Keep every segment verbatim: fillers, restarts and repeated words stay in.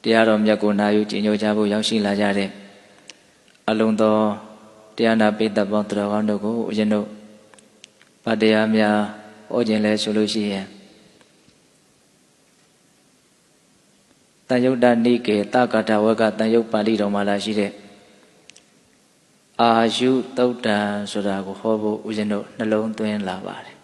တရားတော်မြတ်ကိုနာယူကြည်ညိုကြဖို့ရောက်ရှိလာကြတဲ့အလုံးသောတရားနာပိဋကပေါင်းတော်ကောင်းတို့ကိုဦးဇင်းတို့ဗတရားများဟောခြင်းလဲဆိုလို့ရှိရင်တန်ယုတ်တနိကေတက္ကထဝကတန်ယုတ်ပါဠိတော်မှာလာရှိတဲ့အာယုတုတ်တံဆိုတာကိုဟောဖို့ဦးဇင်းတို့နှလုံးသွင်းလာပါတယ်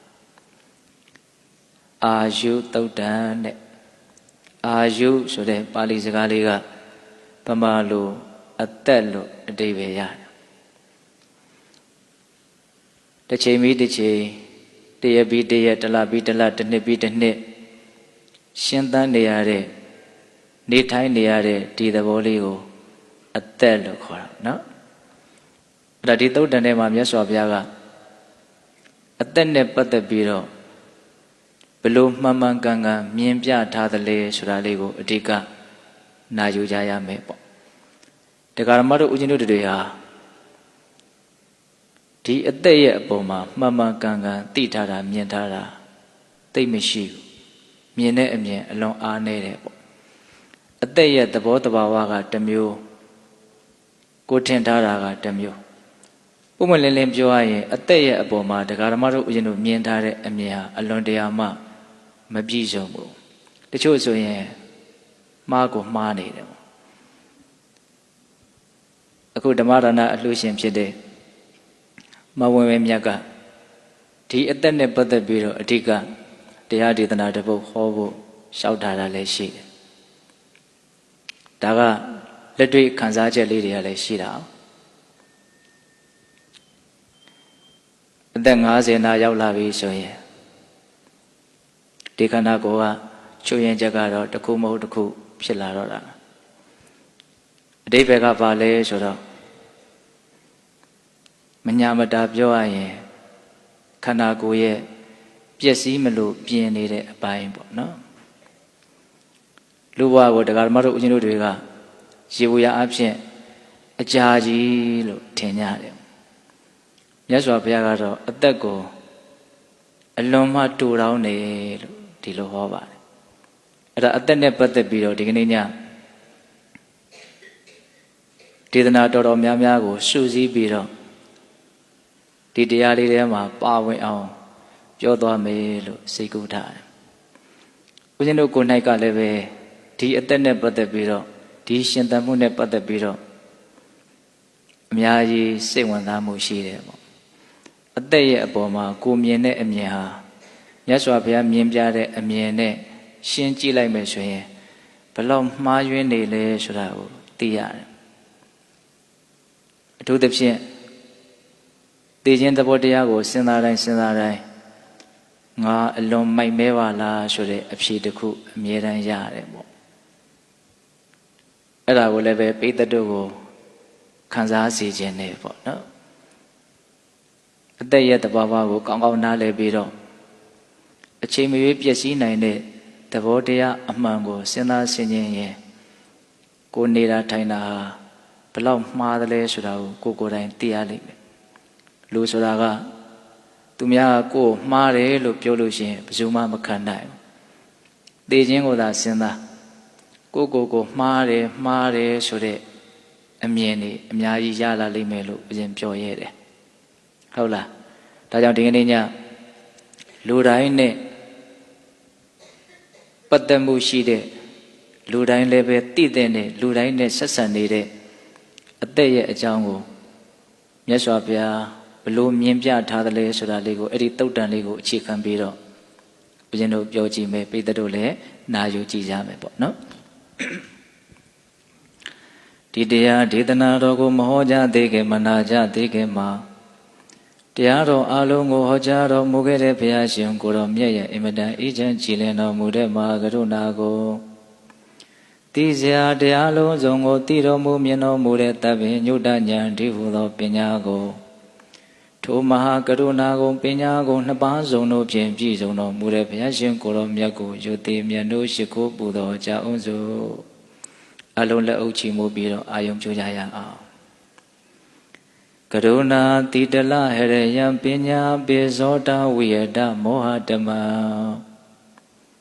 အာယုတုတ်တံတဲ့အာယုဆိုတဲ့ပါဠိစကားလေးကဗမာလိုအသက်လို့အဓိပ္ပာယ်ရတယ်တစ်ချိန်ပြီးတစ်ချိန်တရက်ပြီးတရက်တစ်လပြီးတစ်လတစ်နှစ်ပြီးတစ်နှစ်ရှင်းသန်းနေရတဲ့နေထိုင်နေရတဲ့ဒီသဘောလေးကိုအသက်လို့ခေါ်တာနော်အဲ့ဒါဒီသုတ်တန်ထဲမှာမြတ်စွာဘုရားကအသက်နဲ့ပတ်သက်ပြီးတော့ဘလို့မှန်မှန်ကန်ကန်မြင်ပြထားသလဲဆိုတာလေးကိုအဓိကနာယူကြရမယ်ပေါ့တရားဓမ္မတို့ဦးဇင်းတို့တွေဟာဒီအသက်ရဲ့အပေါ်မှာမှန်မှန်ကန်ကန်သိထားတာမြင်ထားတာသိမရှိဘူးမြင်တဲ့အမြင်အလွန်အားနည်းတယ်ပေါ့အသက်ရဲ့သဘောတဘာဝကတစ်မျိုးကိုထင်ထားတာကတစ်မျိုးပုံမှန်လင်းလင်းပြောရရင်အသက်ရဲ့အပေါ်မှာတရားဓမ္မတို့ဦးဇင်းတို့မြင်ထားတဲ့အမြင်ဟာအလွန်တရာမှမပြည့်စုံဘူးတချို့ဆိုရင်မှားကိုမှားနေတယ်ပေါ့အခုဓမ္မဒါနအလှူရှင်ဖြစ်တဲ့မဝင်ဝင်မြတ်ကဒီအသက်နဲ့ပတ်သက်ပြီးတော့အဓိကတရားဒေသနာတစ်ပုဒ်ဟောဖို့ရှောက်ထားတာလည်းရှိတယ်ဒါကလက်တွေ့ခံစားချက်လေးတွေကလည်းရှိတာအသက်၅၀နာရောက်လာပြီဆိုရင်ဒီခန္ဓာကိုယ်ကချွတ်ရင်ချက်ကတော့တစ်ခုမဟုတ်တစ်ခုဖြစ်လာတော့တာအတိပ္ပယ်ကဘာလဲဆိုတော့မညာမတာပြောရရင်ခန္ဓာကိုယ်ရဲ့ပျက်စီးမလို့ပြင်နေတဲ့အပိုင်းပေါ့နော်လူဘဝကိုတရားဓမ္မတို့ဦးဇင်းတို့တွေကရေဘူးရအဖြစ်အကြာကြီးလို့ထင်ကြတယ်မြတ်စွာဘုရားကတော့အသက်ကိုအလွန်မှတူတောင်းနေလို့ဒီလိုဟောပါတယ်အဲ့ဒါအသက်နဲ့ပတ်သက်ပြီးတော့ဒီကနေ့ညဒေသနာတော်တော်များများကိုစုစည်းပြီးတော့ဒီတရားလေးထဲမှာပါဝင်အောင်ပြောသွားမယ်လို့စိတ်ကူးထားတယ်ဦးဇင်းတို့ကိုယ်၌ကလည်းပဲဒီအသက်နဲ့ပတ်သက်ပြီးတော့ဒီရှင်သန်မှုနဲ့ပတ်သက်ပြီးတော့အများကြီးစိတ်ဝင်စားမှုရှိတယ်ပေါ့အသက်ရဲ့အပေါ်မှာကိုမြင်တဲ့အမြင်ဟာမြတ်စွာဘုရားမြင်ပြတဲ့အမြင်နဲ့ရှင်းကြည့်လိုက်မယ်ဆိုရင်ဘယ်လောက်မှားယွင်းနေလဲဆိုတာကိုသိရတယ်အထူးသဖြင့်သိခြင်းသဘောတရားကိုစဉ်းစားတိုင်းစဉ်းစားတိုင်းငါအလွန်မိုက်မဲပါလားဆိုတဲ့အဖြေတစ်ခုအမြဲတမ်းရတယ်ပေါ့အဲ့ဒါကိုလည်းပဲပိဋကတို့ကိုခံစားစေခြင်းနဲ့ပေါ့နော်အသက်ရဲ့တဘာဝကိုကောင်းကောင်းနားလည်ပြီးတော့အချိန်မရွေးပျက်စီးနိုင်တဲ့သဘောတရားအမှန်ကိုစဉ်းစားဆင်ခြင်ရင်ကိုနေတာထိုင်တာဟာဘယ်လောက်မှားသလဲဆိုတာကိုကိုယ်ကိုယ်တိုင်သိရလိမ့်မယ်လူဆိုတာကသူများကကိုယ်မှားတယ်လို့ပြောလို့ရှိရင်ဘယ်သူမှမခံနိုင်ဘူးသိခြင်းကိုသာစဉ်းစားကိုကိုကိုမှားတယ်မှားတယ်ဆိုတဲ့အမြင်တွေအများကြီးရလာလိမ့်မယ်လို့အရင်ပြောရဲတယ်ဟုတ်လားဒါကြောင့်ဒီကနေ့ညလူတိုင်းနဲ့ပတ်သက်မှုရှိတဲ့လူတိုင်းလည်းပဲသိတဲ့နဲ့လူတိုင်းနဲ့ဆက်ဆံနေတဲ့အသက်ရဲ့အကြောင်းကိုမြတ်စွာဘုရားဘလို့မြင်ပြထားသလဲဆိုတာလေးကိုအဲ့ဒီတုတ်တန်လေးကိုအခြေခံပြီးတော့ဘုရင်တို့ပြောကြည့်မယ်ပိဋကတို့လည်းနာယူကြည့်ကြမယ်ပေါ့နော်ဒီတရားဒေသနာတော်ကိုမဟောကြားသေးခင်မနာကြားသေးခင်မှာတရားတော်အလုံးကိုဟောကြားတော်မူခဲ့တဲ့ဘုရားရှင်ကိုတော်မြတ်ရဲ့အင်မတန်အေးချမ်းကြည်လင်တော်မူတဲ့မဟာကရုဏာကိုသိစရာတရားလုံးစုံကိုသိတော်မူမြင်တော်မူတဲ့တပ်ပင်ညုတဉာဏ်ဒီဟုသောပညာကိုထိုမဟာကရုဏာကိုပညာကိုနှစ်ပါးစုံတို့ဖြင့်ပြည့်စုံတော်မူတဲ့ဘုရားရှင်ကိုတော်မြတ်ကိုယုတိမြတ်တို့ရှိခိုးပူတော်ကြအောင်စို့အလုံးလက်အုပ်ချီမှုပြီးတော့အာယုံကြိုးကြရအောင်ကရုဏာတိတလဟရယံပညာပေဇောတဝိယတမောဟတမ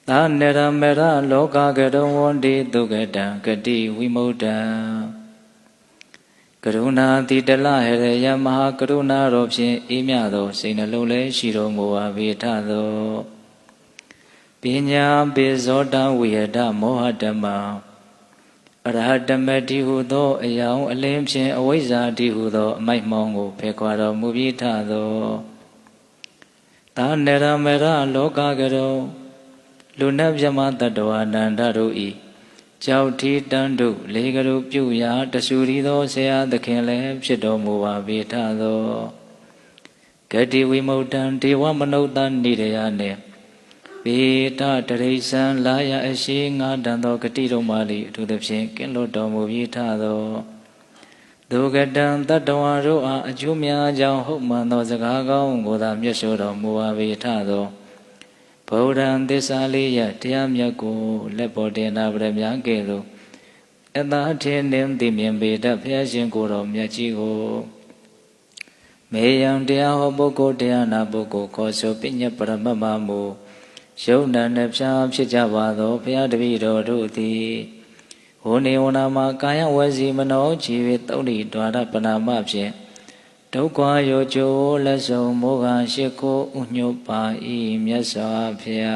Ta nera mera loka gadawandi dugada gadi vimodha Karuna titala heraya maha karuna ropshin imyado sinalole shiro moa vitado Pinya bizoda viyada mohadama Arahadamati hudo ayao alimshin awizadi hudo maimongo pekwaro mubitado Ta nera mera loka gado Luna vyama tadwa nandarui Chao thi tandu legaru pyuya tasurido seya dakhele pshito muwa vitado Gati vimodhan dewa manautan nirayane Vita tarisan laya ashi ngadando gati romali Tudapshin kinlo domu vitado Dugadan tadwa roa ajumya jao hukmano zakagao Goda myasuro muwa vitado Baudan desaliya tiamyaku lepodena bremyankeru Eda tenem dimyen beda pyashin kuro myachigo Meyang dia hoboko dia naboko koso pinya paramamamu Shaunan nepsha pshijavado pyadavido ruti Huni unama kaya wazi mano jivit uli dwara panama pshin Daukwa yojo leso moga shiko unyopa i myasa phya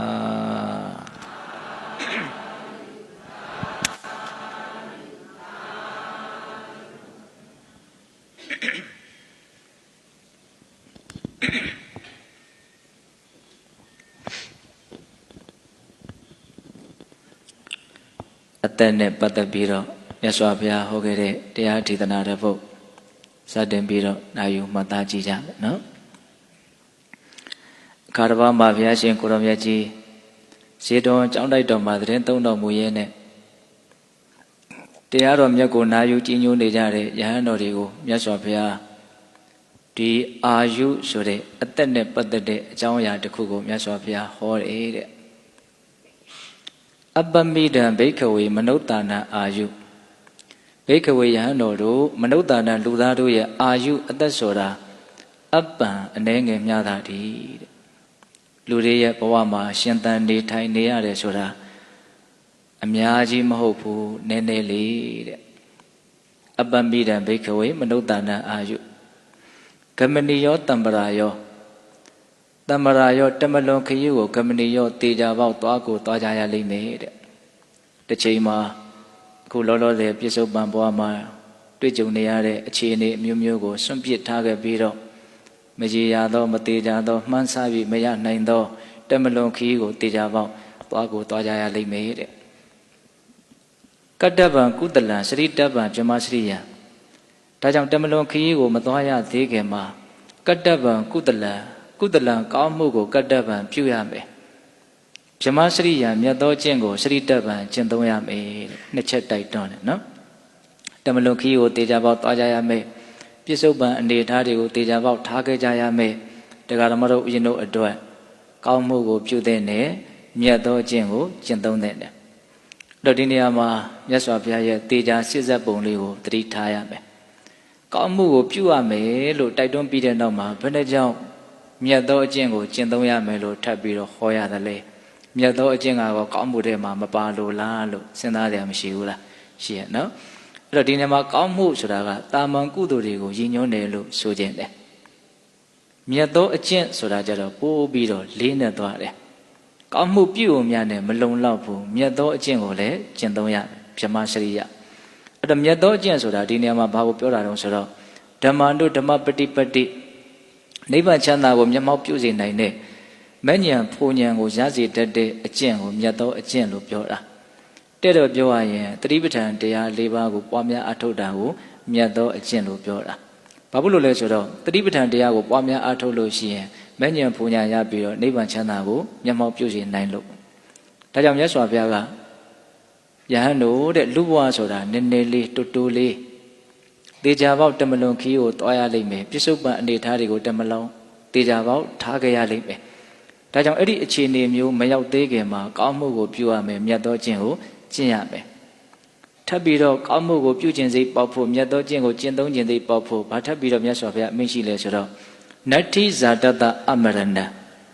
Atene patapiro myasa phya hoခဲ့တဲ့တရားဒေသနာတဲ့ဘုစတင်ပြီးတော့နိုင်ယူမှတ်သားကြည့်ကြမယ်နော်အခါတစ်ပါးမှာဘုရားရှင်ကိုရောမြတ်ကြီးဇေတော်ကျောင်းတိုက်တော်မှာသတင်းသုံးတော်မူရင်းနဲ့တရားတော်မြတ်ကိုနာယူကြည်ညိုနေကြတဲ့ယဟန်တော်တွေကိုမြတ်စွာဘုရားဒီအာယုဆိုတဲ့အသက်နဲ့ပတ်သက်တဲ့အကြောင်းအရာတစ်ခုကိုမြတ်စွာဘုရားဟောတယ်တဲ့အပ္ပမိဒံဘိက္ခဝေမနုဿာနအာယုဘိက္ခဝေယဟန်တော်တို့မနုဿာနလူသားတို့ရဲ့အာယုအသက်ဆိုတာအပ္ပံအနှဲငယ်များတာဒီတဲ့လူတွေရဲ့ဘဝမှာရှင်သန်နေထိုင်နေရတယ်ဆိုတာအများကြီးမဟုတ်ဘူးနည်းနည်းလေးတဲ့အပ္ပမိဒံဘိက္ခဝေမနုဿာနအာယုဂမဏီယောတမ္ပရာယောတမ္ပရာယောတမလွန်ခရီးကိုဂမဏီယောတေချာပေါက်သွားကိုသွားကြရလိမ့်မယ်တဲ့တစ်ချိန်မှာခုလောလောဆယ်ပြစ္ဆုတ်ပံဘဝမှာတွေ့ကြုံနေရတဲ့အခြေအနေအမျိုးမျိုးကိုစွန့်ပစ်ထားခဲ့ပြီးတော့မရေရာသောမတေချာသောမှန်းဆပြီးမရနိုင်သောတမလွန်ခရီးကိုတေချာပေါက်သွားကိုသွားကြရလိမ့်မယ်တဲ့ကတ္တဗံကုသလံစရိတ္တဗံဇမစရိယံဒါကြောင့်တမလွန်ခရီးကိုမသွားရသေးခင်မှာကတ္တဗံကုသလံကုသလံကောင်းမှုကိုကတ္တဗံပြုရမယ်ဇမစရိယံမြတ်သောကျင့်ကိုစရိတ္တဗံကျင့်သုံးရမယ်နှစ်ချက်တိုက်တွန်းတယ်နော်တမလွန်ခရီးကိုတေချာပေါက်သွားကြရမယ်ပြစ္ဆုတ်ပံအနေထားတွေကိုတေချာပေါက်ထားခဲ့ကြရမယ်တရားဓမ္မတို့ဦးဇင်းတို့အတွက်ကောင်းမှုကိုပြုတဲ့နဲ့မြတ်သောကျင့်ကိုကျင့်သုံးတဲ့နဲ့တော့ဒီနေရာမှာမြတ်စွာဘုရားရဲ့တေချာစစ်ဆက်ပုံလေးကိုသတိထားရမယ်ကောင်းမှုကိုပြုရမယ်လို့တိုက်တွန်းပြီးတဲ့နောက်မှာဘယ်နဲ့ကြောင့်မြတ်သောအကျင့်ကိုကျင့်သုံးရမယ်လို့ထပ်ပြီးတော့ဟောရတယ်လေမြတ်သောအကျင့်ကတော့ကောင်းမှုတွေမှာမပါလို့လားလို့စဉ်းစားကြရမရှိဘူးလားရှိရနော်အဲ့တော့ဒီနေရာမှာကောင်းမှုဆိုတာကတာမန်ကုသိုလ်တွေကိုရည်ညွှန်းတယ်လို့ဆိုခြင်းတယ်မြတ်သောအကျင့်ဆိုတာကြတော့ပိုးပြီးတော့လေးနဲ့သွားတယ်ကောင်းမှုပြုုံများနဲ့မလုံလောက်ဘူးမြတ်သောအကျင့်ကိုလည်းကျင့်သုံးရဗြဟ္မစရိယအဲ့တော့မြတ်သောအကျင့်ဆိုတာဒီနေရာမှာဘာကိုပြောတာတုံးဆိုတော့ဓမ္မတို့ဓမ္မပฏิပတ္တိနိဗ္ဗာန်ချမ်းသာကိုမျက်မှောက်ပြုစေနိုင်တဲ့မဉ္ဇဉ်ဖူဉ္ဇဉ်ကိုရစေတတ်တဲ့အကျင့်ကိုမြတ်သောအကျင့်လို့ပြောတာတဲ့တော့ပြောရရင်သတိပဋ္ဌာန်တရား၄ပါးကိုပွားများအထောက်တာကိုမြတ်သောအကျင့်လို့ပြောတာဘာဖြစ်လို့လဲဆိုတော့သတိပဋ္ဌာန်တရားကိုပွားများအထောက်လို့ရှိရင်မဉ္ဇဉ်ဖူဉ္ဇဉ်ရပြီးတော့နိဗ္ဗာန်ချမ်းသာကိုမျက်မှောက်ပြုစေနိုင်လို့ဒါကြောင့်မြတ်စွာဘုရားကယဟန်တို့တဲ့လူဘဝဆိုတာနည်းနည်းလေးတူတူလေးတေချာပေါက်တမလွန်ခီးကိုတွားရလိမ့်မယ်ပြစ္ဆုတ်ပံအနေထားတွေကိုတမလွန်တေချာပေါက်ထားခဲ့ရလိမ့်မယ်ဒါကြောင့်အဲ့ဒီအခြေအနေမျိုးမရောက်သေးခင်မှာကောင်းမှုကိုပြုရမယ်မြတ်သောကျင့်ကိုကျင့်ရမယ်ထပ်ပြီးတော့ကောင်းမှုကိုပြုကျင့်စိတ်ပေါက်ဖို့မြတ်သောကျင့်ကိုကျင့်သုံးခြင်းစိတ်ပေါက်ဖို့ဘာထပ်ပြီးတော့မြတ်စွာဘုရားအမိန့်ရှိလဲဆိုတော့နတ္ထိဇာတတအမရဏ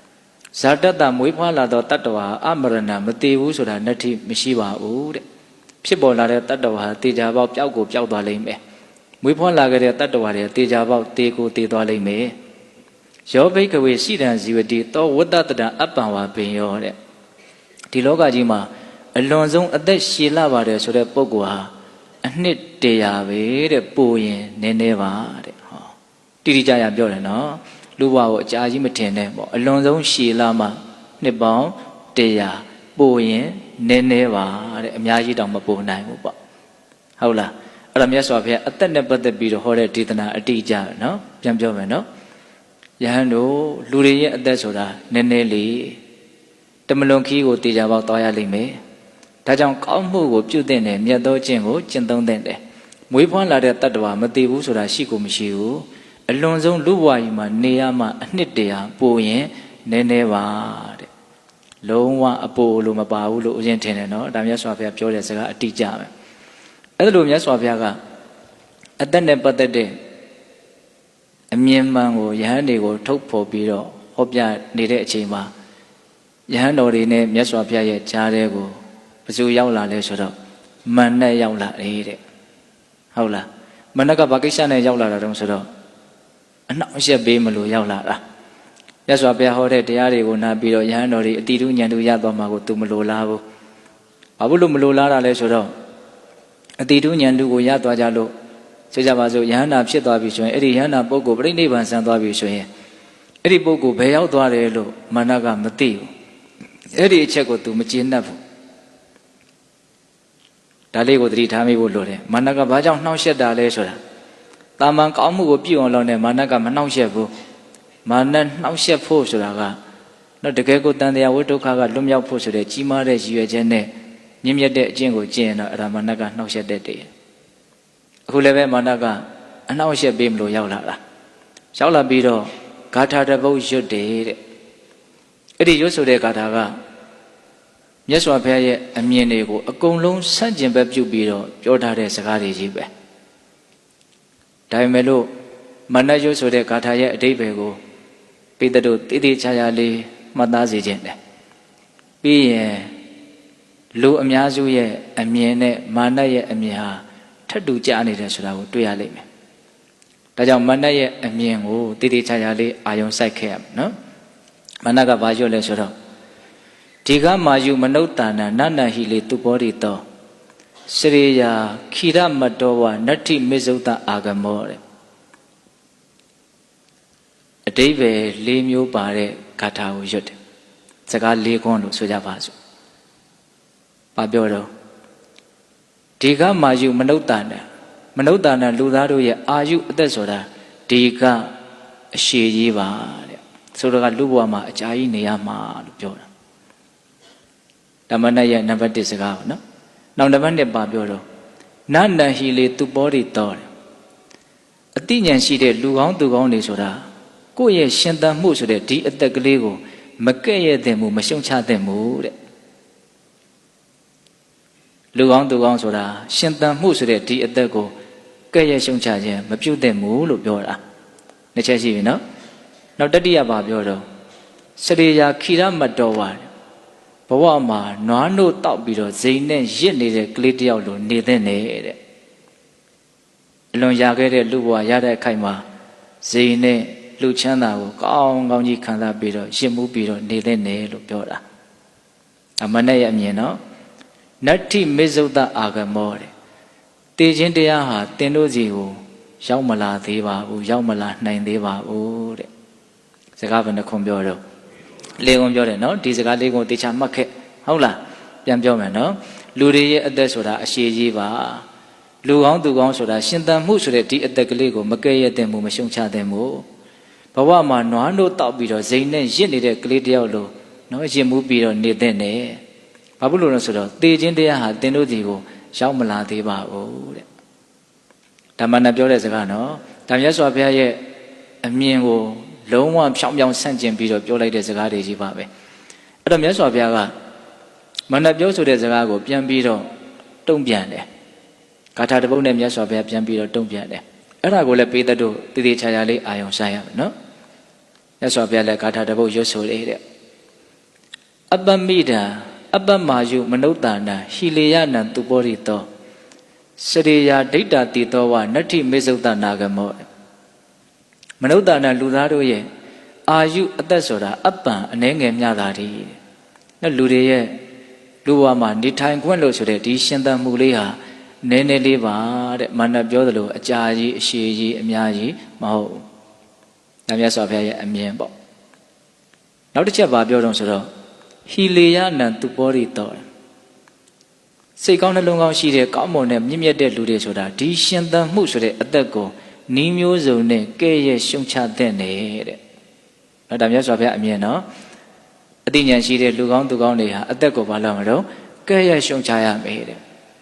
ဇာတတမွေးဖွားလာသောတတ္တဝါအမရဏမတည်ဘူးဆိုတာနတ္ထိမရှိပါဘူးတဲ့ဖြစ်ပေါ်လာတဲ့တတ္တဝါတေချာပေါက်ပျောက်ကိုပျောက်သွားလိမ့်မယ်မွေးဖွားလာခဲ့တဲ့တတ္တဝါတွေတေချာပေါက်တေကိုတေသွားလိမ့်မယ်ယောဘိကဝေရှိတံဇီဝတိသောဝတ္တတတံအပ္ပံဝါပင်ယောတဲ့ဒီလောကကြီးမှာအလွန်ဆုံးအသက်ရှည်လာပါတယ်ဆိုတဲ့ပုဂ္ဂိုလ်ဟာအနှစ်တရာပဲတဲ့ပိုရင်နည်းနည်းပါတဲ့ဟောတိတိကျကျပြောတယ်နော်လူဘဝကိုအကြာကြီးမထင်နဲ့ပေါ့အလွန်ဆုံးရှည်လာမှနှစ်ပေါင်းတရာပိုရင်နည်းနည်းပါတဲ့အများကြီးတောင်မပိုနိုင်ဘူးပေါ့ဟုတ်လားအဲ့ဒါမြတ်စွာဘုရားအသက်နဲ့ပတ်သက်ပြီးတော့ဟောတဲ့ဒေသနာအတိအကျနော်ပြန်ပြောမယ်နော်ယဟန်တို့လူတွေရဲ့အသက်ဆိုတာနည်းနည်းလေးတမလွန်ခီးကိုတေချာပေါက်သွားရလိမ့်မယ်ဒါကြောင့်ကောင်းမှုကိုပြုတဲ့နဲ့မြတ်သောကျင့်ကိုကျင့်သုံးတဲ့တယ်မွေးဖွားလာတဲ့တတ္တဝါမတည်ဘူးဆိုတာရှိကိုမရှိဘူးအလွန်ဆုံးလူဘဝကြီးမှာနေရမှအနှစ်တရာပိုရင်နည်းနည်းပါတဲ့လုံးဝအပိုလို့မပါဘူးလို့ဦးဇင်းထင်တယ်နော်ဒါမြတ်စွာဘုရားပြောတဲ့စကားအတိအကျပဲအဲ့ဒါလိုမြတ်စွာဘုရားကအသက်နဲ့ပတ်သက်တဲ့အမြင်မှန်ကိုယဟန်တွေကိုထုတ်ဖော်ပြီးတော့ဟောပြနေတဲ့အချိန်မှာယဟန်တော်တွေနဲ့မြတ်စွာဘုရားရဲ့ကြားထဲကိုဘယ်သူရောက်လာလဲဆိုတော့မန္နဲ့ရောက်လာတယ်တဲ့ဟုတ်လားမန္နကဘာကိစ္စနဲ့ရောက်လာတာတုံးဆိုတော့အနှောက်အယှက်ပေးမလို့ရောက်လာတာမြတ်စွာဘုရားဟောတဲ့တရားတွေကိုနားပြီးတော့ယဟန်တော်တွေအတိတုဉာဏ်တူရသွားမှာကိုသူမလိုလားဘူးဘာဖြစ်လို့မလိုလားတာလဲဆိုတော့အတိတုဉာဏ်တူကိုရသွားကြလို့ဆိုကြပါစို့ယဟန္တာဖြစ်သွားပြီဆိုရင်အဲ့ဒီယဟန္တာပုဂ္ဂိုလ်ပြိဋိဘံဆံသွားပြီဆိုရင်အဲ့ဒီပုဂ္ဂိုလ်ဘယ်ရောက်သွားတယ်လို့မာနကမသိဘူးအဲ့ဒီအချက်ကို तू မကျေနပ်ဘူးဒါလေးကိုသတိထားမိဖို့လိုတယ်မာနကဘာကြောင့်နှောင့်ယှက်တာလဲဆိုတာတာမန်ကောင်းမှုကိုပြုအောင်လုပ်နေမာနကမနှောင့်ယှက်ဘူးမာနနှောင့်ယှက်ဖို့ဆိုတာကတော့တကယ်ကိုတန်တရားဝိဒုက္ခကလွတ်မြောက်ဖို့ဆိုတဲ့ကြီးမားတဲ့ရည်ရွယ်ချက်နဲ့မြင့်မြတ်တဲ့အကျင့်ကိုကျင့်ရင်တော့အဲ့ဒါမာနကနှောင့်ယှက်တတ်တယ်အခုလည်းပဲမာနကအနှောင့်အယှက်ပေးမလို့ရောက်လာတာရောက်လာပြီးတော့ဂါထာတစ်ပုဒ်ရွတ်တယ်တဲ့အဲ့ဒီရွတ်ဆိုတဲ့ဂါထာကမြတ်စွာဘုရားရဲ့အမြင်တွေကိုအကုန်လုံးဆန့်ကျင်ဘက်ပြုပြီးတော့ပြောထားတဲ့စကားတွေကြီးပဲဒါပေမဲ့လို့မာနရွတ်ဆိုတဲ့ဂါထာရဲ့အဓိပ္ပာယ်ကိုပိဋကတို့တည်တည်ချာချာလေးမှတ်သားစေခြင်းတယ်ပြီးရင်လူအများစုရဲ့အမြင်နဲ့မာနရဲ့အမြင်ဟာထပ်တူကြနေတယ်ဆိုတာကိုတွေ့ရလိမ့်မယ်ဒါကြောင့်မာနရဲ့အမြင်ကိုတည်တည်ချာချာလေးအာယုံစိုက်ခဲ့ရမယ်နော်မာနကဘာရွတ်လဲဆိုတော့ဒီကမာယုမနုဿာနနနဟိလေသူဘောရိတောစရိယာခိရမတောဝနတ္ထိမေဇုတအာဂမောတဲ့အတိဘယ်လေးမျိုးပါတဲ့ဂါထာကိုရွတ်တယ်စကားလေးခွန်းလို့ဆိုကြပါစို့ဘာပြောတော့ဒီကမာယုမနုဿာနမနုဿာနလူသားတို့ရဲ့အာယုအသက်ဆိုတာဒီကအရှည်ကြီးပါတဲ့ဆိုတော့ကလူဘဝမှာအကြာကြီးနေရမှာလို့ပြောတာဓမ္မနရဲ့နံပါတ်တစ်စကားပေါ့နော်နောက်နံပါတ်နှစ်ပါပြောတော့နန္နဟိလေသူဘောရိတောအတိညာဏ်ရှိတဲ့လူကောင်းသူကောင်းတွေဆိုတာကိုယ့်ရဲ့ရှင်သန်မှုဆိုတဲ့ဒီအသက်ကလေးကိုမကဲ့ရဲ့တဲ့မှုမရှုံချတဲ့မှုတဲ့လူကောင်းသူကောင်းဆိုတာရှင်သန်မှုဆိုတဲ့ဒီအသက်ကိုကဲ့ရဲ့ရှုံချခြင်းမပြုတ်တဲ့မှုလို့ပြောတာနှစ်ချက်ရှိပြီနော်နောက်တတိယပါပြောတော့စရိယာခိရမတောဝါဘဝမှာနွားနို့တောက်ပြီးတော့ဇိမ်နဲ့ရစ်နေတဲ့ကလေးတယောက်လိုနေတဲ့နဲ့တဲ့အလွန်ရခဲ့တဲ့လူဘဝရတဲ့အခိုက်မှာဇိမ်နဲ့လူချမ်းသာကိုကောင်းကောင်းကြီးခံစားပြီးတော့ရစ်မှုပြီးတော့နေတဲ့နဲ့လို့ပြောတာအမနဲ့ရဲ့အမြင်နော်နတ္ထိမေဇုတအာဂမောတဲ့တည်ခြင်းတရားဟာတင်တို့စီကိုရောက်မလာသေးပါဘူးရောက်မလာနိုင်သေးပါဘူးတဲ့စကားဘယ်နှခွန်ပြောတော့လေးခွန်ပြောတယ်နော်ဒီစကားလေးကိုတေချာမှတ်ခဲ့ဟုတ်လားပြန်ပြောမယ်နော်လူတွေရဲ့အသက်ဆိုတာအရှည်ကြီးပါလူကောင်းသူကောင်းဆိုတာရှင်သန်မှုဆိုတဲ့ဒီအသက်ကလေးကိုမကဲ့ရဲ့တဲ့မှုမရှုံချတဲ့မှုဘဝမှာနွားနို့တောက်ပြီးတော့ဇိမ်နဲ့ရစ်နေတဲ့ကလေးတယောက်လိုနော်ရစ်မှုပြီးတော့နေတဲ့နဲ့ဘာဖြစ်လို့လဲဆိုတော့သေခြင်းတရားဟာတင်တို့ဒီကိုရောက်မလာသေးပါဘူးတဲ့ဓမ္မနဲ့ပြောတဲ့စကားနော်ဒါမြတ်စွာဘုရားရဲ့အမြင်ကိုလုံးဝဖြောင်းဖြောင်းဆန့်ကျင်ပြီးတော့ပြောလိုက်တဲ့စကားတွေကြီးပါပဲအဲ့တော့မြတ်စွာဘုရားကမန္တပြောဆိုတဲ့စကားကိုပြန်ပြီးတော့တုံ့ပြန်တယ်ဂါထာတစ်ပုဒ်နဲ့မြတ်စွာဘုရားပြန်ပြီးတော့တုံ့ပြန်တယ်အဲ့ဒါကိုလည်းပေတတ်တို့တည်တည်ချာချာလေးအာယုံဆိုင်ရမယ်နော်မြတ်စွာဘုရားလည်းဂါထာတစ်ပုဒ်ရွတ်ဆိုလေတဲ့ Abamida, Abamayu, Manotana, Hiliana, Tuborito, Seria Data Titoa, Nati Mesota Nagamo. Manotana Ludaro ye, are you at the Sora, Abba, and Engem Yadari? No Lude, Luama, Nitan Gwendo Sure, Dishanda Mulia, Nene Liva, Mana Biodalo, Ajaji, Shiji, Miaji, Maho. Namias of Haya and Miembo. Now the Chava Biodon Soro, Hiliana to Borito. Say on a long she common and Nimia de Lude Soda, Dishanda Musure at the go, Nimio Zone, Gay Shuncha Dene. Madame Yasofia Mieno, Adinian she did look on to Gondia at the go Valomero, Gay Shunchaya made.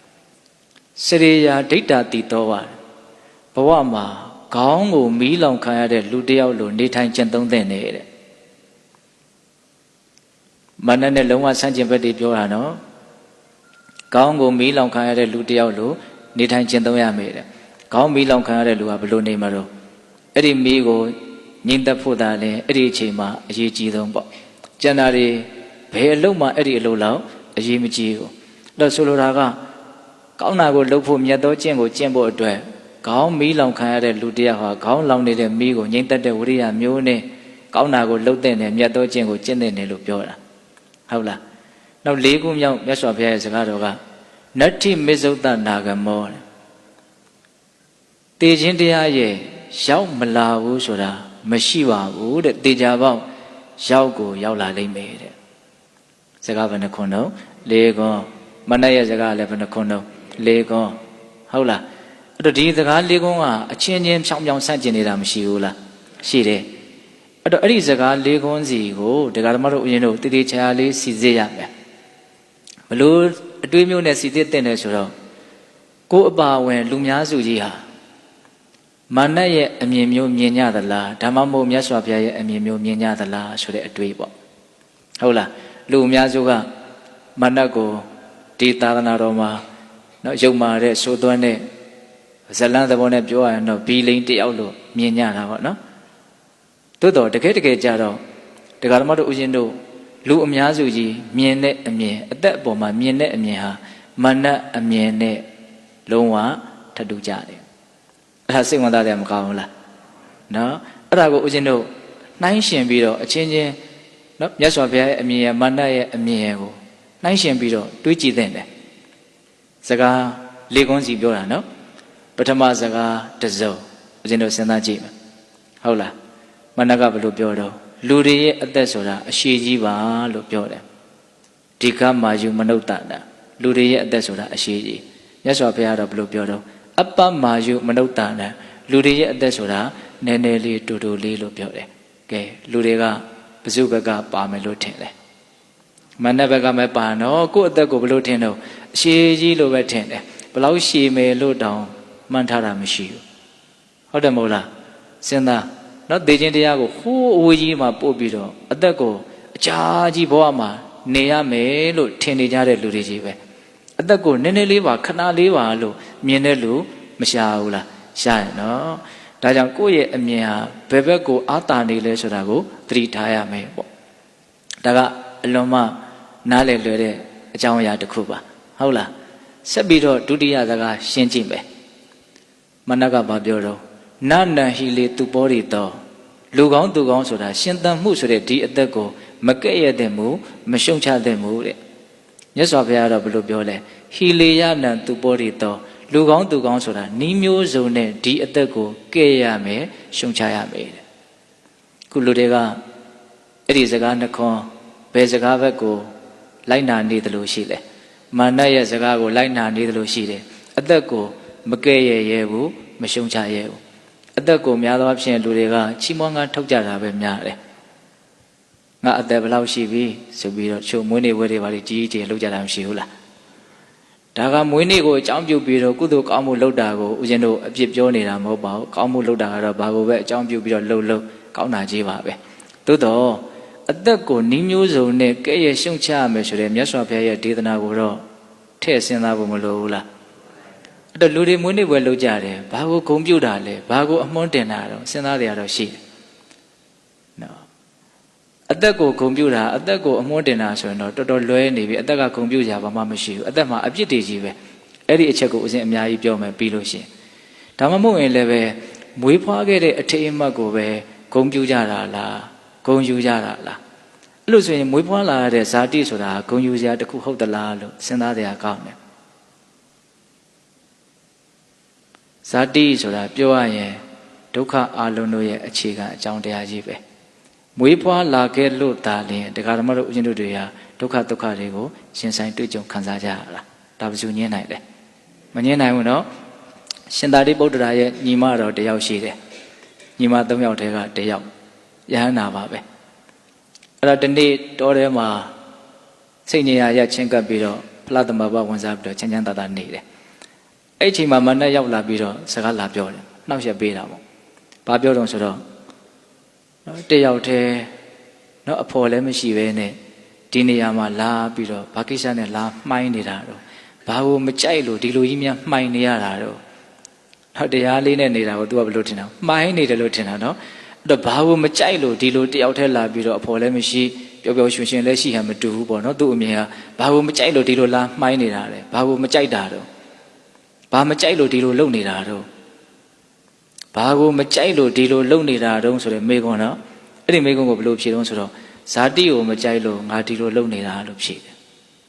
Seria Data Titoa, Pawama. Gong or me long kaya de Ludia lo nitan chenton dene. Manane Loma Sanjim Bedi Piorano Gong or me long kaya de Ludia lo nitan chenton made. Gong me long kaya de Lua below Nemaro. Eddie Migo, Ninda Pudale, Eddie Chima, a G Dombo. Janari, Pay Loma Eddie Lola, a Jimmy Gio. The Soloraga Kauna go look for Miado Chengo Chembo Dwe. Gao me long kaya de Ludia, Gao long de Migo, Yinta de Uria Mune, Gaunago Loden and Yato Chengo Chende Lupiola. Howla. Now Legum Young Mesopia is a garoga. Nutty Mizota Nagamore. Tejindia ye, Shao Malawu Soda, Mashiwa wood, Dejavao, Shao go Yaula they made it. Sagavana Kono, Lego, Manaya Zaga Levana Kono, Lego, Howla. The day the Galigona, a change in some young Sanjinam Shiula. She day. At the Arizaga Legon Zigo, the Garamaro, you know, the Charlie Sizia. Malur, a dream you necessitate tennis. Go about when Lumia Zujia. Manaye, a mimio minya the la, Tamamo Miaswapia, a mimio minya the la, should a dweebo. Hola, Lumia Zuga, Manago, Tita Naroma, no Joma, Sodone. Zalanda Bona Joa no Beeling the Outlook, Minya, no? Todo, the Kate Jaro, the Garmado Ujindo, Lu Miazuji, Miene a me, at that boma, Miene a meha, Mana a miene, Loa, Tadujani. I sing on that them Kaula. No? Arago Ujindo, nine shin beetle, a changing, no, Yaswapia, a mea, Mana a meago, nine shin beetle, Twitchy then. Saga, Legonzi Biora, no? Patamazaga Tazo, Zeno Senaji. Hola, Managa Lupiodo, Ludi at the Soda, a Shijiva Lupioda. Tika Maju Manotana, Ludi at the Soda, a Shiji. Yaswapia of Lupiodo, Uppa Maju Manotana, Ludi at the Soda, Neneli Tudu Lupiode. Gay, Ludiga, Bazugaga Pamelutene. Manabaga Mapano, go at the Goblutino, Shiji Luvetene, below she may look down. Mantara Mishu. How the Mola? Senda, not the Gentiago, who Ujima Pobido, Adago, Chaji Boama, Nea me look Tenijare Ludijive. Adago, Neneliva, Canaliva, Lu, Mienelu, Mishaula, Shine, no? Dajankoye Emia, Bebeco, Atani Lesorago, three tire me. Daga, Loma, Nale Lede, Jawaya de Cuba. Hola, Sabido, Dudia Daga, Shinjimbe. Managa Babioro, Nana Hili to Borito, Lugon to Gonsoda, Shintan Musure, D at the go, Makaya demu, Mashuncha demu. Yes, of Yara Blubiole, Hiliana to Borito, Lugon to Gonsoda, Nimio Zone, D at the go, Gayame, Shunchaya made. Kuludega, it is a ganako, Bezagavago, Lina need the Lushile, Manaya Zagago, Lina need the Lushile, at the go. Makaya yewu, Mashuncha yewu. At the go, Miado option Ludega, Chimonga took Jara Bemyare. Not at the Belaushi, so we don't show money wherever the G T Lujaram Shula. Daga Muni go, Champu Biro, Kudu Kamu Lodago, Ujeno, a Pip Joni Mobile, Kamu Loda, Bago, Champu Biro Lolo, Kauna Jivabe. Todo, at the go, Nimu Zone, Gay Shuncha, Mesure, Yaswapia, Didana, Tess in Abumula. The Ludi Muni will look at it, Bago computer, Bago a Montenaro, Senario she. No. သက်ကိုဂုဏ်ပြုတာအသက်ကိုအမွှန်းတင်တာဆိုရင်တော့တော်တော်လွဲနေပြီအသက်ကဂုဏ်ပြုကြဘာမှမရှိဘူးအသက်မှာအပြစ်တွေကြီးပဲအဲ့ဒီအချက်ကိုဦးဇင်းအများကြီးပြောမယ်ပြီးလို့ရှိရင်ဒါမှမဟုတ်ရင်လည်းပဲမွေးဖွားခဲ့တဲ့အထိအမှတ်ကိုပဲဂုဏ်ပြုကြတာလားဂုဏ်ယူကြတာလားအဲ့လိုဆိုရင်မွေးဖွားလာတဲ့ဇာတိဆိုတာဂုဏ်ယူစရာတစ်ခုဟုတ်သလားလို့စဉ်းစားကြရကောင်းတယ်ဇာတိဆိုတာပြောရရင်ဒုက္ခအလုံးတို့ရဲ့အခြေခံအကြောင်းတရားကြီးပဲမွေးဖွားလာခဲ့လို့ဒါလင်တရားဓမ္မတို့ဦးဇင်းတို့တွေဟာဒုက္ခဒုက္ခတွေကိုရှင်ဆိုင်တွေ့ကြုံခံစားကြရတာဒါဘယ်သူညင်းနိုင်လဲမညင်းနိုင်ဘူးနော်ရှင်သာရိပုတ္တရာရဲ့ညီမတော်တယောက်ရှိတယ်ညီမသုံးယောက်တည်းကတယောက်ယဟန္တာပါပဲအဲ့ဒါဒီနေ့တောထဲမှာစိတ်ညရာရချင်းကပ်ပြီးတော့ဖလားသမဘဝင်စားပြီးတော့ချမ်းချမ်းသာသာနေတယ်အဲ့ချိန်မှာမနဲ့ရောက်လာပြီးတော့စကားလာပြောတယ်နှောက်ရက်ပေးတာပေါ့ဘာပြောတော့ဆိုတော့နော်တယောက်တည်းနော်အဖော်လည်းမရှိပဲနဲ့ဒီနေရာမှာလာပြီးတော့ဘာကိစ္စနဲ့လာမှိုင်းနေတာတော့ဘာကိုမကြိုက်လို့ဒီလိုကြီးများမှိုင်းနေရတာတော့နော်တရားလေးနဲ့နေတာကို तू ကဘယ်လိုထင်တာမှိုင်းနေတယ်လို့ထင်တာနော်အဲ့တော့ဘာကိုမကြိုက်လို့ဒီလိုတယောက်တည်းလာပြီးတော့အဖော်လည်းမရှိပျော်ပျော်ရွှင်ရွှင်လည်းရှိဟန်မတူဘူးပေါ့နော်သူ့အမြင်ကဘာကိုမကြိုက်လို့ဒီလိုလာမှိုင်းနေတာလဲဘာကိုမကြိုက်တာတော့ဘာမကြိုက်လို့ဒီလိုလုပ်နေတာတော့ဘာကိုမကြိုက်လို့ဒီလိုလုပ်နေတာတုံးဆိုတဲ့မေကွန်းနော်အဲ့ဒီမေကွန်းကိုဘယ်လိုဖြေတုံးဆိုတော့ဇာတိကိုမကြိုက်လို့ငါဒီလိုလုပ်နေတာလို့ဖြေတယ်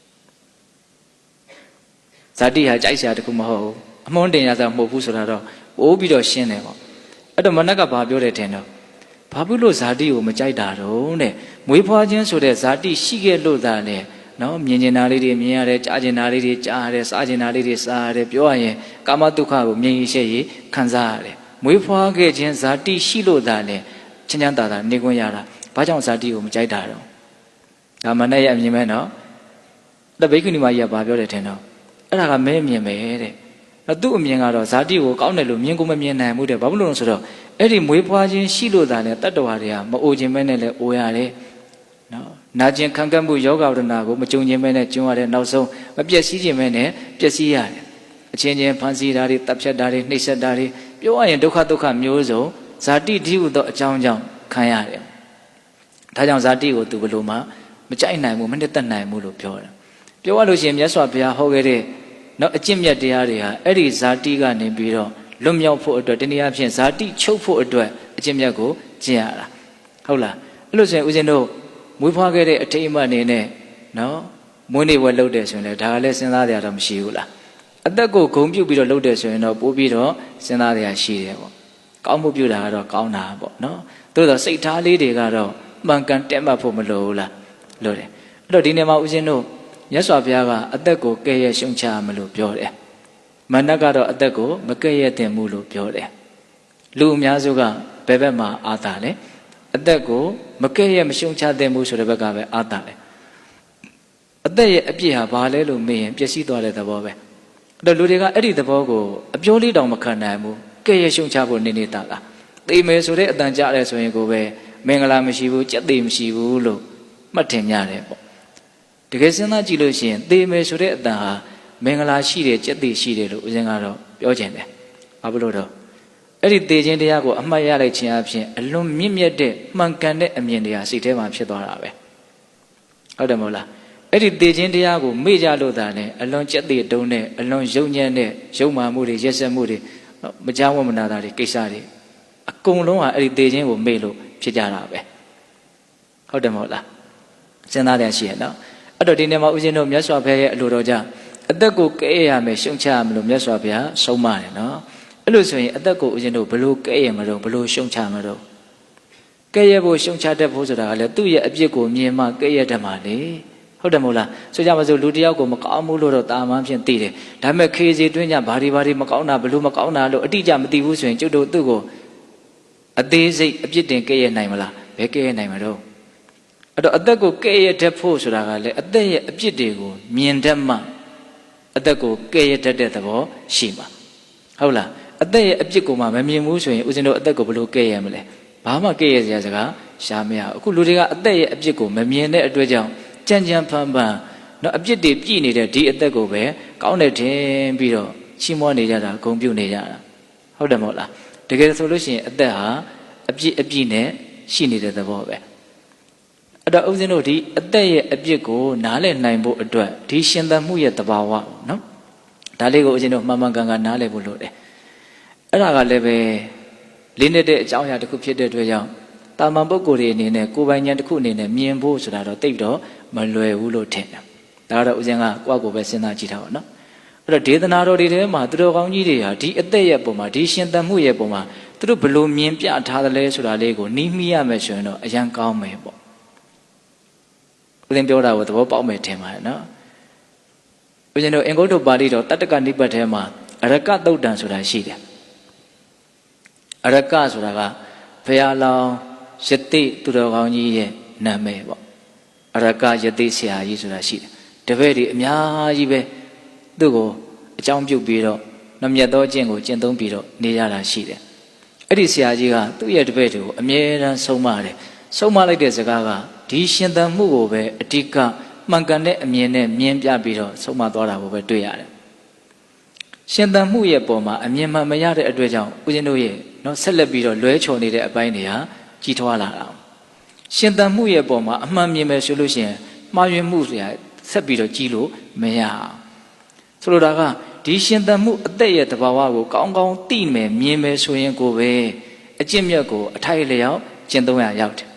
ဇာတိဟာကြိုက်စရာတခုမဟုတ်ဘူးအမွှန်းတင်ရစရာမဟုတ်ဘူးဆိုတာတော့ပိုးပြီးတော့ရှင်းတယ်ပေါ့အဲ့တော့မနက်ကဘာပြောတယ်ထင်တော့ဘာဖြစ်လို့ဇာတိကိုမကြိုက်တာတုံးတဲ့မွေးဖွားခြင်းဆိုတဲ့ဇာတိရှိခဲ့လို့သာလေနော်မြင်ကျင်တာလေးတွေမြင်ရတယ်ကြားကျင်တာလေးတွေကြားရတယ်စားကျင်တာလေးတွေစားရတယ်ပြောရရင်ကာမဒုက္ခကိုမြင်ရရှက်ရခံစားရတယ်မွေးဖွားခဲ့ခြင်းဇာတိရှိလို့သာလေချမ်းချမ်းသာသာနေခွင့်ရတာဘာကြောင့်ဇာတိကိုမကြိုက်တာတော့ဒါမနဲ့ရအမြင်မဲနော်တဘိက္ခုနီမကြီးကဘာပြောတယ်ထင်တော့အဲ့ဒါကမဲမြင်ပဲတဲ့သူ့အမြင်ကတော့ဇာတိကိုကောင်းတယ်လို့မြင်ကိုမမြင်နိုင်ဘူးတဲ့ဘာဖြစ်လို့လဲဆိုတော့အဲ့ဒီမွေးဖွားခြင်းရှိလို့သာလေတတ္တဝါတွေကမအိုခြင်းမဲနဲ့လည်းအိုရတယ်နော်နာကျင်ခံကပ်မှုယောဂဝဒနာကိုမကြုံခြင်းမဲနဲ့ကျုံရတဲ့နောက်ဆုံးမပျက်စီးခြင်းမဲနဲ့ပျက်စီးရတယ်အချင်းချင်းဖန်ဆီးတာတွေတပ်ဖြတ်တာတွေနှိပ်စက်တာတွေပြောရရင်ဒုက္ခဒုက္ခမျိုးစုံဇာတိဒီဟုသောအကြောင်းကြောင့်ခံရတယ်ဒါကြောင့်ဇာတိကိုသူဘယ်လိုမှမကြိုက်နိုင်ဘူးမနှစ်သက်နိုင်ဘူးလို့ပြောတယ်ပြောရလို့ရှိရင်မြတ်စွာဘုရားဟောခဲ့တဲ့နော်အကျင့်မြတ်တရားတွေဟာအဲ့ဒီဇာတိကနေပြီးတော့လွတ်မြောက်ဖို့အတွက်တနည်းအားဖြင့်ဇာတိချုပ်ဖို့အတွက်အကျင့်မြတ်ကိုကျင့်ရတာဟုတ်လားအဲ့လိုဆိုရင်ဦးဇင်းတို့မွေးဖွားခဲ့တဲ့အထိအမှတ်အနေနဲ့နော်မွေးနေ့ဝက်လုပ်တယ်ဆိုရင်လည်းဒါကလည်းစဉ်းစားကြရတော့မရှိဘူးလားအသက်ကိုဂုဏ်ပြုပြီးတော့လုပ်တယ်ဆိုရင်တော့ပို့ပြီးတော့စဉ်းစားကြရရှိတယ်ပေါ့ကောင်းမှုပြုတာကတော့ကောင်းတာပေါ့နော်သို့တော့စိတ်ထားလေးတွေကတော့မှန်ကန်တက်မှတ်ဖို့မလိုဘူးလားလိုတယ်အဲ့တော့ဒီနေ့မှာဦးဇင်းတို့မြတ်စွာဘုရားကအသက်ကိုကဲ့ရဲ့ရှုံချမလို့ပြောတယ်မဏ္ဍကတော့အသက်ကိုမကဲ့ရဲ့တင်မှုလို့ပြောတယ်လူအများစုကဘယ်ဘက်မှာအာသာလဲအသက်ကိုမကဲ့ရဲ့မရှုံချတင်မှုဆိုတဲ့ဘက်ကပဲအာသာတယ်အသက်ရဲ့အပြစ်ဟာဘာလဲလို့မေးရင်ပျက်စီးသွားတဲ့သဘောပဲအဲ့တော့လူတွေကအဲ့ဒီသဘောကိုအပြောလေးတောင်မခံနိုင်ဘူးကဲ့ရဲ့ရှုံချဖို့နေနေတာလားသိမယ်ဆိုတဲ့အတန်ကြားတယ်ဆိုရင်ကိုပဲမင်္ဂလာမရှိဘူးကြက်သေးမရှိဘူးလို့မှတ်ထင်ကြတယ်ပေါ့တကယ်စဉ်းစားကြည့်လို့ရှိရင်သေမယ်ဆိုတဲ့အတန်ဟာမင်္ဂလာရှိတယ်ကြက်သေးရှိတယ်လို့ဦးဇင်းကတော့ပြောချင်တယ်ဘာဖြစ်လို့တော့အဲ့ဒီသေခြင်းတရားကိုအမှတ်ရလိုက်ခြင်းအပြင်အလွန်မြင့်မြတ်တဲ့မှန်ကန်တဲ့အမြင်တရားစိတ်ထဲမှာဖြစ်သွားတာပဲဟုတ်တယ်မဟုတ်လားအဲ့ဒီသေခြင်းတရားကိုမေ့ကြလို့သာလေအလွန်ကြက်သေးတုံးနဲ့အလွန်ယုံညံ့တဲ့ယုံမာမှုတွေရက်စက်မှုတွေမကြောက်ဝမနာတာတွေကိစ္စတွေအကုန်လုံးဟာအဲ့ဒီသေခြင်းကိုမေ့လို့ဖြစ်ကြတာပဲဟုတ်တယ်မဟုတ်လားစဉ်းစားရရှိရနော်အဲ့တော့ဒီနေ့မှာဦးဇင်းတို့မြတ်စွာဘုရားရဲ့အလိုတော်ကြောင့်အသက်ကိုကဲ့ရမယ်ရှုံချရမလို့မြတ်စွာဘုရားဆုံးမတယ်နော်အဲ့လိုဆိုရင်အသက်ကိုဦးဇင်းတို့ဘလို့ကဲ့ရမလို့ဘလို့ရှုံချမလို့ကဲ့ရဖို့ရှုံချတတ်ဖို့ဆိုတာကလည်းသူ့ရဲ့အပြစ်ကိုမြင်မှကဲ့ရတတ်မှာလေဟုတ်တယ်မဟုတ်လားဆိုကြပါစို့လူတယောက်ကိုမကောင်းဘူးလို့တော့တာမန်ဖြင့်သိတယ်ဒါပေမဲ့ခေစီတွင်းကြဘာတွေဘာတွေမကောင်းတာဘလို့မကောင်းတာလို့အတိအကျမသိဘူးဆိုရင်ကျုပ်တို့သူ့ကိုအသေးစိတ်အပြစ်တင်ကဲ့ရနိုင်မလားဘယ်ကဲ့ရနိုင်မှာတော့အဲ့တော့အသက်ကိုကဲ့ရတတ်ဖို့ဆိုတာကလည်းအသက်ရဲ့အပြစ်တွေကိုမြင်တတ်မှအသက်ကိုကဲ့ရတတ်တဲ့သဘောရှိမှာဟုတ်လားအသက်ရဲ့အပြစ်ကိုမှမမြင်ဘူးဆိုရင်ဦးဇင်းတို့အသက်ကိုဘယ်လိုကဲ့ရမလဲဘာမှကဲ့ရစရာစကားရှားမရဘူးအခုလူတွေကအသက်ရဲ့အပြစ်ကိုမမြင်တဲ့အတွက်ကြောင့်ကြံ့ကြံ့ဖန်ဖန်နော်အပြစ်တွေပြည့်နေတဲ့ဒီအသက်ကိုပဲကောင်းတယ်ထင်ပြီးတော့ချီးမွမ်းနေကြတာဂုဏ်ပြုနေကြတာဟုတ်တယ်မဟုတ်လားတကယ်ဆိုလို့ရှိရင်အသက်ဟာအပြစ်အပြည့်နဲ့ရှိနေတဲ့သဘောပဲအဲ့အဲ့တော့ဦးဇင်းတို့ဒီအသက်ရဲ့အပြစ်ကိုနားလည်နိုင်ဖို့အတွက်ဒီရှင်သန်မှုရဲ့သဘာဝနော်ဒါလေးကိုဦးဇင်းတို့မှန်မှန်ကန်ကန်နားလည်ဖို့လိုတယ်အဲ့ဒါကလည်းပဲလေးနဲ့တဲ့အကြောင်းအရာတစ်ခုဖြစ်တဲ့အတွက်ကြောင့်တာမန်ပုဂ္ဂိုလ်တွေအနေနဲ့ကိုယ်ပိုင်ဉာဏ်တစ်ခုအနေနဲ့မြင်ဖို့ဆိုတာတော့တိတ်တော့မလွယ်ဘူးလို့ထင်တယ်ဒါကတော့ဦးဇင်းကကိုယ့်ကိုယ်ပဲစဉ်းစားကြည့်တာပါနော်အဲ့တော့ဒေသနာတော်တွေထဲမှာသူတော်ကောင်းကြီးတွေဟာဒီအသက်ရဲ့ပုံမှာဒီရှင်သန်မှုရဲ့ပုံမှာသူတို့ဘယ်လိုမြင်ပြထားသလဲဆိုတာလေးကိုနီးမိရမယ်ဆိုရင်တော့အရန်ကောင်းမယ်ပေါ့ဦးဇင်းပြောတာကိုသဘောပေါက်မယ်ထင်ပါတယ်နော်ဦးဇင်းတို့အင်္ဂုတ္တပါဠိတော်တတ္တကနိပတ်ထဲမှာအရကသုတ်တံဆိုတာရှိတယ်အရကဆိုတာကဘုရားလောင်းယတိသူတော်ကောင်းကြီးရဲ့နာမည်ပေါ့အရကယတိဆရာကြီးဆိုတာရှိတယ်တပည့်တွေအများကြီးပဲသူ့ကိုအကြောင်းပြုပြီးတော့နမြတ်သောအကျင့်ကိုကျင့်သုံးပြီးတော့နေရတာရှိတယ်အဲ့ဒီဆရာကြီးကသူ့ရဲ့တပည့်တွေကိုအမြဲတမ်းဆုံးမတယ်ဆုံးမလိုက်တဲ့စကားကဒီရှင်သန်မှုကိုပဲအတိကမှန်ကန်တဲ့အမြင်နဲ့မြင်ပြပြီးတော့ဆုံးမသွားတာကိုပဲတွေ့ရတယ်ရှင်သန်မှုရဲ့ပုံမှာအမြင်မှန်မရတဲ့အတွက်ကြောင့်ဦးဇင်းတို့ရဲ့နော်ဆက်လက်ပြီးတော့လွဲချော်နေတဲ့အပိုင်းတွေဟာကြီးထွားလာတာရှင်သန်မှုရဲ့ပုံမှာအမှန်မြင်မယ်ဆိုလို့ရှိရင်မှားယွင်းမှုတွေဆက်ပြီးတော့ကြီးလို့မရအောင်ဆိုလိုတာကဒီရှင်သန်မှုအသက်ရဲ့သဘာဝကိုကောင်းကောင်းသိမယ်မြင်မယ်ဆိုရင်ကိုပဲအကျင့်မြတ်ကိုအထိုက်လျောက်ကျင့်သုံးရရောက်တယ်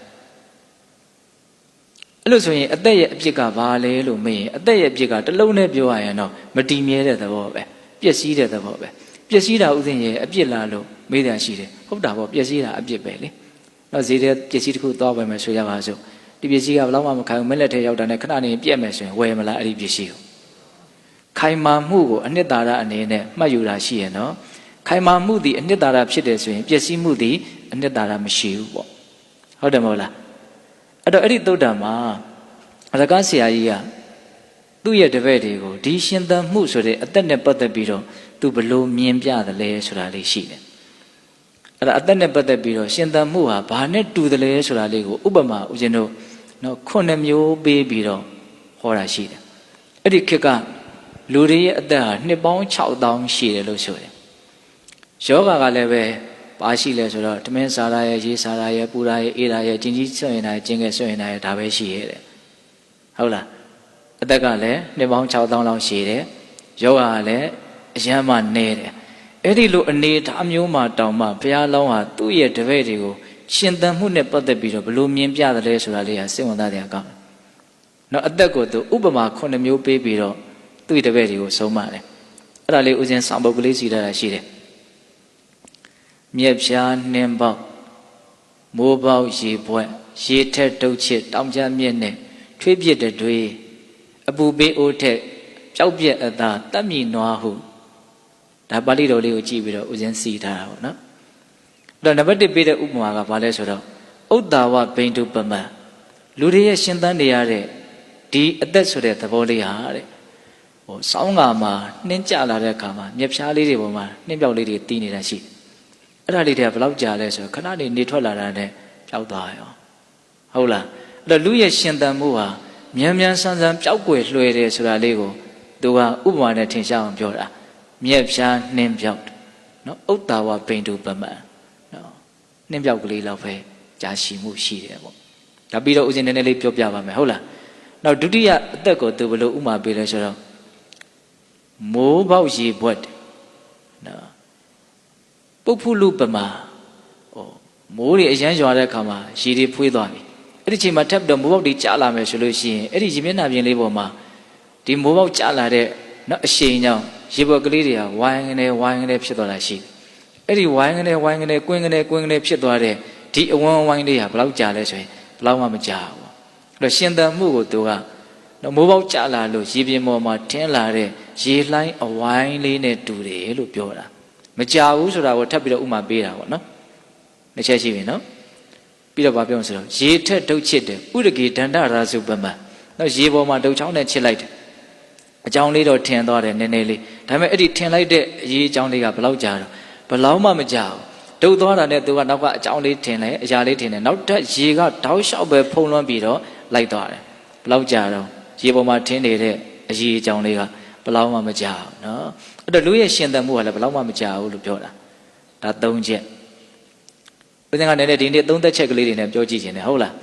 အဲ့လိုဆိုရင်အသက်ရဲ့အပြစ်ကဘာလဲလို့မေးရင်အသက်ရဲ့အပြစ်ကတစ်လုံးနဲ့ပြောရရင်တော့မတည်မြဲတဲ့သဘောပဲပျက်စီးတဲ့သဘောပဲပျက်စီးတာဥစဉ်ရဲ့အပြစ်လားလို့မေးတာရှိတယ်ဟုတ်တာပေါ့ပျက်စီးတာအပြစ်ပဲလေတော့ဈေးတဲ့ပျက်စီးတစ်ခုသွားပဲမယ်ဆိုရပါစို့ဒီပစ္စည်းကဘယ်တော့မှမခိုင်ဘူးမက်လက်ထဲရောက်တာနဲ့ခဏနေပြက်မယ်ဆိုရင်ဝယ်မလားအဲ့ဒီပစ္စည်းကိုခိုင်မာမှုကိုအနှစ်သာရအနေနဲ့မှတ်ယူတာရှိရင်တော့ခိုင်မာမှုသည်အနှစ်သာရဖြစ်တယ်ဆိုရင်ပျက်စီးမှုသည်အနှစ်သာရမရှိဘူးပေါ့ဟုတ်တယ်မဟုတ်လားအဲ့တော့အဲ့ဒီသုတ္တံမှာအရကဆရာကြီးကသူ့ရဲ့တပည့်တွေကိုဒီရှင်သန်မှုဆိုတဲ့အသက်နဲ့ပတ်သက်ပြီးတော့သူဘလို့မြင်ပြတယ်လဲဆိုတာလေးရှိတယ်အဲ့ဒါအသက်နဲ့ပတ်သက်ပြီးတော့ရှင်သန်မှုဟာဘာနဲ့တူတယ်လဲဆိုတာလေးကိုဥပမာဦးဇင်းတို့နော်ခုနှစ်မျိုးပေးပြီးတော့ဟောတာရှိတယ်အဲ့ဒီခေတ်ကလူတွေရဲ့အသက်ဟာနှစ်ပေါင်းခြောက်သောင်းရှိတယ်လို့ဆိုတယ်ယောဂကလည်းပဲပါရှိလဲဆိုတော့ဓမင်းစားရရဲ့ရေးစားရရဲ့ပူရရဲ့အေးရရဲ့ကျင်ကြီးဆွရင်တာကျင်ငယ်ဆွရင်တာဒါပဲရှိရဲ့တဲ့ဟုတ်လားအသက်ကလည်းနှစ်ပေါင်းခြောက်သောင်းလောက်ရှိတယ်ယောဂကလည်းအယမ်းမှနေတယ်အဲ့ဒီလိုအနေထားမျိုးမှာတောင်မှဘုရားလောင်းဟာသူ့ရဲ့တပည့်တွေကိုရှင်သန်မှုနဲ့ပတ်သက်ပြီးတော့ဘလို့မြင်ပြတယ်လဲဆိုတာလေးဟာစိတ်ဝင်စားတဲ့အကောင်းနော်အသက်ကိုသူဥပမာခုနှစ်မျိုးပေးပြီးတော့သူ့ရဲ့တပည့်တွေကိုဆုံးမတယ်အဲ့ဒါလေးဦးဇင်းဆောင်ပုဒ်ကလေးစီထားတာရှိတယ်မြက်ဖြားနှင်းပေါက်မိုးပေါက်ရေပွက်ရေထက်တုတ်ချစ်တောင်ကြမြင့်နဲ့ထွေးပြစ်တဲ့တွေအပူပေးအိုးထက်ကြောက်ပြက်အသာတတ်မြည်နွားဟုဒါပါဠိတော်လေးကိုကြည့်ပြီးတော့ဦးဇင်းစီထားတာပေါ့နော်အဲ့တော့နံပါတ်တစ်ပေးတဲ့ဥပမာကဘာလဲဆိုတော့ဥဒ္ဒါဝဘိန္ဒုပမံလူတွေရဲ့ရှင်သန်နေရတဲ့ဒီအသက်ဆိုတဲ့သဘောလေးဟာတဲ့ဟိုစောင်းကမှာနှင်းကြလာတဲ့အခါမှာမြက်ဖြားလေးတွေပေါ်မှာနှင်းပြောက်လေးတွေတီးနေတာရှိအဲ့ဒါလေးတွေကဘယ်လောက်ကြာလဲဆိုတော့ခဏနေနေထွက်လာတာနဲ့ပျောက်သွားရောဟုတ်လားအဲ့တော့လူရဲ့ရှင်သန်မှုဟာမြန်မြန်ဆန်းဆန်းပျောက်ကွယ်လွှဲတယ်ဆိုတာလေးကိုသူကဥပမာနဲ့ထင်ရှားအောင်ပြောတာမြက်ဖြားနှင်းပြောက်နော်ဥဒ္ဒါဝဘိန္ဒုပမံနော်နှင်းပြောက်ကလေးလောက်ပဲကြာရှိမှုရှိတယ်ပေါ့ဒါပြီးတော့ဦးဇင်းနည်းနည်းလေးပြောပြပါမယ်ဟုတ်လားနောက်ဒုတိယအသက်ကိုသူဘယ်လိုဥမာပေးလဲဆိုတော့မိုးပေါက်ရေပွက်နော်ပုပ္ဖုလူပမာဟိုမိုးတွေအရမ်းရွာတဲ့အခါမှာရေတွေဖွေးသွားပြီအဲ့ဒီချိန်မှာထပ်ပြီးတော့မိုးပေါက်တွေကျလာမယ်ဆိုလို့ရှိရင်အဲ့ဒီရေမျက်နှာပြင်လေးပေါ်မှာဒီမိုးပေါက်ကျလာတဲ့နော်အရှိန်ကြောင့်ရေပေါ်ကလေးတွေကဝိုင်းကနေဝိုင်းကနေဖြစ်သွားတာရှိတယ်အဲ့ဒီဝိုင်းကနေဝိုင်းကနေကွင်းကနေကွင်းကနေဖြစ်သွားတဲ့ဒီအဝန်းဝိုင်းလေးဟာဘယ်လောက်ကြာလဲဆိုရင်ဘယ်လောက်မှမကြာဘူးအဲ့တော့ရှင်သန်မှုကိုသူကနော်မိုးပေါက်ကျလာလို့ရေပြင်ပေါ်မှာထင်းလာတဲ့ရေလှိုင်းအဝိုင်းလေးနဲ့တူတယ်လို့ပြောတာမကြာဘူးဆိုတာကိုထပ်ပြီးတော့ဥမာပေးတာပေါ့နော်တစ်ချက်ရှိပြီနော်ပြီးတော့ဗာပြောဆိုတော့ရေထက်ဒုတ်ချစ်တယ်ဥရကေဒန္တရာစုပမံနော်ရေပေါ်မှာဒုတ်ချောင်းနဲ့ချစ်လိုက်တယ်အကြောင်းလေးတော့ထင်သွားတယ်နည်းနည်းလေးဒါပေမဲ့အဲ့ဒီထင်လိုက်တဲ့အရေးအကြောင်းလေးကဘယ်လောက်ကြာတော့ဘယ်လောက်မှမကြာဘူးဒုတ်သွားတာနဲ့သူကနောက်ကအကြောင်းလေးထင်တယ်အရာလေးထင်တယ်နောက်ထပ်ရေကတောက်လျှောက်ပဲဖုံးလွှမ်းပြီးတော့လိုက်သွားတယ်ဘယ်လောက်ကြာတော့ရေပေါ်မှာထင်းနေတဲ့အရေးအကြောင်းလေးကဘယ်လောက်မှမကြာဘူးနော်အဲ့တော့လူရဲ့ရှင်သန်မှုကလည်းဘယ်လောက်မှမကြာဘူးလို့ပြောတာဒါသုံးချက်ဦးဇင်းကလည်းဒီနေ့သုံးသက်ချက်ကလေးတွေနဲ့ပြောကြည့်ခြင်းတယ်ဟုတ်လား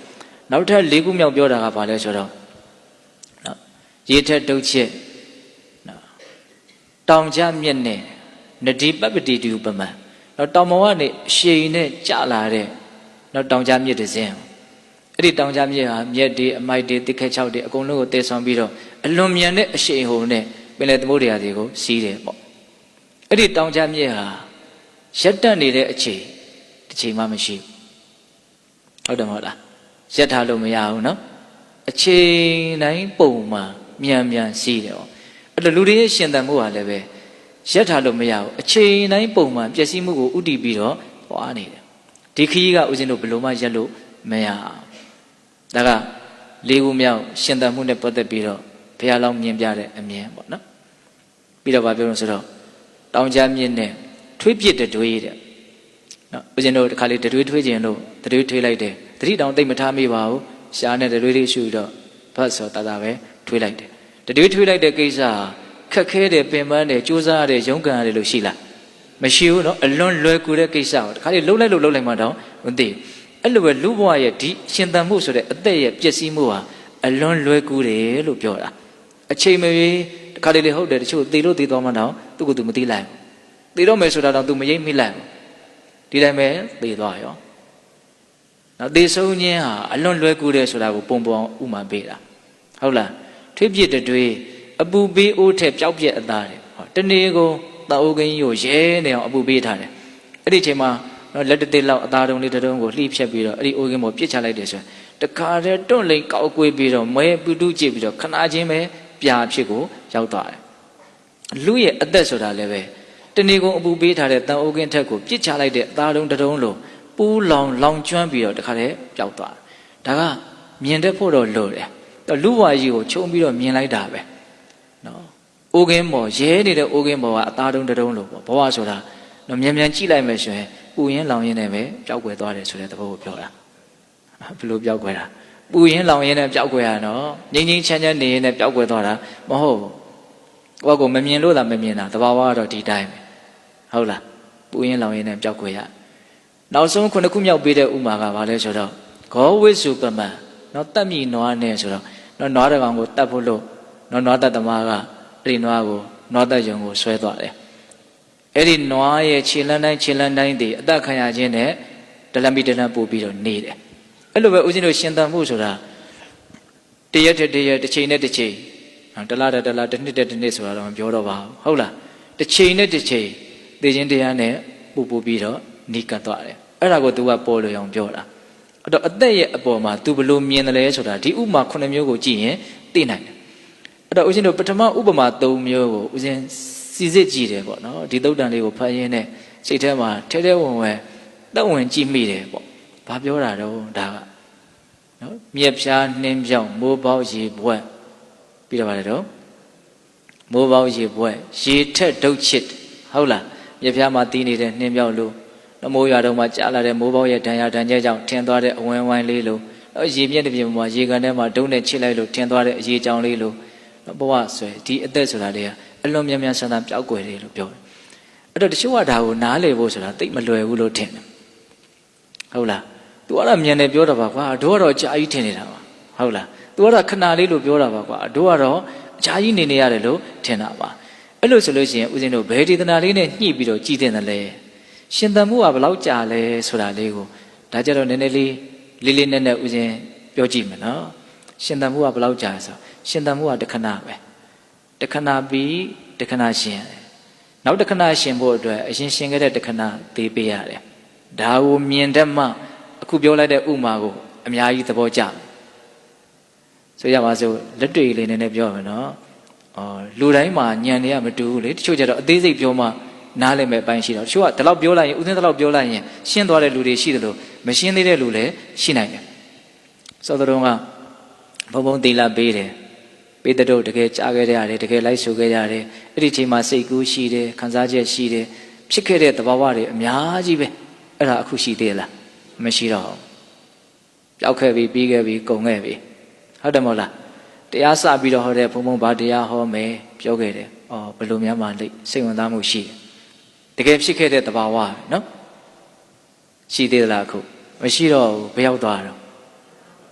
နောက်ထပ်၄ခုမြောက်ပြောတာကဘာလဲဆိုတော့နော်ရေထက်တုတ်ချစ်နော်တောင်ကျမြက်နဲ့နဒီပပ္ပတိတူပမံနော်တောင်ပေါ်ကနေအရှိန်နဲ့ကျလာတဲ့နော်တောင်ကျမြက်တစ်စင်းအဲ့ဒီတောင်ကျမြက်ဟာမြက်တွေအမိုက်တွေတစ်ခဲချောက်တွေအကုန်လုံးကိုတည်ဆောင်ပြီးတော့အလွန်မြန်တဲ့အရှိန်ဟိုနဲ့ပင်လယ်သမုဒ္ဒရာတွေကိုစီးတယ်ပေါ့အဲ့ဒီတောင်ကျမြက်ဟာရက်တက်နေတဲ့အချိန်တစ်ချိန်မှမရှိဘူးဟုတ်တယ်မဟုတ်လားရက်ထားလို့မရဘူးနော်အချိန်တိုင်းပုံမှန်မြန်မြန်စီးတယ်ပေါ့အဲ့လိုလူတွေရဲ့ရှင်သန်မှုဟာလည်းပဲရက်ထားလို့မရဘူးအချိန်တိုင်းပုံမှန်ပျက်စီးမှုကိုဥတည်ပြီးတော့သွားနေတယ်ဒီခရီးကဦးဇင်းတို့ဘယ်လိုမှရက်လို့မရအောင်ဒါကလေးခုမြောက်ရှင်သန်မှုနဲ့ပတ်သက်ပြီးတော့ဘုရားလောင်းမြင်ပြတဲ့အမြင်ပေါ့နော်ပြီးတော့ဗာပြောလို့ဆိုတော့တောင်ကြားမြင့်နဲ့ထွေးပြစ်တတွေးတဲ့နော်ဦးဇင်းတို့တစ်ခါလေးတတွေးထွေးခြင်းလို့တတွေးထွေးလိုက်တယ်တတိတောင်တိတ်မထားမိပါဘူးရှားနဲ့တတွေးလေးရှူတော့ဘတ်ဆိုတတာပဲထွေးလိုက်တယ်တတွေးထွေးလိုက်တဲ့ကိစ္စခက်ခဲတယ်ပင်ပန်းတယ်ကြိုးစားရတယ်ရုန်းကန်ရတယ်လို့ရှိလားမရှိဘူးနော်အလွန်လွယ်ကူတဲ့ကိစ္စကိုတစ်ခါလေးလှုပ်လိုက်လို့လှုပ်လိုက်မှတော့မသိဘူးအဲ့လိုပဲလူဘဝရဲ့ဒီရှင်သန်မှုဆိုတဲ့အသက်ရဲ့ပျက်စီးမှုဟာအလွန်လွယ်ကူတယ်လို့ပြောတာအချိန်မရွေးတစ်ခါလေးလေးဟုတ်တယ်တချို့သေလို့သေသွားမှတော့သူ့ကိုယ်သူမသိလိုက်ဘူးသေတော့မယ်ဆိုတာတော့သူမရိပ်မိလိုက်ဘူးဒီတိုင်းပဲသေသွားရောနော်သေဆုံးခြင်းဟာအလွန်လွယ်ကူတယ်ဆိုတာကိုပုံပေါ်ဥမာပေးတာဟုတ်လားထွေးပြစ်တွေအပူပေးအိုးထက်ပျောက်ပြက်အသားတယ်ဟောတနေ့ကိုတာအိုကင်းကြီးကိုရဲနေအောင်အပူပေးထားတယ်အဲ့ဒီချိန်မှာနော်လက်တသေးလောက်အသားတုံးလေးတုံးကိုလှိဖြက်ပြီးတော့အဲ့ဒီအိုးကင်းပေါ်ပြစ်ချလိုက်တယ်ဆိုရင်တခါတည်းတွန့်လိန်ကောက်ကွေးပြီးတော့မဲပူတုကြည့်ပြီးတော့ခဏချင်းပဲပြာဖြစ်ကိုရောက်သွားတယ်လူရဲ့အသက်ဆိုတာလည်းပဲတနေ့ကုန်အပူပေးထားတဲ့တန်အိုးကင်းထက်ကိုပြစ်ချလိုက်တဲ့အသားတုံးတုံးလို့ပူးလောင်လောင်ကျွမ်းပြီးတော့တခါတည်းပျောက်သွားတယ်ဒါကမြင်တတ်ဖို့တော့လိုတယ်လူဝါကြီးကိုခြုံပြီးတော့မြင်လိုက်တာပဲနော်အိုးကင်းပေါ်ရဲနေတဲ့အိုးကင်းပေါ်ကအသားတုံးတုံးလို့ပေါ့ဘဝဆိုတာနော်မြန်မြန်ကြည့်လိုက်မယ်ဆိုရင်ပူရင်းလောင်ရင်းနဲ့ပဲပျောက်ကွယ်သွားတယ်ဆိုတဲ့သဘောကိုပြောတာဘယ်လိုပျောက်ကွယ်တာပူရင်းလောင်ရင်းနဲ့ပျောက်ကွယ်ရနော်ငြိမ်းငြိမ်းချမ်းချမ်းနေရင်းနဲ့ပျောက်ကွယ်သွားတာမဟုတ်ဘူးကိုယ့်ကိုမမြင်လို့သာမမြင်တာသဘာဝကတော့ဒီတိုင်းပဲဟုတ်လားပူရင်းလောင်ရင်းနဲ့ပျောက်ကွယ်ရနောက်ဆုံးခုနှစ်ခုမြောက်ပေးတဲ့ဥမာကဘာလဲဆိုတော့ဂောဝိစုပမံနော်တတ်မြည်နွားနဲ့ဆိုတော့နော်နွားတကောင်ကိုတတ်ဖို့လို့နော်နွားတတ်သမားကအဲ့ဒီနွားကိုနွားတတ်ယုံကိုဆွဲသွားတယ်အဲ့ဒီနွားရဲ့ခြေလန်းတိုင်းခြေလန်းတိုင်းတည်အသက်ခံရခြင်းနဲ့တလမီတလပို့ပြီးတော့နေတယ်အဲ့လိုပဲဦးဇင်းတို့ရှင်သန်မှုဆိုတာတရက်တစ်တရက်တစ်ချိန်နဲ့တစ်ချိန်တလားတစ်လားတစ်နှစ်တစ်နှစ်ဆိုတာတော့မပြောတော့ပါဘူးဟုတ်လားတစ်ချိန်နဲ့တစ်ချိန်သိခြင်းတရားနဲ့ပို့ပို့ပြီးတော့နီးကပ်သွားတယ်အဲ့ဒါကို तू ကပေါ်လို့အောင်ပြောတာအဲ့တော့အသက်ရဲ့အပေါ်မှာ तू ဘလို့မြင်တယ်လဲဆိုတာဒီဥမာခုနှစ်မျိုးကိုကြည့်ရင်သိနိုင်တယ်အဲ့တော့ဦးဇင်းတို့ပထမဥပမာ၃မျိုးကိုဦးဇင်းစီစစ်ကြည့်တယ်ပေါ့နော်ဒီသုတ်တန်လေးကိုဖတ်ရင်းနဲ့စိတ်ထဲမှာထဲထဲဝင်ဝင်တက်ဝင်ကြည့်မိတယ်ပေါ့ဘာပြောတာတော့ဒါကနော်မြက်ဖြားနှင်းပြောင်းမိုးပေါက်ရေဘွက်ပြီးတော့ဗါလေတော့မိုးပေါက်ရေဘွက်ရေထက်ဒုတ်ချစ်ဟုတ်လားမြက်ဖြားမှာတီးနေတဲ့နှင်းပြောင်းလို့နမိုးရွာတော့မှကြားလာတဲ့မိုးပေါက်ရဲ့ဒဏ်ရာဒဏ်ကျဲကြောင့်ထင်သွားတဲ့အဝင်းဝိုင်းလေးလို့ရေမြက်တစ်ပြင်းမှာရေကန်ထဲမှာဒုံးနဲ့ချစ်လိုက်လို့ထင်သွားတဲ့အရေကြောင်လေးလို့ဘဝဆွဲဒီအသက်ဆိုတာလေးကအလွန်မြန်မြန်ဆန်ဆန်ပျောက်ကွယ်တယ်လို့ပြောတယ်အဲ့တော့တချို့ကဒါကိုနားလည်ဖို့ဆိုတာသိမလွယ်ဘူးလို့ထင်တယ်ဟုတ်လား तू အဲ့ဒါမြန်တယ်ပြောတာပါကွာတို့ကတော့အကြာကြီးထင်နေတာပါဟုတ်လား तू အဲ့ဒါခဏလေးလို့ပြောတာပါကွာတို့ကတော့အကြာကြီးနေနေရတယ်လို့ထင်တာပါအဲ့လိုဆိုလို့ရှိရင်ဦးဇင်းတို့ဘယ်ဒေသနာလေးနဲ့ညှိပြီးတော့ကြည်တင်တယ်လဲရှင်သန်မှုကဘယ်လောက်ကြာလဲဆိုတာလေးကိုဒါကြတော့နည်းနည်းလေးလေးလေးနက်နက်ဦးဇင်းပြောကြည့်မယ်နော်ရှင်သန်မှုကဘယ်လောက်ကြာဆိုရှင်သန်မှုကတခဏပဲတခဏပြီးတခဏရှင်နောက်တခဏရှင်ဖို့အတွက်အရှင်ရှင်ခဲ့တဲ့တခဏသေးပေးရတယ်ဒါကိုမြင်တတ်မှအခုပြောလိုက်တဲ့ဥမာကိုအများကြီးသဘောကျဆိုရပါစို့လက်တွေ့လေးနည်းနည်းပြောမယ်နော်အော်လူတိုင်းမှာညံနေရမတူဘူးလေတချို့ကျတော့အသေးစိတ်ပြောမှနားလည်မဲ့အပိုင်းရှိတော့တချို့ကဒီလောက်ပြောလိုက်ရင်ဥစဉ်ဒီလောက်ပြောလိုက်ရင်ရှင်းသွားတဲ့လူတွေရှိတယ်လို့မရှင်းသေးတဲ့လူလည်းရှိနိုင်တယ်ဆိုတော့ကဘုံဘုံသီလပေးတယ်ပေးတဲ့တော့တကယ်ကြားခဲ့ရတယ်တကယ်လိုက်ဆိုခဲ့ရတယ်အဲ့ဒီချိန်မှာစိတ်ကူးရှိတယ်ခံစားချက်ရှိတယ်ဖြစ်ခဲ့တဲ့သဘာဝတွေအများကြီးပဲအဲ့ဒါအခုရှိသေးလားမရှိတော့ဘူးပျောက်ခဲ့ပြီပြီးခဲ့ပြီကုန်ခဲ့ပြီဟုတ်တယ်မဟုတ်လားတရားစပြီးတော့ဟောတဲ့ဘုံဘုံဘာတရားဟောမယ်ပြောခဲ့တယ်အော်ဘယ်လိုများမှလိစိတ်ဝင်စားမှုရှိတယ်တကယ်ဖြစ်ခဲ့တဲ့သဘာဝနော်ရှိသေးလားအခုမရှိတော့ဘူးဘယ်ရောက်သွားတော့ပ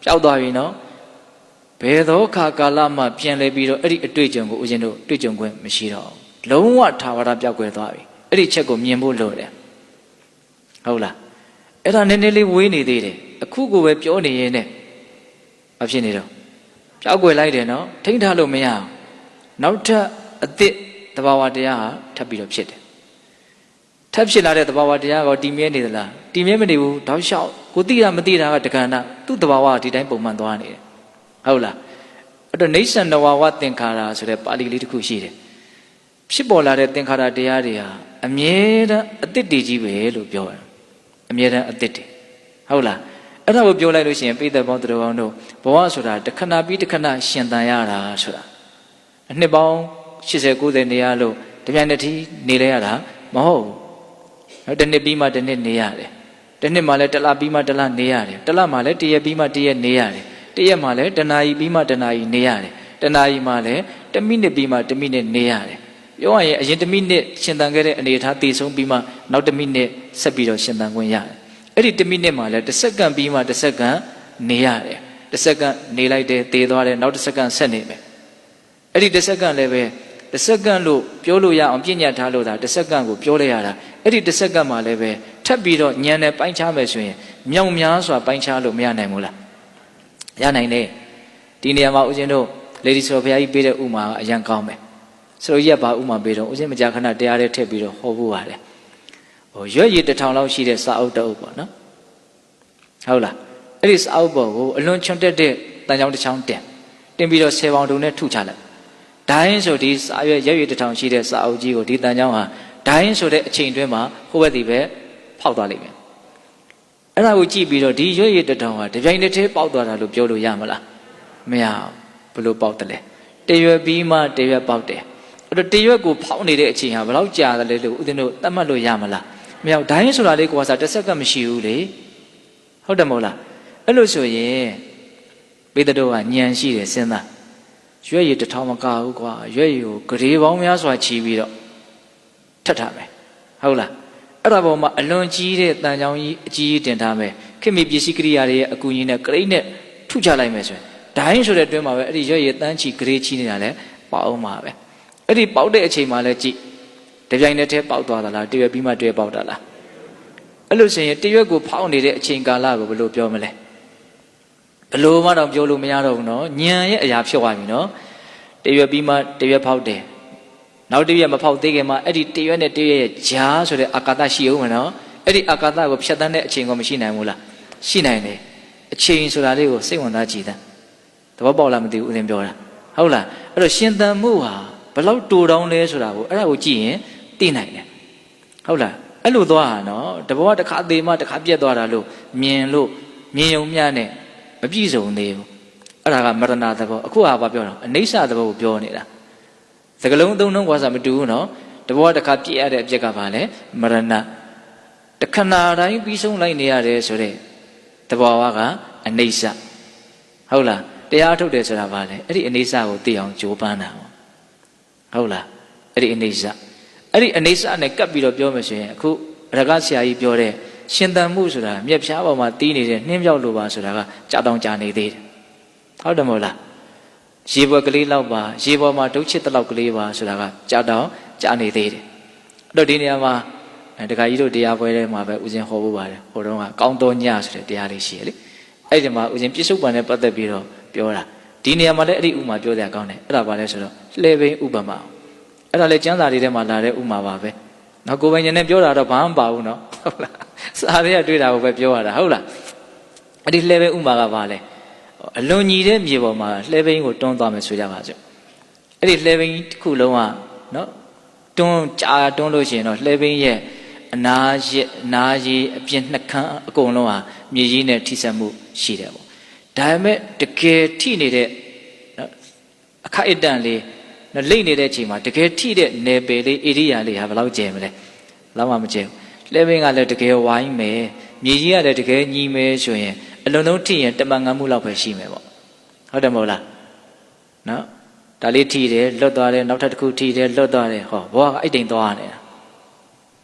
ပြောက်သွားပြီနော်ဘယ်သောခါကာလမှပြန်လဲပြီးတော့အဲ့ဒီအတွေ့အကြုံကိုဦးဇင်းတို့တွေ့ကြုံခွင့်မရှိတော့လုံးဝထာဝရပြောက်ကွယ်သွားပြီအဲ့ဒီချက်ကိုမြင်ဖို့လိုတယ်ဟုတ်လားအဲ့ဒါနည်းနည်းလေးဝေးနေသေးတယ်အခုကိုပဲပြောနေရင်နဲ့မဖြစ်နေတော့ပြောက်ကွယ်လိုက်တယ်နော်ထိန်းထားလို့မရအောင်နောက်ထပ်အသစ်သဘာဝတရားဟာထပ်ပြီးတော့ဖြစ်တယ်ထပ်ဖြစ်လာတဲ့သဘာဝတရားကတည်မြဲနေသလားတည်မြဲမနေဘူးတောက်လျှောက်ကိုသိတာမသိတာကတက္ကနာသူ့သဘာဝကဒီတိုင်းပုံမှန်သွားနေတယ်ဟုတ်လားအဲ့တော့နေဆန်နဝဝသင်္ခါရဆိုတဲ့ပါဠိလေးတစ်ခုရှိတယ်ဖြစ်ပေါ်လာတဲ့သင်္ခါရတရားတွေဟာအမြဲတမ်းအသစ်တည်ကြီးပဲလို့ပြောတယ်အမြဲတမ်းအသစ်တည်ဟုတ်လားအဲ့ဒါကိုပြောလိုက်လို့ရှိရင်ပိဋကပေါင်းသူတော်ကောင်းတို့ဘဝဆိုတာတစ်ခဏပြီးတစ်ခဏရှင်သန်ရတာဆိုတာအနှစ်ပေါင်း၈၀ ၉၀နေရလို့တပြိုင်တည်းနေလဲရတာမဟုတ်ဘူးတစ်နှစ်ပြီးမှတစ်နှစ်နေရတယ်တစ်နှစ်မှလည်းတစ်လပြီးမှတစ်လနေရတယ်တစ်လမှလည်းတစ်ရက်ပြီးမှတစ်ရက်နေရတယ်တစ်ရက်မှလည်းတစ်နာရီပြီးမှတစ်နာရီနေရတယ်တစ်နာရီမှလည်းတစ်မိနစ်ပြီးမှတစ်မိနစ်နေရတယ်ပြောရရင်အရင်တစ်မိနစ်ရှင်သန်ခဲ့တဲ့အနေအထားတည်ဆုံးပြီးမှနောက်တစ်မိနစ်ဆက်ပြီးတော့ရှင်သန်ခွင့်ရတယ်အဲ့ဒီတစ်မိနစ်မှလည်းတစ်စက္ကန့်ပြီးမှတစ်စက္ကန့်နေရတယ်တစ်စက္ကန့်နေလိုက်တယ်တည်သွားတယ်နောက်တစ်စက္ကန့်ဆက်နေမယ်အဲ့ဒီတစ်စက္ကန့်လည်းပဲတစ်စက္ကန့်လို့ပြောလို့ရအောင်ပြညတ်ထားလို့ဒါတစ်စက္ကန့်ကိုပြောလိုက်ရတာအဲ့ဒီတစ်စက္ကန့်မှလည်းပဲထပ်ပြီးတော့ညံနဲ့ပိုင်းခြားမယ်ဆိုရင်မြောင်များစွာပိုင်းခြားလို့မရနိုင်ဘူးလားရနိုင်တယ်ဒီနေရာမှာဦးဇင်းတို့လေဒီဆိုဘုရားကြီးပေးတဲ့ဥမာအရန်ကောင်းမယ်ဆိုတော့ရက်ပါဥမာပေးတော့ဦးဇင်းမကြာခဏတရားတွေထည့်ပြီးတော့ဟောဖို့ပါတယ်ဟိုရွက်ရည်တစ်ထောင်လောက်ရှိတဲ့စာအုပ်တအုပ်ပေါ့နော်ဟုတ်လားအဲ့ဒီစာအုပ်ပေါ်ကိုအလွန်ချွတ်တက်တဲ့တန်ချောင်းတစ်ချောင်းတင်တင်ပြီးတော့ဆယ်ပေါင်တုံနဲ့ထုချလိုက်ဒိုင်းဆိုဒီစာရွက်ရွက်ရည်တစ်ထောင်ရှိတဲ့စာအုပ်ကြီးကိုဒီတန်ချောင်းဟာဒိုင်းဆိုတဲ့အချိန်တွင်းမှာဟိုဘက်ဒီဘက်ဖောက်သွားလိမ့်မယ်အဲ့ဒါကိုကြည့်ပြီးတော့ဒီရွက်ရည်တစ်ထောင်ဟာတပြိုင်တည်းပေါက်သွားတာလို့ပြောလို့ရမလားမရဘူးဘလို့ပေါက်တယ်လဲတရွက်ပြီးမှတရွက်ပေါက်တယ်အဲ့တော့တရွက်ကိုဖောက်နေတဲ့အချိန်ဟာဘယ်လောက်ကြာတယ်လဲလို့ဦးဇင်းတို့သတ်မှတ်လို့ရမလားမရဘူးဒိုင်းဆိုတာလေးကိုကစားတစ်စက္ကန့်မရှိဘူးလေဟုတ်တယ်မဟုတ်လားအဲ့လို့ဆိုရင်ပေတတော်ကညံရှိတယ်စဉ်းစားရွက်ရည်တစ်ထောင်မကဘူးကွာရွက်ရည်ကိုဂရေပေါင်းများစွာချီပြီးတော့ထပ်ထားမယ်ဟုတ်လားအဲ့ဒါပေါ်မှာအလွန်ကြီးတဲ့တန်ချောင်းကြီးအကြီးကြီးတင်ထားမယ်ခင်မီပစ္စည်းကိရိယာတွေရဲ့အကူကြီးနဲ့ဂရိတ်နဲ့ထုချလိုက်မယ်ဆိုရင်ဒိုင်းဆိုတဲ့အတွင်းမှာပဲအဲ့ဒီရွက်ရည်တန်းချီဂရေချီနေတာလဲပေါက်အောင်မှာပဲအဲ့ဒီပေါက်တဲ့အချိန်မှာလဲကြည့်တပြိုင်တည်းပေါက်သွားသလားတရွက်ပြီးမှတရွက်ပေါက်တာလားအဲ့လိုဆိုရင်တရွက်ကိုဖောက်နေတဲ့အချိန်ကာလကိုဘယ်လိုပြောမလဲဘယ်လိုမှတော့ပြောလို့မရတော့ဘူးနော်ညံရဲ့အရာဖြစ်သွားပြီနော်တရွက်ပြီးမှတရွက်ဖောက်တယ်နောက်တရွက်မဖောက်သေးခင်မှာအဲ့ဒီတရွက်နဲ့တရွက်ရဲ့ဂျားဆိုတဲ့အာကာသရှိအောင်မနော်အဲ့ဒီအာကာသကိုဖြတ်တန်းတဲ့အချိန်ကမရှိနိုင်ဘူးလားရှိနိုင်တယ်အချိန်ဆိုတာလေးကိုစိတ်ဝင်စားကြည့်တဲ့သဘောပေါက်လားမသိဘူးဦးဇင်းပြောတာဟုတ်လားအဲ့တော့ရှင်သန်မှုဟာဘယ်လောက်တူတောင်းလဲဆိုတာကိုအဲ့ဒါကိုကြည့်ရင်သိနိုင်တယ်ဟုတ်လားအဲ့လိုသွားတာနော်တဘောတစ်ခါသေးမှတစ်ခါပြက်သွားတာလို့မြင်လို့မြင်ုံမျှနဲ့မပြည့်စုံသေးဘူးအဲ့ဒါကမရဏသဘောအခုဟာဘာပြောတာအနိစ္စသဘောကိုပြောနေတာစကလုံးသုံးလုံးကွာစားမတူဘူးနော်တဘောတစ်ခါပြည့်ရတဲ့အပြက်ကဘာလဲမရဏတခဏတိုင်းပြီးဆုံးလိုက်နေရတယ်ဆိုတဲ့သဘောကအနိစ္စဟုတ်လားတရားထုတ်တယ်ဆိုတာဘာလဲအဲ့ဒီအနိစ္စကိုသိအောင်ကြိုးပမ်းတာဟုတ်လားအဲ့ဒီအနိစ္စအဲ့ဒီအနိစ္စနဲ့ကပ်ပြီးတော့ပြောမှဆိုရင်အခုရကဆရာကြီးပြောတဲ့ရှင်သန်မှုဆိုတာမြက်ဖြားပေါ်မှာတီးနေတဲ့နှင်းပြောက်လိုပါဆိုတာကကြောက်တောင်ကြာနေသေးတယ်ဟုတ်တယ်မဟုတ်လားရေပေါ်ကလေးလောက်ပါရေပေါ်မှာဒုတ်ချစ်တလောက်ကလေးပါဆိုတာကကြောက်တောင်ကြာနေသေးတယ်အဲ့တော့ဒီနေရာမှာတခါကြီးတို့တရားပွဲထဲမှာပဲဦးဇင်းဟောဖို့ပါတယ်ဟိုတုန်းကကောင်းတော်ညဆိုတဲ့တရားလေးရှိရလေအဲ့ဒီမှာဦးဇင်းပြစ္ဆုတ်ပံနဲ့ပတ်သက်ပြီးတော့ပြောတာဒီနေရာမှာလည်းအဲ့ဒီဥမာပြောတဲ့အကောင်းတယ်အဲ့ဒါပါလဲဆိုတော့လှဲဘိန်းဥပမာအဲ့ဒါလည်းကျမ်းစာတွေထဲမှာလာတဲ့ဥမာပါပဲနော်ကိုယ်ပိုင်ဉာဏ်နဲ့ပြောတာတော့ဘာမှမပါဘူးနော်ဟုတ်လားစာတွေကတွေ့တာကိုပဲပြောရတာဟုတ်လားအဲ့ဒီလှဲဘိန်းဥမာကဘာလဲအလွန်ညီတဲ့မြေပေါ်မှာလှဲဘိန်းကိုတွန်းသွားမယ်ဆိုကြပါစို့အဲ့ဒီလှဲဘိန်းတစ်ခုလုံးကနော်တွန်းကြာတွန်းလို့ရှိရင်တော့လှဲဘိန်းရဲ့အနာရစ်အနာရည်အပြင်နှကန်းအကုန်လုံးဟာမြေကြီးနဲ့ထိစပ်မှုရှိတယ်ပေါ့ဒါပေမဲ့တကယ်ထိနေတဲ့နော်အခက်အတန့်လေးနော်လိမ့်နေတဲ့အချိန်မှာတကယ်ထိတဲ့နယ်ပယ်လေးဧရိယာလေးဟာဘယ်လောက်ကျယ်မလဲဘယ်လောက်မှမကျယ်ဘူးလှဲဘင်းကလည်းတကယ်ဝိုင်းမယ်မြေကြီးကလည်းတကယ်ညီမယ်ဆိုရင်အလုံးလုံးထိရင်တမန်ငန်းမှုလောက်ပဲရှိမယ်ပေါ့ဟုတ်တယ်မဟုတ်လားနော်ဒါလေးထိတယ်လွတ်သွားတယ်နောက်ထပ်တစ်ခုထိတယ်လွတ်သွားတယ်ဟောဘောကအဲ့တိန်သွားနေတာ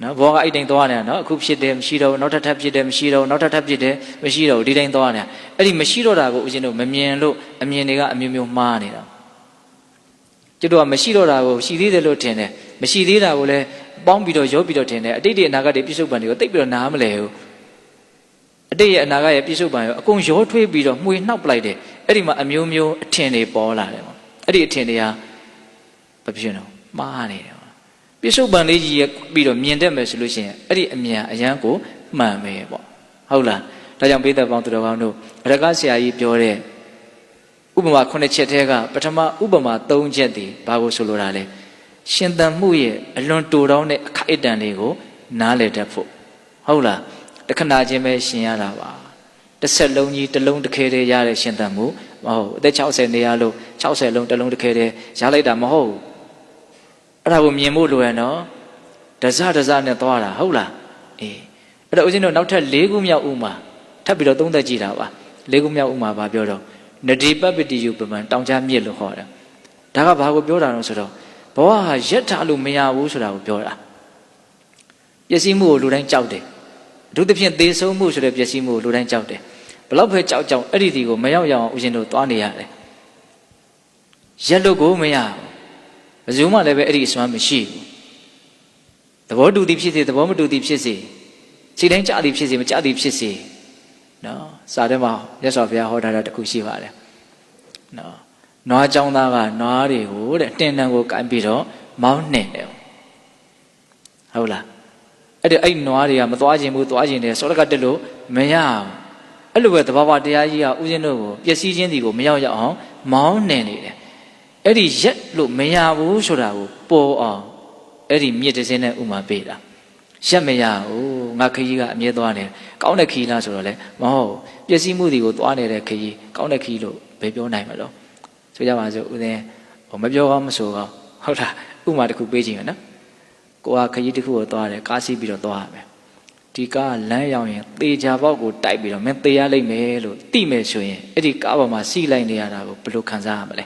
နော်ဘောကအဲ့တိုင်းသွားနေတာနော်အခုဖြစ်တယ်မရှိတော့နောက်ထပ်ထပ်ဖြစ်တယ်မရှိတော့နောက်ထပ်ထပ်ဖြစ်တယ်မရှိတော့ဒီတိုင်းသွားနေတာအဲ့ဒီမရှိတော့တာကိုဦးဇင်းတို့မမြင်လို့အမြင်တွေကအမျိုးမျိုးမှားနေတာကျွတ်တော့မရှိတော့တာကိုရှိသေးတယ်လို့ထင်တယ်မရှိသေးတာကိုလည်းပေါင်းပြီးတော့ရောပြီးတော့ထင်တယ်အတိတ်တွေအနာဂတ်တွေပြစ္ဆုတ်ပံတွေကိုတိတ်ပြီးတော့နားမလဲဘူးအတိတ်ရဲ့အနာဂတ်ရဲ့ပြစ္ဆုတ်ပံရောအကုန်ရောထွေးပြီးတော့မှွေနှောက်ပလိုက်တယ်အဲ့ဒီမှာအမျိုးမျိုးအထင်တွေပေါ်လာတယ်ပေါ့အဲ့ဒီအထင်တွေကဘာဖြစ်လို့မှားနေတယ်ပြစ္ဆုတ်ပံလေးကြီးရပြီးတော့မြင်တတ်မယ်ဆိုလို့ရှိရင်အဲ့ဒီအမြန်အရန်ကိုမှန်မယ်ပေါ့ဟုတ်လားဒါကြောင့်ပိဿပေါင်းသူတော်ကောင်းတို့ရကဆရာကြီးပြောတဲ့ဥပမာခုနှစ်ချက်တည်းကပထမဥပမာသုံးချက်တည်ဘာကိုဆိုလိုတာလဲရှင်သန်မှုရဲ့အလွန်တိုတောင်းတဲ့အခိုက်အတန့်လေးကိုနားလည်တတ်ဖို့ဟုတ်လားတခဏချင်းပဲရှင်ရတာပါတစ်ဆက်လုံးကြီးတစ်လုံးတစ်ခဲတည်းရတဲ့ရှင်သန်မှုမဟုတ်အသက်၆၀နေရလို့၆၀လုံးတစ်လုံးတစ်ခဲတည်းရလိုက်တာမဟုတ်အဲ့ဒါကိုမြင်ဖို့လိုရနော်ဒဇဒဇနဲ့သွားတာဟုတ်လားအေးအဲ့တော့ဦးဇင်းတို့နောက်ထပ်၄ခုမြောက်ဥမာထပ်ပြီးတော့သုံးသက်ကြည့်တာပါ၄ခုမြောက်ဥမာဘာပြောတော့နဒီပပတိယုပမံတောင်ကြားမြစ်လို့ခေါ်တာဒါကဘာကိုပြောတာလဲဆိုတော့ဘဝဟာရက်ထားလို့မရဘူးဆိုတာကိုပြောတာပျက်စီးမှုကိုလူတိုင်းကြောက်တယ်အထူးသဖြင့်သေဆုံးမှုဆိုတဲ့ပျက်စီးမှုကိုလူတိုင်းကြောက်တယ်ဘလောက်ပဲကြောက်ကြောက်အဲ့ဒီဒီကိုမရောက်ရအောင်ဦးဇင်းတို့သွားနေရတယ်ရက်လို့ကိုမရဘူးဘယ်သူမှလည်းပဲအဲ့ဒီအစွမ်းမရှိဘူးသဘောတူသည်ဖြစ်စေသဘောမတူသည်ဖြစ်စေစိတ်တိုင်းကြသည်ဖြစ်စေမကြသည်ဖြစ်စေနော်စာထဲမှာမြတ်စွာဘုရားဟောထားတာတခုရှိပါတယ်နော်နွားเจ้าသားကနွားတွေကိုတဲ့တင်တန်ကိုကန်ပြီးတော့မောင်းနှင်တယ်ဟုတ်လားအဲ့ဒီအဲ့နွားတွေကမသွားခြင်းဘူးသွားခြင်းတယ်စောရကတက်လို့မရအောင်အဲ့လိုပဲသဘာဝတရားကြီးကဥစဉ်တို့ကိုပျက်စီးခြင်းဒီကိုမရောက်ရအောင်မောင်းနှင်နေတယ်အဲ့ဒီရက်လို့မရဘူးဆိုတာကိုပေါ်အောင်အဲ့ဒီမြစ်တစ်စင်းနဲ့ဥမာပေးတာရက်မရဘူးငါခကြီးကအမြဲသွားနေကောင်းတဲ့ခကြီးလားဆိုတော့လေမဟုတ်ပျက်စီးမှုတွေကိုသွားနေတဲ့ခကြီးကောင်းတဲ့ခကြီးလို့ဘယ်ပြောနိုင်မလို့ဆိုကြပါစို့ဦးဇင်းဟိုမပြောကောင်းမဆိုကောင်းဟုတ်လားဥမာတစ်ခုပေးကြည့်မယ်နော်ကိုကခကြီးတစ်ခုကိုသွားတယ်ကားစီးပြီးတော့သွားရမယ်ဒီကားလမ်းရောက်ရင်သေချာပေါက်ကိုတိုက်ပြီးတော့မင်းသေရလိမ့်မယ်လို့သိမယ်ဆိုရင်အဲ့ဒီကားပေါ်မှာစီးလိုက်နေရတာကိုဘယ်လိုခံစားရမလဲ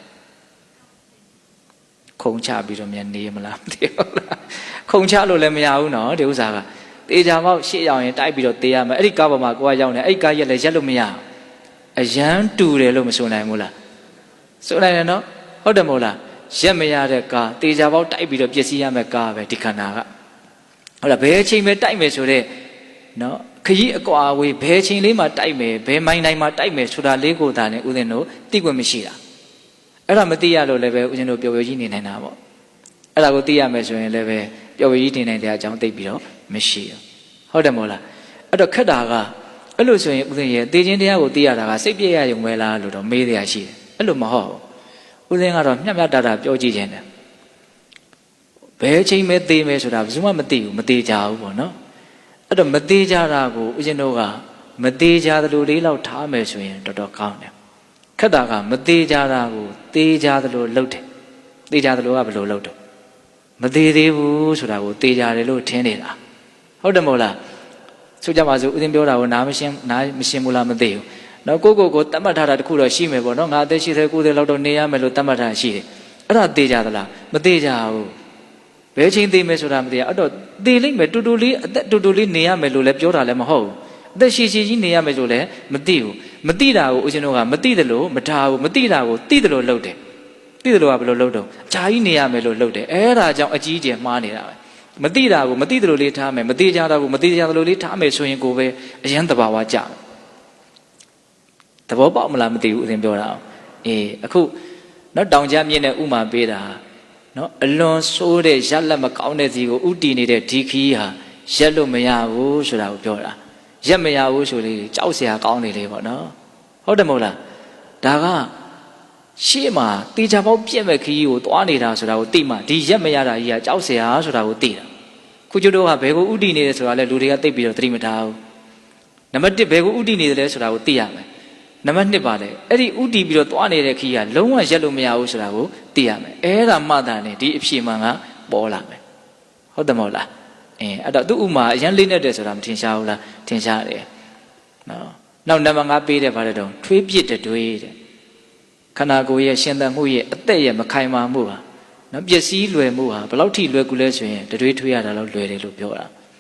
ခုံချပြီးတော့မြန်နေမလားမသိဘူးလားခုံချလို့လည်းမရဘူးနော်ဒီဥစ္စာကသေချာပေါက်ရှေ့ရောက်ရင်တိုက်ပြီးတော့သေရမယ်အဲ့ဒီကားပေါ်မှာကိုကရောက်နေအဲ့ဒီကားရက်လည်းရက်လို့မရဘူးအရန်တူတယ်လို့မဆိုနိုင်ဘူးလားဆိုနိုင်တယ်နော်ဟုတ်တယ်မဟုတ်လားရက်မရတဲ့ကားတေချာပေါက်တိုက်ပြီးတော့ပျက်စီးရမယ့်ကားပဲဒီခန္ဓာကဟုတ်လားဘယ်အချိန်ပဲတိုက်မယ်ဆိုတော့နော်ခရီးအကွာအဝေးဘယ်အချိန်လေးမှတိုက်မယ်ဘယ်မိုင်းတိုင်းမှတိုက်မယ်ဆိုတာလေးကိုသာနဲ့ဦးဇင်းတို့သိခွင့်မရှိတာအဲ့ဒါမသိရလို့လည်းပဲဦးဇင်းတို့ပျော်ပျော်ကြီးနေနိုင်တာပေါ့အဲ့ဒါကိုသိရမယ်ဆိုရင်လည်းပဲပျော်ပျော်ကြီးနေနိုင်တဲ့အကြောင်းသိပြီးတော့မရှိဘူးဟုတ်တယ်မဟုတ်လားအဲ့တော့ခက်တာကအဲ့လိုဆိုရင်ဦးဇင်းရဲ့သိခြင်းတရားကိုသိရတာကစိတ်ပြည့်ရရုံပဲလားလို့တော့မေးရရှိတယ်အဲ့လိုမဟုတ်ဘူးဦးဇင်းကတော့မျှမျှတတပြောကြည့်ခြင်းတယ်ဘယ်ချိန်ပဲသိမယ်ဆိုတာဘယ်သူမှမသိဘူးမသိကြဘူးပေါ့နော်အဲ့တော့မသိကြတာကိုဦးဇင်းတို့ကမသိကြသလိုလေးလောက်ထားမယ်ဆိုရင်တော်တော်ကောင်းတယ်ခက်တာကမသိကြတာကိုသိကြသလိုလှုပ်တယ်သိကြသလိုကဘယ်လိုလှုပ်တော့မသိသေးဘူးဆိုတာကိုသိကြတယ်လို့ထင်နေတာဟုတ်တယ်မဟုတ်လားဆိုကြပါစို့ဦးဇင်းပြောတာကိုနားမရှင်းနားမရှင်းဘူးလားမသိဘူးနော်ကိုကိုကိုတတ်မှတ်ထားတာတခုတော့ရှိမယ်ပေါ့နော်ငါအသက်ရှိသေးကိုယ်သေးလောက်တော့နေရမယ်လို့တတ်မှတ်ထားရှိတယ်အဲ့ဒါသိကြသလားမသိကြဘူးဘယ်ချိန်သိမယ်ဆိုတာမသိရအဲ့တော့သိလိမ့်မယ်တူတူလေးအသက်တူတူလေးနေရမယ်လို့လည်းပြောတာလည်းမဟုတ်ဘူးအသက်ရှိရှိကြီးနေရမယ်လို့လည်းမသိဘူးမသိတာကိုဦးဇင်းတို့ကမသိတယ်လို့မထားဘူးမသိတာကိုသိတယ်လို့လုပ်တယ်သိတယ်လို့ကဘယ်လိုလုပ်တော့အကြာကြီးနေရမယ်လို့လုပ်တယ်အဲ့ဒါကြောင့်အကြီးအကျယ်မှားနေတာပဲမသိတာကိုမသိတယ်လို့လေးထားမယ်မသိကြတာကိုမသိကြတယ်လို့လေးထားမယ်ဆိုရင်ကိုပဲအရန်တဘာဝကြတယ်သဘောပေါက်မလားမသိဘူးဦးဇင်းပြောတာအေးအခုနော်တောင်ကြားမြင့်တဲ့ဥမာပေးတာနော်အလွန်ဆိုးတဲ့ရက်လက်မကောင်းတဲ့စီကိုဥတီနေတဲ့ဒီခီးဟာရက်လို့မရဘူးဆိုတာကိုပြောတာရက်မရဘူးဆိုလေကြောက်เสียကောင်းနေလေပေါ့နော်ဟုတ်တယ်မဟုတ်လားဒါကရှေ့မှာတေချာပေါက်ပြက်မဲ့ခီးကိုသွားနေတာဆိုတာကိုသိမှဒီရက်မရတာကြီးကကြောက်เสียဆိုတာကိုသိတာခုကျတို့ကဘယ်ကိုဥတီနေတယ်ဆိုတာလဲလူတွေကသိပြီးတော့သတိမထားဘူးနံပါတ်တစ်ဘယ်ကိုဥတီနေတယ်လဲဆိုတာကိုသိရမယ်နံပါတ်နှစ်ပါလေအဲ့ဒီဥတီပြီးတော့သွားနေတဲ့ခီးကလုံးဝရက်လို့မရဘူးဆိုတာကိုသိရမယ်အဲ့ဒါမှသာလေဒီအဖြေမှန်ကပေါ်လာမယ်ဟုတ်တယ်မဟုတ်လားအင်းအဲ့တော့သူ့ဥမာအရင်လေးနဲ့တယ်ဆိုတာမထင်ရှားဘူးလားထင်ရှားတယ်နော်နောက်နံပါတ်ငါးပေးတယ်ဗါတဲ့တော့ထွေးပြစ်တဲ့တွေးတဲ့ခန္ဓာကိုယ်ရဲ့ရှင်သန်မှုရဲ့အသက်ရဲ့မခိုင်မာမှုဟာနော်ပျက်စီးလွယ်မှုဟာဘယ်လောက်ထိလွယ်ကူလဲဆိုရင်တွေးထွေးရတာတော့လွယ်တယ်လို့ပြောတာ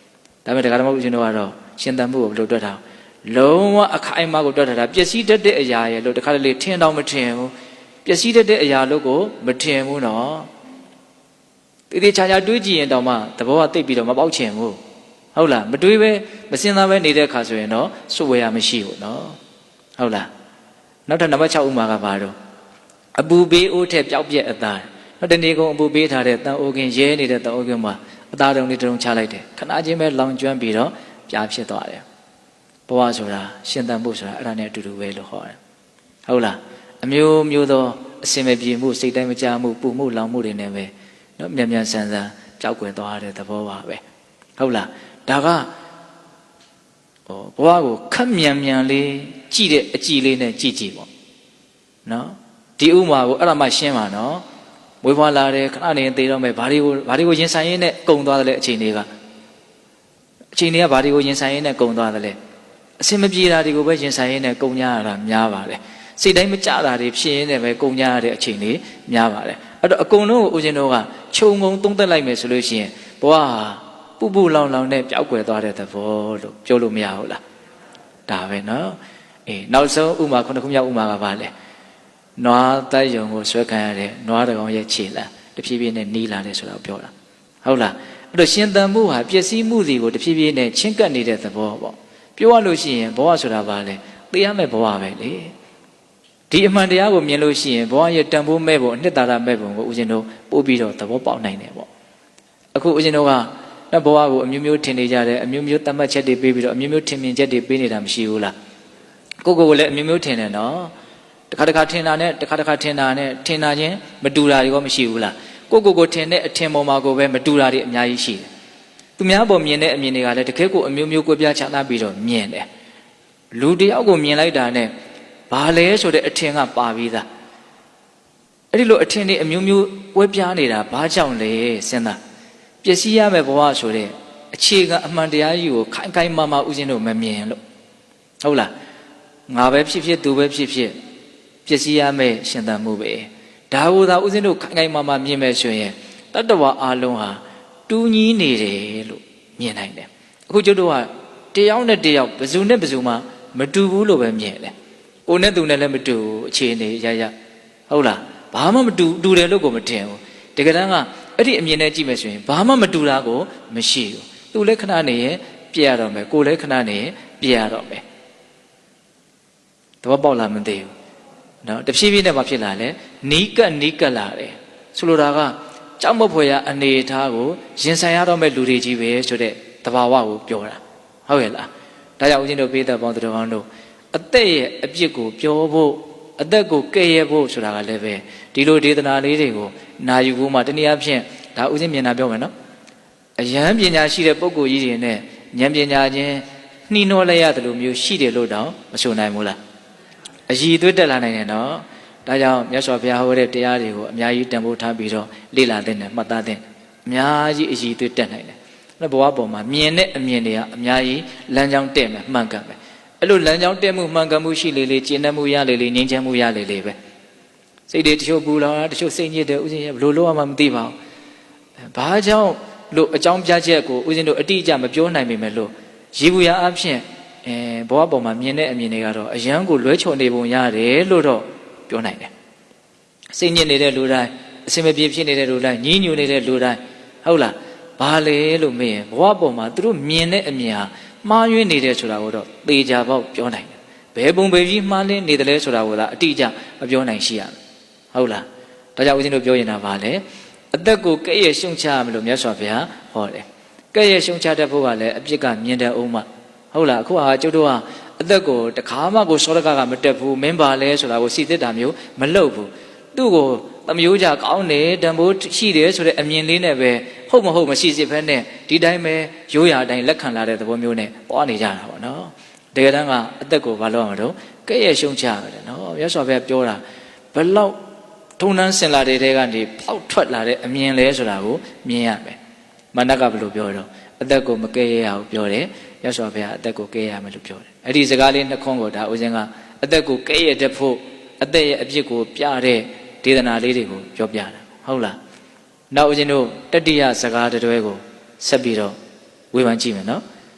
ဒါပေမဲ့တရားဓမ္မဦးဇင်းတို့ကတော့ရှင်သန်မှုကိုဘယ်လိုတွက်ထားလုံးဝအခိုင်အမာကိုတွက်ထားတာပျက်စီးတတ်တဲ့အရာရဲ့လို့တခါတလေထင်တော့မထင်ဘူးပျက်စီးတတ်တဲ့အရာလို့ကိုမထင်ဘူးနော်တည်တည်ချာချာတွေးကြည့်ရင်တော့မှသဘောကသိပြီးတော့မပေါက်ချင်ဘူးဟုတ်လားမတွေးပဲမစင်သားပဲနေတဲ့အခါဆိုရင်တော့စွဝေရမရှိဘူးနော်ဟုတ်လားနောက်ထပ်နံပါတ်၆ဥမာကဘာလို့အပူပေးအိုးထက်ပျောက်ပြက်အသားနောက်တနေ့ကုန်အပူပေးထားတဲ့တန်အိုကင်ရဲနေတဲ့တန်အိုကင်မှာအသားတုံလေးတုံချလိုက်တယ်ခဏချင်းပဲလောင်ကျွမ်းပြီးတော့ပြားဖြစ်သွားတယ်ဘဝဆိုတာရှင်သန်ဖို့ဆိုတာအဲ့ဒါနဲ့အတူတူပဲလို့ဟောတယ်ဟုတ်လားအမျိုးမျိုးသောအစင်မပြေမှုစိတ်တိုင်းမကြမှုပူမှုလောင်မှုတွေနဲ့ပဲနော်မြန်မြန်ဆန်ဆန်ကြောက်ွယ်သွားတဲ့သဘောပါပဲဟုတ်လားဒါကဟောဘဝကိုခက်မြန်မြန်လေးကြည့်တဲ့အကြည့်လေးနဲ့ကြည့်ကြည့်ပေါ့နော်ဒီဥမာကိုအဲ့ဒါမှရှင်းပါနော်မွေးဖွားလာတယ်ခဏနေသေတော့မယ်ဘာတွေကိုဘာတွေကိုရင်ဆိုင်ရင်းနဲ့ကုံသွားတယ်လေအချိန်တွေကအချိန်တွေကဘာတွေကိုရင်ဆိုင်ရင်းနဲ့ကုံသွားတယ်လေအစင်မပြေတာတွေကိုပဲရင်ဆိုင်ရင်းနဲ့ကုံကြရတာများပါတယ်စိတ်တိုင်းမကြတာတွေဖြစ်ရင်းနဲ့ပဲကုံကြရတဲ့အချိန်တွေများပါတယ်အဲ့တော့အကုန်လုံးကိုဦးဇင်းတို့ကခြုံငုံသုံးသက်လိုက်မယ်ဆိုလို့ရှိရင်ဘဝပူပူလောင်လောင်နဲ့ပျောက်ကွယ်သွားတဲ့သဘောလို့ပြောလို့မရဘူးလားဒါပဲနော်အေးနောက်ဆုံးဥမာခုနှစ်ခုမြောက်ဥမာကဘာလဲနွားတိုက်ယုံကိုဆွဲခံရတဲ့နွားတကောင်ရဲ့ခြေလမ်းတဖြည်းဖြည်းနဲ့နီးလာတယ်ဆိုတာပြောတာဟုတ်လားအဲ့တော့ရှင်သန်မှုဟာပျက်စီးမှုတွေကိုတဖြည်းဖြည်းနဲ့ချင်းကပ်နေတဲ့သဘောပေါ့ပြောရလို့ရှိရင်ဘဝဆိုတာဘာလဲသိရမယ့်ဘဝပဲလေဒီအမှန်တရားကိုမြင်လို့ရှိရင်ဘဝရဲ့တန်ဖိုးမဲ့ပုံအနှစ်သာရမဲ့ပုံကိုဦးဇင်းတို့ပို့ပြီးတော့သဘောပေါက်နိုင်တယ်ပေါ့အခုဦးဇင်းတို့ကနောက်ဘဝကိုအမျိုးမျိုးထင်နေကြတယ်အမျိုးမျိုးတတ်မှတ်ချက်တွေပေးပြီးတော့အမျိုးမျိုးထင်မြင်ချက်တွေပေးနေတာမရှိဘူးလားကိုကိုကိုလည်းအမျိုးမျိုးထင်တယ်နော်တခါတခါထင်တာနဲ့တခါတခါထင်တာနဲ့ထင်တာချင်းမတူတာတွေကမရှိဘူးလားကိုကိုကိုထင်တဲ့အထင်ပေါ်မှာကိုပဲမတူတာတွေအများကြီးရှိတယ်သူများပေါ်မြင်တဲ့အမြင်တွေကလည်းတကယ်ကိုအမျိုးမျိုးကွဲပြားခြားနားပြီးတော့မြင်တယ်လူတယောက်ကိုမြင်လိုက်တာနဲ့ဘာလဲဆိုတဲ့အထင်ကပါပြီးသားအဲ့ဒီလိုအထင်တွေအမျိုးမျိုးကွဲပြားနေတာဘာကြောင့်လဲစဉ်းစားပျက်စီးရမယ့်ဘဝဆိုတဲ့အခြေခံအမှန်တရားကြီးကိုခိုင်ခိုင်မာမာဥစဉ်တို့မမြင်လို့ဟုတ်လားငါပဲဖြစ်ဖြစ်သူပဲဖြစ်ဖြစ်ပျက်စီးရမယ့်ရှင်သန်မှုပဲဒါကိုသာဥစဉ်တို့ခိုင်ခိုင်မာမာမြင်မယ်ဆိုရင်တတ္တဝါအလုံးဟာတူးညီးနေတယ်လို့မြင်နိုင်တယ်အခုကျုပ်တို့ကတယောက်နဲ့တယောက်ဘယ်သူနဲ့ဘယ်သူမှမတူဘူးလို့ပဲမြင်တယ်ကိုနဲ့သူနဲ့လည်းမတူအခြေအနေရရဟုတ်လားဘာမှမတူတူတယ်လို့ကိုမထင်ဘူးတကယ်တမ်းကအဲ့ဒီအမြင်နဲ့ကြည့်မယ်ဆိုရင်ဘာမှမတူတာကိုမရှိဘူးသူလည်းခဏနေရင်ပြရတော့မယ်ကိုလည်းခဏနေရင်ပြရတော့မယ်သဘောပေါက်လားမသိဘူးနော်တဖြည်းဖြည်းနဲ့မဖြစ်လာလဲနီးကပ်နီးကပ်လာတယ်ဆိုလိုတာကကြောက်မဖွယ်ရအနေအထားကိုရင်ဆိုင်ရတော့မဲ့လူတွေကြီးပဲဆိုတဲ့သဘာဝကိုပြောတာဟုတ်ရဲ့လားဒါကြောင့်ဦးဇင်းတို့ပေးတဲ့ပေါင်းတော်ကောင်းတို့အသက်ရဲ့အပြစ်ကိုပြောဖို့အသက်ကိုကဲ့ရဲ့ဖို့ဆိုတာကလည်းပဲဒီလိုဒေသနာလေးတွေကိုနာယူဖို့မှတနည်းအားဖြင့်ဒါဦးဇင်းမြင်တာပြောမယ်နော်အယံပညာရှိတဲ့ပုဂ္ဂိုလ်ကြီးတွေနဲ့ဉာဏ်ပညာချင်းနှီးနှောလိုက်ရတယ်လို့မျိုးရှိတယ်လို့တောင်မဆိုနိုင်ဘူးလားအည်သွေးတက်လာနိုင်တယ်နော်ဒါကြောင့်မြတ်စွာဘုရားဟောတဲ့တရားတွေကိုအများကြီးတန်ဖိုးထားပြီးတော့လေ့လာသင့်တယ်မှတ်သားသင့်တယ်အများကြီးအည်သွေးတက်နိုင်တယ်အဲ့ဘဝပေါ်မှာမြင်တဲ့အမြင်တွေကအများကြီးလမ်းကြောင်းတက်မယ်မှန်ကန်မယ်အဲ့လိုလမ်းကြောင်းတက်မှုမှန်ကန်မှုရှိလေလေကျင့်တတ်မှုရလေလေငြိမ်းချမ်းမှုရလေလေပဲစိတ်တွေတချို့ပူလောင်တာတချို့စိတ်ညစ်တယ်ဥစဉ်ရဘလို့လို့မှမသိပါဘူးဘာကြောင့်လို့အကြောင်းပြချက်ကိုဥစဉ်တို့အတိအကျမပြောနိုင်ပေမဲ့လို့ရေဘူးရအဖြစ်အဲဘဝပေါ်မှာမြင်တဲ့အမြင်တွေကတော့အယံကိုလွဲချော်နေပုံရတယ်လို့တော့ပြောနိုင်တယ်စိတ်ညစ်နေတဲ့လူတိုင်းအစင်မပြေဖြစ်နေတဲ့လူတိုင်းညှိညူနေတဲ့လူတိုင်းဟုတ်လားဘာလဲလို့မေးရင်ဘဝပေါ်မှာသူတို့မြင်တဲ့အမြင်ဟာမှားယွင်းနေတယ်ဆိုတာကိုတော့သေချာပေါက်ပြောနိုင်တယ်ဘယ်ပုံပဲကြီးမှားလင်းနေတယ်လဲဆိုတာကိုသာအတိအကျမပြောနိုင်ရှိရမယ်ဟုတ်လားဒါကြောင့်ဦးဇင်းတို့ပြောရင်တာပါလေအသက်ကိုကဲ့ရဲ့ရှုံချရမလို့မြတ်စွာဘုရားဟောတယ်ကဲ့ရဲ့ရှုံချတတ်ဖို့ကလည်းအပြစ်ကမြင်တဲ့အောင်မှဟုတ်လားအခုဟာကျုပ်တို့ကအသက်ကိုတခါမှကိုစောရကကမတက်ဘူးမင်းပါလဲဆိုတာကိုစီစစ်တာမျိုးမလုပ်ဘူးသူ့ကိုသမျိုးကြကောင်းတယ်တန်ဖိုးရှိတယ်ဆိုတဲ့အမြင်လေးနဲ့ပဲဟုတ်မဟုတ်မရှိစစ်ဖက်နဲ့ဒီတိုင်းပဲရိုးရာအတိုင်းလက်ခံလာတဲ့သဘောမျိုးနဲ့ပွားနေကြတာပေါ့နော်တကယ်တမ်းကအသက်ကိုဘာလို့အောင်တော့ကဲ့ရဲ့ရှုံချရတယ်နော်မြတ်စွာဘုရားပြောတာဘလောက်ထုံနှန်းစင်လာတဲ့တဲကနေဖောက်ထွက်လာတဲ့အမြင်လဲဆိုတာကိုမြင်ရမယ်မနက်ကဘယ်လိုပြောတော့အသက်ကိုမကဲ့ရဲ့ရအောင်ပြောတယ်မြတ်စွာဘုရားအသက်ကိုကဲ့ရမယ်လို့ပြောတယ်အဲ့ဒီစကားလေးနှစ်ခွန်းကိုဒါဦးဇင်းကအသက်ကိုကဲ့ရဲ့တတ်ဖို့အသက်ရဲ့အပြစ်ကိုပြတဲ့ဒေသနာလေးတွေကိုပြောပြတာဟုတ်လားနောက်ဦးဇင်းတို့တတိယစကားတွဲကိုဆက်ပြီးတော့ဝေဖန်ကြည့်မယ်နော်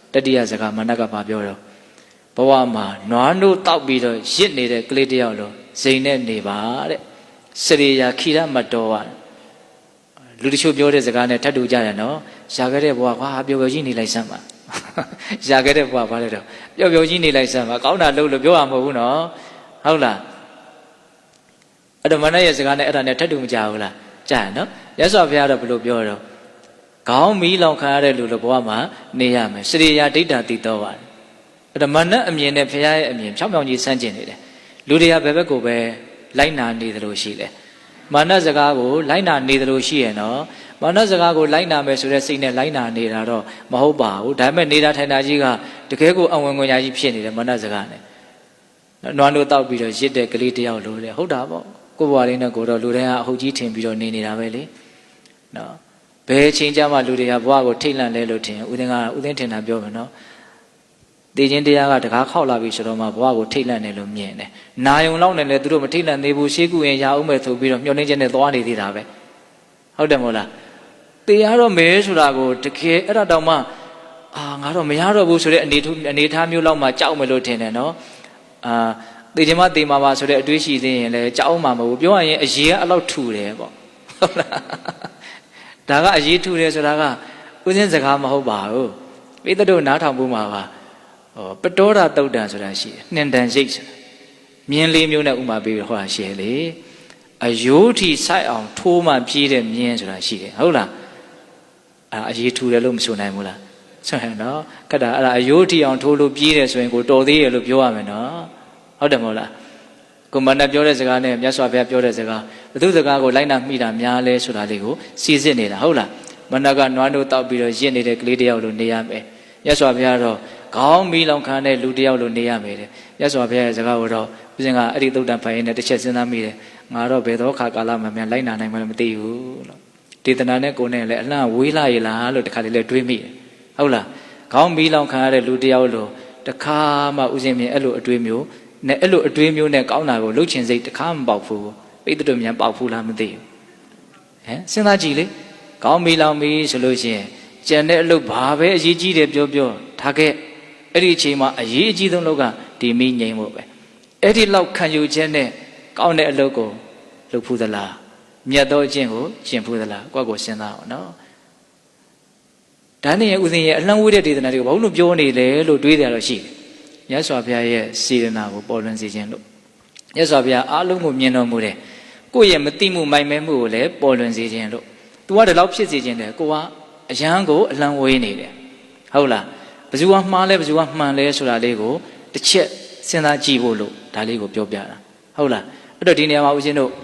တတိယစကားမနက်ကဘာပြောတော့ဘဝမှာနွားနို့တောက်ပြီးတော့ရစ်နေတဲ့ကလေးတယောက်လိုစိန်နဲ့နေပါတဲ့စရိယာခိရမတော်ပါလူတချို့ပြောတဲ့စကားနဲ့ထပ်တူကြတယ်နော်ရှာခဲ့တဲ့ဘဝကွာပျော်ပျော်ကြီးနေလိုက်စမ်းပါရှာခဲ့တဲ့ဘဝဘာလဲတော့ပျော်ပျော်ကြီးနေလိုက်စမ်းပါကောင်းတာလုပ်လို့ပြောရမှာမဟုတ်ဘူးနော်ဟုတ်လားအဲ့တော့မနက်ရဲ့စကားနဲ့အဲ့ဒါနဲ့ထပ်တူမကြဘူးလားကြားရနော်ရသော်ဘုရားတော့ဘယ်လိုပြောတော့ခေါင်းမီးလောင်ခံရတဲ့လူလိုဘဝမှာနေရမယ်စရိယာဒိဋ္ဌာတိတော်ပါတယ်အဲ့တော့မနက်အမြင်နဲ့ဘုရားရဲ့အမြင်ဖြောင်းဖြောင်းကြီးဆန့်ကျင်နေတယ်လူတွေကဘယ်ဘက်ကိုပဲလိုက်နာနေသလိုရှိတယ်မာနစကားကိုလိုက်နာနေသလိုရှိရဲ့နော်မာနစကားကိုလိုက်နာမယ်ဆိုတဲ့စိတ်နဲ့လိုက်နာနေတာတော့မဟုတ်ပါဘူးဒါပေမဲ့နေတာထိုင်တာကြီးကတကယ်ကိုအဝင်ဝင်ညာကြီးဖြစ်နေတယ်မာနစကားနဲ့နွားနို့တောက်ပြီးတော့ရစ်တဲ့ကလေးတယောက်လိုလေဟုတ်တာပေါ့ကိုယ်ဘဝလေးနဲ့ကိုတော့လူတိုင်းကအဟုတ်ကြီးထင်ပြီးတော့နေနေတာပဲလေနော်ဘယ်ချိန်ကြမှာလူတွေကဘဝကိုထိတ်လန့်လဲလို့ထင်ဦးသိန်းကဦးသိန်းထင်တာပြောမယ်နော်တေခြင်းတရားကတကားခောက်လာပြီဆိုတော့မှဘဝကိုထိတ်လန့်နေလို့မြင်တယ်နာယုံလောက်နေလဲသူတို့မထိတ်လန့်သေးဘူးရှေးကူရင်ရအောင်မဲ့ဆိုပြီးတော့မျောနှင်းချက်နဲ့သွားနေသေးတာပဲဟုတ်တယ်မို့လားတေရတော့မဲဆိုတာကိုတကယ်အဲ့ဒါတောင်မှအာငါတော့မရတော့ဘူးဆိုတဲ့အနေထုအနေထားမျိုးလောက်မှကြောက်မယ်လို့ထင်တယ်နော်အာတေခြင်းမတေမှာပါဆိုတဲ့အတွေးရှိသေးရင်လည်းကြောက်မှမဟုတ်ဘူးပြောရရင်အရေးကအလောက်ထူတယ်ပေါ့ဟုတ်လားဒါကအရေးထူတယ်ဆိုတာကဥစဉ်စကားမဟုတ်ပါဘူးပိဿတို့နားထောင်ဖို့မှာပါပတောရတုတ်တံဆိုတာရှိတယ်နှင်တန်ရိတ်ဆိုတာမြင်းလေးမျိုးနဲ့ဥမာပေးပြီးဟောတာရှိလေအယိုးထီဆိုင်အောင်ထိုးမှပြေးတဲ့မြင်းဆိုတာရှိတယ်ဟုတ်လားအာအရေးထူတယ်လို့မဆိုနိုင်ဘူးလားဆိုရင်နော်ခက်တာအဲ့ဒါအယိုးထီအောင်ထိုးလို့ပြေးတယ်ဆိုရင်ကိုတော်သေးရလို့ပြောရမယ်နော်ဟုတ်တယ်မဟုတ်လားကိုမန္တပြောတဲ့စကားနဲ့မြတ်စွာဘုရားပြောတဲ့စကားဘုသူစကားကိုလိုက်နာမိတာများလဲဆိုတာလေးကိုစီစစ်နေတာဟုတ်လားမန္တကနွားတို့တောက်ပြီးတော့ရစ်နေတဲ့ကလေးတယောက်လိုနေရမယ်မြတ်စွာဘုရားတော့ခေါင်းမီးလောင်ခံတဲ့လူတယောက်လိုနေရမယ်တဲ့မြတ်စွာဘုရားရဲ့စကားကိုတော့ဦးဇင်းကအဲ့ဒီသုတ်တန်ဖိုင်နဲ့တစ်ချက်စဉ်းစားမိတယ်ငါတော့ဘယ်တော့ခါကာလမှမြန်လိုက်နာနိုင်မှလည်းမသိဘူးလို့ဒေသနာနဲ့ကိုယ်နဲ့လည်းအလှဝေးလာရလားလို့တခါတလေတွေးမိတယ်ဟုတ်လားခေါင်းမီးလောင်ခံရတဲ့လူတယောက်လိုတခါမှဦးဇင်းမြင်အဲ့လိုအတွေးမျိုးနဲ့အဲ့လိုအတွေးမျိုးနဲ့ကောင်းတာကိုလှုပ်ချင်စိတ်တခါမပေါက်ဘူးပိဋကတို့မြန်ပေါက်ဘူးလားမသိဘူးဟမ်စဉ်းစားကြည့်လေခေါင်းမီးလောင်ပြီဆိုလို့ရှိရင်ကျန်တဲ့အလုပ်ဘာပဲအရေးကြီးတယ်ပြောပြောထားခဲ့အဲ့ဒီအချိန်မှာအရေးအကြီးဆုံးလောက်ကဒီမိငိမ့်ဖို့ပဲအဲ့ဒီလောက်ခံယူခြင်းနဲ့ကောင်းတဲ့အလုပ်ကိုလုပ်ဖူးသလားမြတ်သောအကျင့်ကိုကျင့်ဖူးသလားကိုယ့်ကိုစဉ်းစားအောင်နော်ဒါနဲ့ဥစဉ်ရဲ့အလှမ်းဝေးတဲ့ဒေသနာတွေကိုဘာလို့ပြောနေလဲလို့တွေးကြတော့ရှိတယ်မြတ်စွာဘုရားရဲ့စေတနာကိုပေါ်လွင်စေခြင်းလို့မြတ်စွာဘုရားအားလုံးကိုမြင်တော်မူတယ်ကိုယ့်ရဲ့မသိမှုမိုက်မဲမှုကိုလည်းပေါ်လွင်စေခြင်းလို့ तू ကဒီလောက်ဖြစ်စေခြင်းတယ်ကိုကအရန်ကိုအလှမ်းဝေးနေတယ်ဟုတ်လားဘယ်သူကမှားလဲဘယ်သူကမှန်လဲဆိုတာလေးကိုတစ်ချက်စဉ်းစားကြည့်ဖို့လို့ဒါလေးကိုပြောပြတာဟုတ်လားအဲ့တော့ဒီနေရာမှာဦးဇင်းတို့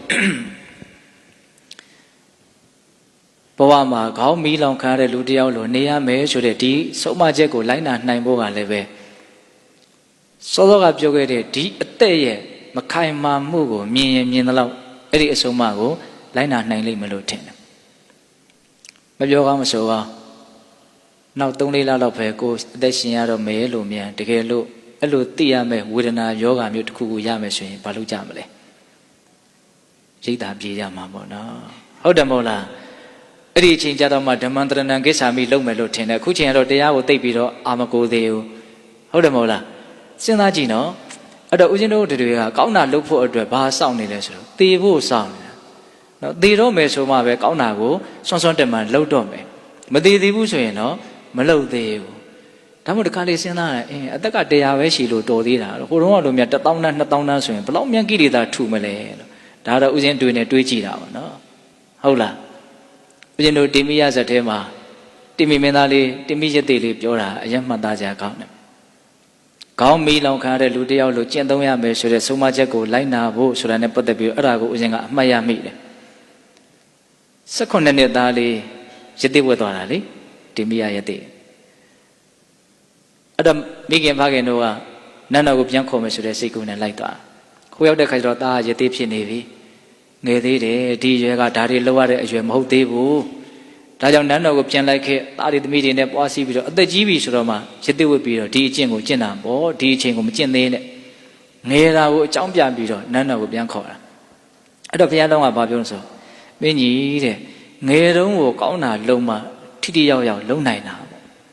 ဘဝမှာခေါင်းမီးလောင်ခါတဲ့လူတယောက်လိုနေရမယ်ဆိုတဲ့ဒီဆုံးမချက်ကိုလိုက်နာနိုင်ဖို့ကလည်းပဲစောစောကပြောခဲ့တဲ့ဒီအသက်ရဲ့မခိုင်မာမှုကိုမြင်ရင်မြင်သလောက်အဲ့ဒီအဆုံးအမကိုလိုက်နာနိုင်လိမ့်မယ်လို့ထင်တယ်မပြောကောင်းမဆိုကောင်းနောက်သုံးလေးလလောက်ပဲကိုအသက်ရှင်ရတော့မယ်လို့မြန်တကယ်လို့အဲ့လိုသိရမယ်ဝေဒနာယောဂမျိုးတစ်ခုခုရမယ်ဆိုရင်ဘာလုပ်ကြမလဲရိတ်တာပြေးကြမှာပေါ့နော်ဟုတ်တယ်မဟုတ်လားအဲ့ဒီအချိန်ကြတော့မှဓမ္မန္တရဏံကိစ္ဆာမိလုပ်မယ်လို့ထင်တယ်အခုချိန်ကတော့တရားကိုသိပြီးတော့အာမကိုသေးဘူးဟုတ်တယ်မဟုတ်လားစဉ်းစားကြည့်နော်အဲ့တော့ဦးဇင်းတို့တွေကကောင်းတာလုပ်ဖို့အတွက်ဘာစောင့်နေလဲဆိုတော့သေဖို့စောင့်နေတာနော်သေတော့မယ်ဆိုမှပဲကောင်းတာကိုစွန်းစွန်းတက်မှလုပ်တော့မယ်မသေးသေးဘူးဆိုရင်တော့မလုပ်သေးဘူးဒါမှမဟုတ်တခါလေးစဉ်းစားရအင်းအသက်ကတရားပဲရှိလို့တော်သေးတာဟိုတုန်းကလိုမြတ်တစ်သောင်းတန်းနှစ်သောင်းတန်းဆိုရင်ဘလောက်မြန်ကိလေသာထူမလဲလို့ဒါတော့ဦးဇင်းတွေနဲ့တွေးကြည့်တာပါနော်ဟုတ်လားဦးဇင်းတို့တိမိယဇတ်ထဲမှာတိမိမင်းသားလေးတိမိရသေးလေးပြောတာအရင်မှတ်သားကြကောင်းတယ်ခေါင်းမီးလောင်ခါတဲ့လူတယောက်လိုကျင့်သုံးရမယ်ဆိုတဲ့ဆုံးမချက်ကိုလိုက်နာဖို့ဆိုတာနဲ့ပတ်သက်ပြီးအဲ့ဒါကိုဦးဇင်းကအမှတ်ရမိတယ်၁၈နှစ်သားလေးရသေးဝတ်သွားတာလေတိမိယရသေးအဲ့တော့မိခင်ဖခင်တို့ကနန်းတော်ကိုပြန်ခေါ်မယ်ဆိုတဲ့စိတ်ကူးနဲ့လိုက်သွားခိုးရောက်တဲ့ခါကျတော့သားရသေးဖြစ်နေပြီငယ်သေးတယ်ဒီရွယ်ကဒါတွေလောက်ရတဲ့အရွယ်မဟုတ်သေးဘူးဒါကြောင့်နန်းတော်ကိုပြန်လိုက်ခဲ့သားတွေသမီးတွေနဲ့ပွားစီးပြီးတော့အသက်ကြီးပြီဆိုတော့မှရသေးဝတ်ပြီးတော့ဒီအကျင့်ကိုကျင့်တာပေါ့ဒီအချိန်ကိုမကျင့်သေးနဲ့ငယ်တာကိုအကြောင်းပြပြီးတော့နန်းတော်ကိုပြန်ခေါ်တာအဲ့တော့ဘုရားတော်ကဘာပြောလို့ဆိုမင်းကြီးတဲ့ငယ်တုန်းကိုကောင်းတာလုံးမှထိထိရောက်ရောက်လုံနိုင်တာပေါ့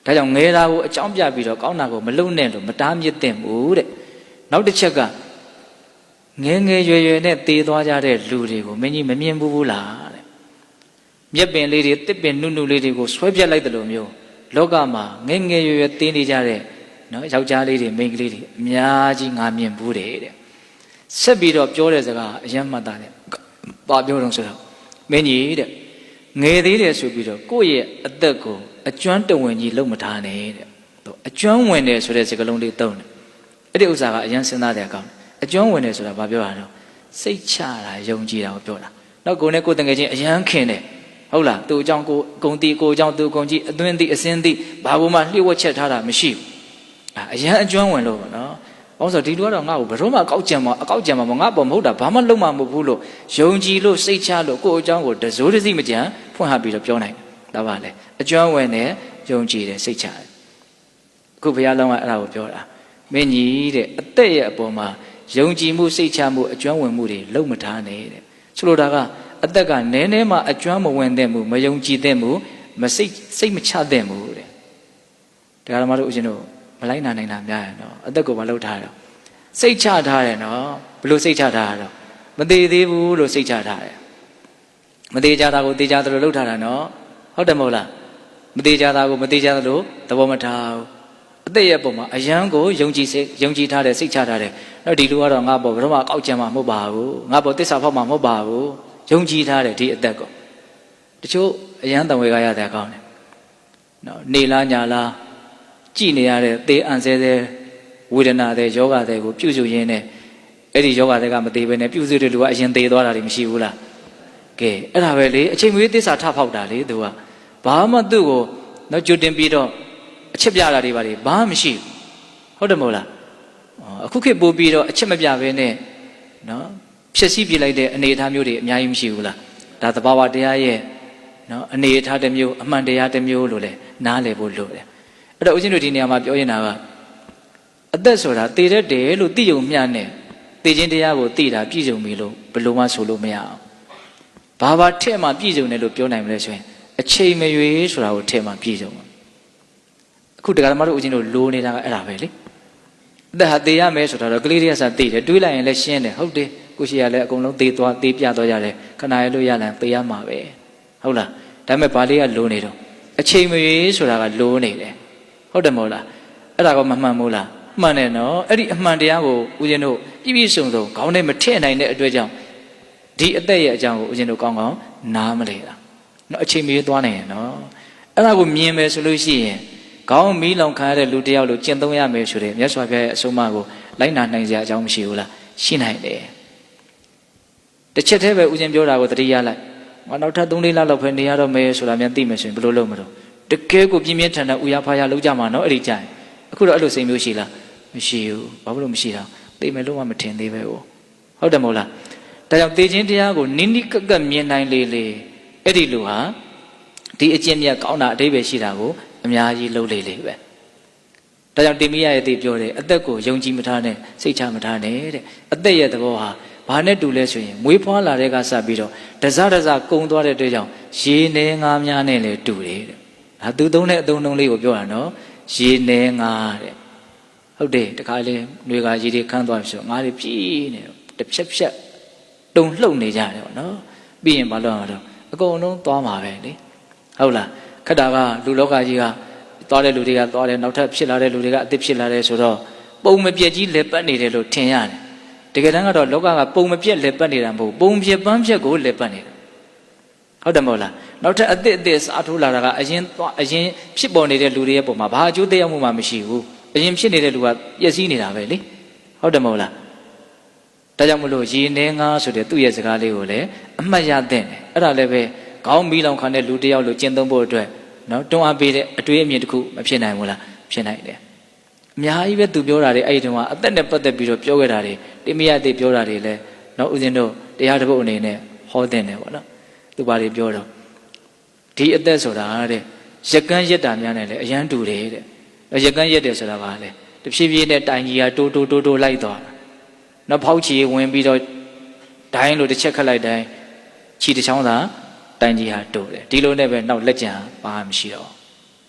ဒါကြောင့်ငယ်တာကိုအကြောင်းပြပြီးတော့ကောင်းတာကိုမလုံနဲ့လို့မတားမြစ်သင့်ဘူးတဲ့နောက်တစ်ချက်ကငယ်ငယ်ရွယ်ရွယ်နဲ့သေသွားကြတဲ့လူတွေကိုမင်းကြီးမမြင်ဘူးဘူးလားတဲ့မြက်ပင်လေးတွေတစ်ပင်နုနုလေးတွေကိုဆွဲပြတ်လိုက်တယ်လို့မျိုးလောကမှာငယ်ငယ်ရွယ်ရွယ်သေနေကြတဲ့နော်ယောက်ျားလေးတွေမိန်းကလေးတွေအများကြီးငါမြင်ဘူးတဲ့ဆက်ပြီးတော့ပြောတဲ့စကားအယမ်းမှတ်တာတဲ့ဘာပြောတော့ဆိုတော့မင်းကြီးတဲ့ငယ်သေးတယ်ဆိုပြီးတော့ကိုယ့်ရဲ့အသက်ကိုအကျွမ်းတဝင်ကြီးလုံမထားနဲ့တဲ့အကျွမ်းဝင်တယ်ဆိုတဲ့စကားလုံးလေးသုံးတယ်အဲ့ဒီဥစ္စာကအယမ်းစဉ်းစားတဲ့အကောင်းအကျွမ်းဝင်တယ်ဆိုတာဘာပြောတာတော့စိတ်ချတာယုံကြည်တာကိုပြောတာနောက်ကိုယ်နဲ့ကိုယ်တငယ်ချင်းအယမ်းခင်တယ်ဟုတ်လားသူ့အကြောင်းကိုဂုံတီကိုအကြောင်းသူဂုံကြီးအသွင်းသည့်အစင်းသည့်ဘာဘုံမှလျှို့ဝှက်ချက်ထားတာမရှိဘူးအယမ်းအကျွမ်းဝင်လို့ပေါ့နော်ဘာလို့ဆိုဒီလူကတော့ငါ့ကိုဘယ်တော့မှအကောက်ကြံမအကောက်ကြံမငါ့ပေါ်မဟုတ်တာဘာမှလုံးမမဟုတ်ဘူးလို့ယုံကြည်လို့စိတ်ချလို့ကိုယ့်အကြောင်းကိုတစိုးတစည်းမကြံဖွင့်ဟပြီးတော့ပြောနိုင်တယ်ဒါပါလေအကျွမ်းဝင်တယ်ယုံကြည်တယ်စိတ်ချတယ်အခုဘုရားလောင်းကအဲ့ဒါကိုပြောတာမင်းကြီးတဲ့အသက်ရဲ့အပေါ်မှာယုံကြည်မှုစိတ်ချမှုအကျွမ်းဝင်မှုတွေလုံးမထားနဲ့တဲ့ဆိုလိုတာကအသက်ကနည်းနည်းမှအကျွမ်းမဝင်တဲ့မှုမယုံကြည်တဲ့မှုမစိတ်စိတ်မချတဲ့မှုတဲ့ဒါကမှတို့ဦးဇင်းတို့မလိုက်နိုင်နိုင်တာများရနော်အသက်ကိုမလှုပ်ထားတော့စိတ်ချထားတယ်နော်ဘယ်လိုစိတ်ချထားရတော့မသေးသေးဘူးလို့စိတ်ချထားတယ်မသေးကြတာကိုသေးကြသလိုလှုပ်ထားတာနော်ဟုတ်တယ်မဟုတ်လားမသေးကြတာကိုမသေးကြသလိုသဘောမထားဘူးအသက်ရဲ့ပုံမှာအယံကိုယုံကြည်စိတ်ယုံကြည်ထားတယ်စိတ်ချထားတယ်တော့ဒီလိုကတော့ငါပေါ်ဘယ်တော့မှအောက်ကျမ်းမှာမဟုတ်ပါဘူးငါပေါ်သစ္စာဖောက်မှာမဟုတ်ပါဘူးယုံကြည်ထားတယ်ဒီအသက်ကိုတချို့အယံတံဝေကရတဲ့အကောင်းတယ်နော်နေလားညာလားကြည်နေရတဲ့သေအံဆဲဆဲဝေဒနာတဲ့ယောဂတဲ့ကိုပြုစုရင်းနဲ့အဲ့ဒီယောဂတဲ့ကမသေးဘဲနဲ့ပြုစုတဲ့လူကအရင်သေးသွားတာတွေမရှိဘူးလားကဲအဲ့ဒါပဲလေအချိန်မွေးသစ္စာထဖောက်တာလေသူကဘာမှသူ့ကိုနော်ကြွတင်ပြီးတော့အချက်ပြတာတွေပါလေဘာမှမရှိဘူးဟုတ်တယ်မဟုတ်လားအခုခေတ်ပို့ပြီးတော့အချက်မပြဘဲနဲ့နော်ဖြစ်စည်းပြလိုက်တဲ့အနေအထားမျိုးတွေအများကြီးမရှိဘူးလားဒါသဘာဝတရားရဲ့နော်အနေအထားတစ်မျိုးအမှန်တရားတစ်မျိုးလို့လေနားလည်ဖို့လိုတယ်အဲ့တော့ဦးဇင်းတို့ဒီနေရာမှာပြောနေတာကအသက်ဆိုတာတည်တတ်တယ်လို့သိုံမျှနဲ့သိခြင်းတရားကိုသိတာပြည့်စုံပြီလို့ဘယ်လိုမှဆိုလို့မရအောင်ဘာဘာထက်မှပြည့်စုံတယ်လို့ပြောနိုင်မလဲဆိုရင်အချိန်မရွေးဆိုတာကိုထက်မှပြည့်စုံမှာအခုတရားဓမ္မတို့ဦးဇင်းတို့လိုနေတာကအဲ့ဒါပဲလေအသက်ဟာသိရမယ်ဆိုတာတော့ကလေးတွေကစသိတယ်တွေးလိုက်ရင်လည်းရှင်းတယ်ဟုတ်တယ်ကိုရှိရလည်းအကုန်လုံးသိသွားသိပြသွားကြတယ်ခဏရလို့ရလန်သိရမှာပဲဟုတ်လားဒါပေမဲ့ဘာလေးကလိုနေတော့အချိန်မရွေးဆိုတာကလိုနေတယ်ဟုတ်တယ်မဟုတ်လားအဲ့ဒါကမမှန်ဘူးလားမှန်တယ်နော်အဲ့ဒီအမှန်တရားကိုဦးဇင်းတို့ပြည့်ပြည့်စုံစုံခေါင်းထဲမထည့်နိုင်တဲ့အတွက်ကြောင့်ဒီအသက်ရဲ့အကြောင်းကိုဦးဇင်းတို့ကောင်းကောင်းနားမလဲတာနော်အချိန်မရွေးသွားနိုင်ရင်နော်အဲ့ဒါကိုမြင်မယ်ဆိုလို့ရှိရင်ခေါင်းမီးလောင်ခံရတဲ့လူတယောက်လိုကျင့်သုံးရမယ်ဆိုတဲ့မြတ်စွာဘုရားရဲ့အဆုံးအမကိုလိုက်နာနိုင်စရာအကြောင်းမရှိဘူးလားရှိနိုင်တယ်တစ်ချက်တည်းပဲဦးဇင်းပြောတာကိုသတိရလိုက်ငါနောက်ထပ်သုံးလေးလလောက်ပဲနေရတော့မယ်ဆိုတာများသိမယ်ဆိုရင်ဘယ်လိုလုပ်မလို့တကယ်ကိုပြင်းပြင်းထန်ထန်ဥရဖားရလောက်ကြမှာနော်အဲ့ဒီကြိုင်အခုတော့အဲ့လိုစိတ်မျိုးရှိလားမရှိဘူးဘာလို့မရှိတာသိမယ်လို့မှမထင်သေးပဲဟုတ်တယ်မဟုတ်လားဒါကြောင့်သိခြင်းတရားကိုနိနိကကမြင်နိုင်လေလေအဲ့ဒီလိုဟာဒီအကျင့်မြတ်ကောင်းတာအတိပ္ပယ်ရှိတာကိုအများကြီးလှုပ်လေလေပဲဒါကြောင့်တိမိယရဲ့သိပြောတယ်အသက်ကိုယုံကြည်မထားနဲ့စိတ်ချမထားနဲ့တဲ့အသက်ရဲ့သဘောဟာဘာနဲ့တူလဲဆိုရင်မွေးဖွားလာတဲ့ကစပြီးတော့တစတစကုံသွားတဲ့အတွက်ကြောင့်ရေနေငါးများနဲ့လည်းတူတယ်တဲ့ဒါသူသုံးတဲ့အသုံးနှုန်းလေးကိုပြောတာနော်ရေနေငါးတဲ့ဟုတ်တယ်တခါလေຫນွေကရေတွေခန်းသွားပြီဆိုငါးတွေပြည့်နေတော့တစ်ဖြက်ဖြက်တုံလှုပ်နေကြတယ်ပေါ့နော်ပြီးရင်ဘာလို့အောင်တော့အကုန်လုံးသွားမှာပဲလေဟုတ်လားခက်တာကလူလောကကြီးကသွားတဲ့လူတွေကသွားတယ်နောက်ထပ်ဖြစ်လာတဲ့လူတွေကအသစ်ဖြစ်လာတယ်ဆိုတော့ပုံမပြက်ကြီးလက်ပတ်နေတယ်လို့ထင်ရတယ်တကယ်တမ်းကတော့လောကကပုံမပြက်လက်ပတ်နေတာမဟုတ်ပုံပြက်ပန်းပြက်ကိုလက်ပတ်နေတာဟုတ်တယ်မဟုတ်လားနောက်ထပ်အသစ်အသစ်စားထိုးလာတာကအရင်အရင်ဖြစ်ပေါ်နေတဲ့လူတွေရဲ့ပုံမှာဘာအကျိုးသက်ရောက်မှုမှမရှိဘူးအရင်ဖြစ်နေတဲ့လူကပျက်စီးနေတာပဲလေဟုတ်တယ်မဟုတ်လားဒါကြောင့်မလို့ရေနေငါဆိုတဲ့သူ့ရဲ့စကားလေးကိုလည်းအမှတ်ရသင့်တယ်အဲ့ဒါလည်းပဲခေါင်းမီးလောင်ခံတဲ့လူတယောက်လိုကျင့်သုံးဖို့အတွက်နော်တွန်းအားပေးတဲ့အတွေးအမြင်တစ်ခုမဖြစ်နိုင်ဘူးလားဖြစ်နိုင်တယ်အများကြီးပဲသူပြောတာတွေအဲ့ဒီတုန်းကအသက်နဲ့ပတ်သက်ပြီးတော့ပြောခဲ့တာတွေတိမယသိပြောတာတွေလည်းနော်ဦးဇင်းတို့တရားတစ်ပုဒ်အနေနဲ့ဟောတဲ့တယ်ပေါ့နော်သူဘာတွေပြောတော့ဒီအသက်ဆိုတာတဲ့ရကန်းရက်တာများနဲ့လည်းအရန်တူတယ်တဲ့ရကန်းရက်တယ်ဆိုတာကလည်းတဖြည်းဖြည်းနဲ့တိုင်ကြီးကတိုးတိုးတိုးတိုးလိုက်သွားတာနော်ဖောက်ချီဝင်ပြီးတော့ဒိုင်းလို့တစ်ချက်ခတ်လိုက်တိုင်းခြီတစ်ချောင်းသာတိုင်ကြီးဟာတိုးတယ်ဒီလိုနဲ့ပဲနောက်လက်ကြံဘာမှမရှိတော့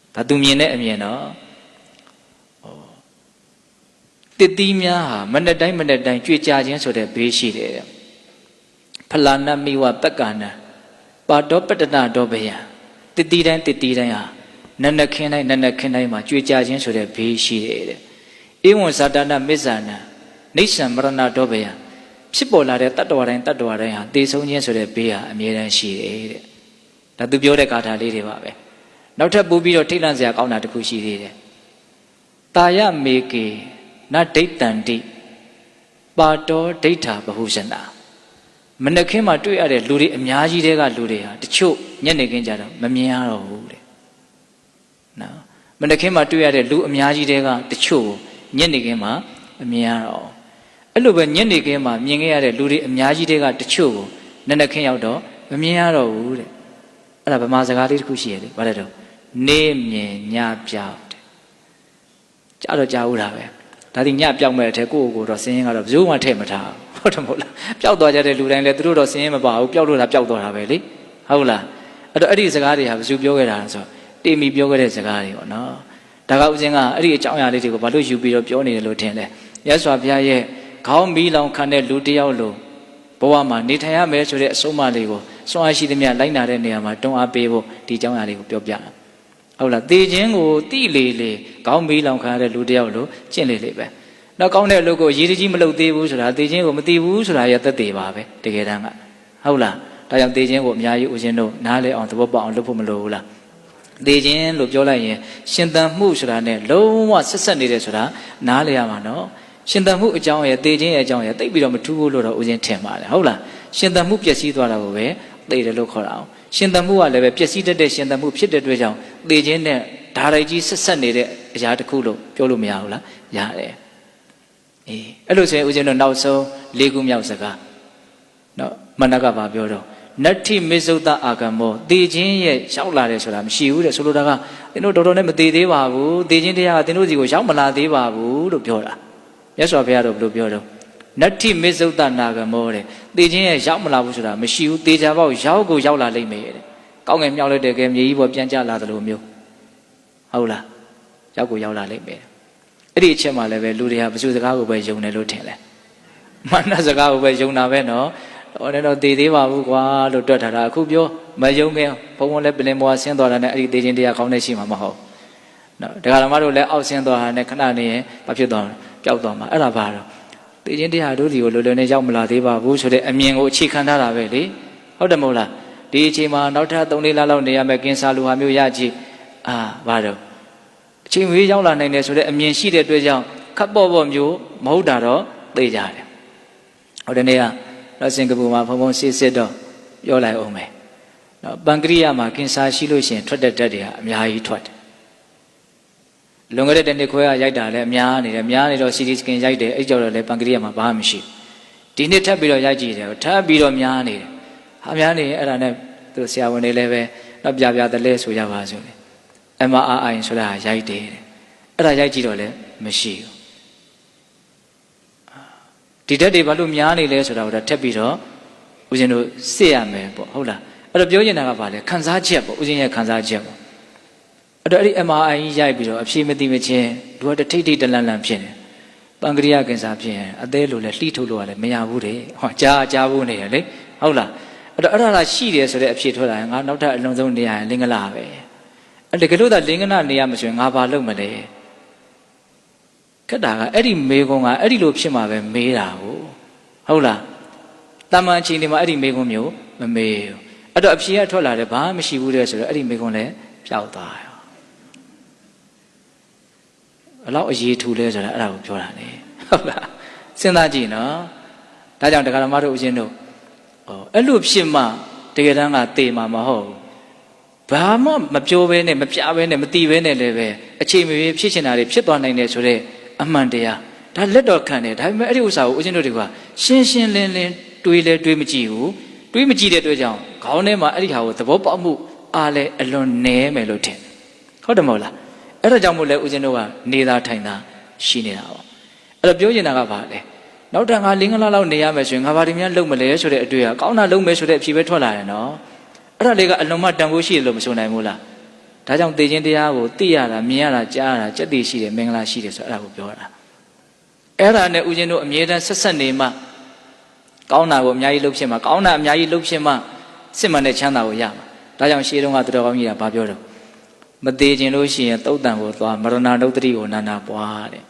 ဒါသူမြင်တဲ့အမြင်နော်တစ်သီးများဟာမနေ့တိုင်းမနေ့တိုင်းကြွေကြခြင်းဆိုတဲ့ဘေးရှိတယ်ဖလာနမိဝပက္ကနာပါတော်ပတ္တနာတော်ဘယံတစ်သီးတိုင်းတစ်သီးတိုင်းဟာနနခင်းတိုင်းနနခင်းတိုင်းမှာကြွေကြခြင်းဆိုတဲ့ဘေးရှိတယ်တဲ့ဧဝံဇာတနာမစ္ဆာနာနိစ္စံမရဏတော်ဘယံဖြစ်ပေါ်လာတဲ့တတ္တဝါတိုင်းတတ္တဝါတိုင်းဟာသေဆုံးခြင်းဆိုတဲ့ဘေးဟာအမြဲတမ်းရှိတယ်တဲ့ဒါသူပြောတဲ့ဂါထာလေးတွေပါပဲနောက်ထပ်ပို့ပြီးတော့ထိတ်လန့်စရာကောင်းတာတစ်ခုရှိသေးတယ်တာယမေကေနဒိဋ္ဌန္တိပါတောဒိဋ္ဌာဘဟုဇနာမနခင်မှာတွေ့ရတဲ့လူတွေအများကြီးတဲကလူတွေဟာတချို့ညနေခင်းကြတော့မမြင်ရတော့ဘူးတဲ့နော်မနခင်မှာတွေ့ရတဲ့လူအများကြီးတဲကတချို့ညနေခင်းမှာမမြင်ရတော့အဲ့လိုပဲညနေခင်းမှာမြင်ခဲ့ရတဲ့လူတွေအများကြီးတဲကတချို့ကိုနနခင်ရောက်တော့မမြင်ရတော့ဘူးတဲ့အဲ့ဒါဗမာစကားလေးတစ်ခုရှိရတယ်ဗါတယ်တော့နေမြင်ညပြောက်တဲ့ကြားတော့ကြားဦးတာပဲဒါဒီညပြောက်မဲ့အထက်ကိုယ့်ကိုယ်တော့စင်းရင်ကတော့ဘယ်သူမှထည့်မထားဟုတ်တယ်မဟုတ်လားပျောက်သွားကြတဲ့လူတိုင်းလည်းသူတို့တော့စင်းရင်မပါဘူးပျောက်လို့လားပျောက်သွားတာပဲလေဟုတ်လားအဲ့တော့အဲ့ဒီစကားတွေဟာဘယ်သူပြောခဲ့တာလဲဆိုတော့တေမီပြောခဲ့တဲ့စကားတွေပေါ့နော်ဒါကဥစဉ်ကအဲ့ဒီအကြောင်းအရာလေးတွေကိုဘာလို့ယူပြီးတော့ပြောနေတယ်လို့ထင်လဲရသော်ဘုရားရဲ့ခေါင်းမီးလောင်ခံတဲ့လူတယောက်လိုဘဝမှာနေထိုင်ရမယ်ဆိုတဲ့အဆုံးအမလေးကိုစွမ်းအားရှိသမျှလိုက်နာတဲ့နေရာမှာတွန်းအားပေးဖို့ဒီအကြောင်းအရာလေးကိုပြောပြတာဟုတ်လားသေခြင်းကိုတိလေလေခေါင်းမီးလောင်ခံရတဲ့လူတယောက်လိုကျင့်လေလေပဲနောက်ကောင်းတဲ့အလုပ်ကိုရည်တကြီးမလုပ်သေးဘူးဆိုတာသေခြင်းကိုမသိဘူးဆိုတာရသက်သေးပါပဲတကယ်တမ်းကဟုတ်လားဒါကြောင့်သေခြင်းကိုအများကြီးဦးဇင်းတို့နားလဲအောင်သဘောပေါက်အောင်လုပ်ဖို့မလိုဘူးလားသေခြင်းလို့ပြောလိုက်ရင်ရှင်သန်မှုဆိုတာနဲ့လုံးဝဆက်ဆက်နေတယ်ဆိုတာနားလဲရမှာနော်ရှင်သန်မှုအကြောင်းရဲ့သေခြင်းရဲ့အကြောင်းရဲ့သိပ်ပြီးတော့မထူးဘူးလို့တော့ဦးဇင်းထင်ပါတယ်ဟုတ်လားရှင်သန်မှုပျက်စီးသွားတာကိုပဲသေတယ်လို့ခေါ်တာအောင်ရှင်သန်မှုကလည်းပဲပျက်စီးတတ်တဲ့ရှင်သန်မှုဖြစ်တဲ့အတွက်ကြောင့်သေခြင်းနဲ့ဓာရိုက်ကြီးဆက်ဆက်နေတဲ့အရာတစ်ခုလို့ပြောလို့မရဘူးလားရတယ်အေးအဲ့လိုဆိုရင်ဦးဇင်းတို့နောက်ဆုံးလေးခုမြောက်စကားနော်မနကဘာပြောတော့နတ္ထိမစ္ဆုတ္တအာဂမောသေခြင်းရဲ့ရောက်လာတယ်ဆိုတာမရှိဘူးတဲ့ဆိုလိုတာကသင်တို့တော်တော်နဲ့မသေသေးပါဘူးသေခြင်းတရားကသင်တို့စီကိုရောက်မလာသေးပါဘူးလို့ပြောတာမြတ်စွာဘုရားတို့ဘယ်လိုပြောတော့နတ္ထိမစ္ဆုတ္တနာဂမောတဲ့သေခြင်းရဲ့ရောက်မလာဘူးဆိုတာမရှိဘူးသေချာပေါက်ရောက်ကိုရောက်လာလိမ့်မယ်တဲ့ကောင်းငယ်မြောက်လိုက်တဲ့ကဲမြေကြီးပေါ်ပြန်ကျလာသလိုမျိုးဟုတ်လားရောက်ကိုရောက်လာလိမ့်မယ်အဲ့ဒီအချက်မှလည်းပဲလူတွေကဘယ်သူစကားကိုပဲယုံတယ်လို့ထင်လဲမာနစကားကိုပဲယုံတာပဲနော်တော်တယ်တော့သေသေးပါဘူးကွာလို့တွက်ထားတာအခုပြောမယုံခင်ဘုံဘုံလည်းပလင်ဘွားဆင်းသွားတာနဲ့အဲ့ဒီသေခြင်းတရားကောင်းနေရှိမှာမဟုတ်နော်ဒကာဓမ္မတို့လည်းအောက်ဆင်းသွားတာနဲ့ခဏနေရင်ဘာဖြစ်သွားပျောက်သွားမှာအဲ့ဒါဘာတော့သေခြင်းတရားတို့ဒီကိုလွယ်လွယ်နဲ့ရောက်မလာသေးပါဘူးဆိုတဲ့အမြင်ကိုအခြေခံထားတာပဲလေဟုတ်တယ်မဟုတ်လားဒီအချိန်မှာနောက်ထပ်သုံးလေးလလောက်နေရမယ်ကင်းစားလူဟာမျိုးရကြည့်အာဘာတော့အချိန်ဝေးရောက်လာနိုင်တယ်ဆိုတဲ့အမြင်ရှိတဲ့အတွက်ကြောင့်ခပ်ပေါ့ပေါ့မျိုးမဟုတ်တာတော့သိကြတယ်ဟိုတနေ့ကတော့စင်ကာပူမှာဘုံဘုံစစ်စစ်တော့ပြောလိုက်အောင်မယ်နော်ပန်ကရိယမှာကင်ဆာရှိလို့ရှိရင်ထွက်တဲ့ဓာတ်တွေကအများကြီးထွက်တယ်လွန်ခဲ့တဲ့တနေ့ခွဲကရိုက်တာလည်းအများနေတယ်များနေတော့ စီ တီ scan ရိုက်တယ်အဲ့ကြောင့်လည်းပန်ကရိယမှာဘာမှမရှိဒီနှစ်ထပ်ပြီးတော့ရိုက်ကြည့်တယ်ထပ်ပြီးတော့များနေတယ်ဟာများနေအဲ့ဒါနဲ့သူဆရာဝန်တွေလည်းပဲတော့ပြပြတယ်လဲဆိုကြပါစို့ M R I ဆိုတာရိုက်တယ်အဲ့ဒါရိုက်ကြည့်တော့လည်းမရှိဘူးဒီဓာတ်တွေဘာလို့များနေလဲဆိုတာကိုတော့ထပ်ပြီးတော့ဦးဇင်းတို့စစ်ရမယ်ပေါ့ဟုတ်လားအဲ့တော့ပြောချင်တာကဘာလဲခန်းစားချက်ပေါ့ဦးဇင်းရဲ့ခန်းစားချက်ပေါ့အဲ့တော့အဲ့ဒီ M R I ကြီးရိုက်ပြီးတော့အဖြေမသိမချင်းလူကတထိတ်ထိတ်တလန့်လန့်ဖြစ်နေပန်ကရိယကင်ဆာဖြစ်ရင်အသေးလိုလဲလှိထုတ်လို့ရတယ်မရဘူးတဲ့ဟောကြားကြားဘူးနေရလေဟုတ်လားအဲ့တော့အဲ့ဒါလားရှိတယ်ဆိုတဲ့အဖြေထွက်လာရင်ငါနောက်ထပ်အလုံးစုံနေရရင်လင်္ကလာပဲအဲ့တကယ်လို့သာလင်္ကနာနေရမဆိုရင်ငါဘာလုပ်မလဲခက်တာကအဲ့ဒီမေကုံကအဲ့ဒီလိုဖြစ်မှာပဲမေးတာကိုဟုတ်လားတာမန်ချင်းတွေမှာအဲ့ဒီမေကုံမျိုးမမေးဘူးအဲ့တော့အဖြေကထွက်လာတယ်ဘာမှမရှိဘူးတဲ့ဆိုတော့အဲ့ဒီမေကုံလည်းပျောက်သွားရောဘလောက်အရေးထူလဲဆိုတာအဲ့ဒါကိုပြောတာလေဟုတ်လားစဉ်းစားကြည့်နော်ဒါကြောင့်တရားဓမ္မတို့ဦးဇင်းတို့ဟောအဲ့လိုဖြစ်မှတကယ်တမ်းကသေမှာမဟုတ်ဘူးဘာမှမပြောဘဲနဲ့မပြဘဲနဲ့မတီးဘဲနဲ့လည်းပဲအချိန်မရွေးဖြစ်ချင်တာတွေဖြစ်သွားနိုင်တယ်ဆိုတဲ့အမှန်တရားဒါလက်တော်ခံတယ်ဒါပေမဲ့အဲ့ဒီဥစ္စာကိုဦးဇင်းတို့တွေကရှင်းရှင်းလင်းလင်းတွေးလဲတွေးမကြည့်ဘူးတွေးမကြည့်တဲ့အတွက်ကြောင့်ခေါင်းထဲမှာအဲ့ဒီဟာကိုသဘောပေါက်မှုအားလဲအလွန်နည်းမယ်လို့ထင်ဟုတ်တယ်မဟုတ်လားအဲ့ဒါကြောင့်မို့လဲဦးဇင်းတို့ကနေသာထိုင်သာရှိနေတာပေါ့အဲ့တော့ပြောချင်တာကဘာလဲနောက်ထပ်ငါလင်းကလာလောက်နေရမယ်ဆိုရင်ငါဘာတွေများလုပ်မလဲဆိုတဲ့အတွေ့အကောင်းတာလုပ်မယ်ဆိုတဲ့အဖြေပဲထွက်လာတယ်နော်အဲ့ဒါလေးကအလွန်မှတန်ဖိုးရှိတယ်လို့မဆိုနိုင်ဘူးလားဒါကြောင့်သေခြင်းတရားကိုသိရတာမြင်ရတာကြားရတာစက်သိရှိတယ်မင်္ဂလာရှိတယ်ဆိုအဲ့ဒါကိုပြောတာအဲ့ဒါနဲ့ဦးဇင်းတို့အမြဲတမ်းဆက်ဆက်နေမှကောင်းတာကိုအများကြီးလုပ်ဖြစ်မှာကောင်းတာအများကြီးလုပ်ဖြစ်မှစစ်မှန်တဲ့ချမ်းသာကိုရမှာဒါကြောင့်ရှေးတုန်းကသူတော်ကောင်းကြီးကဘာပြောတော့မသေးခြင်းလို့ရှိရင်သုတ်တန်ကိုသွားမရဏဒုတ္တိကိုနာနာပွားတဲ့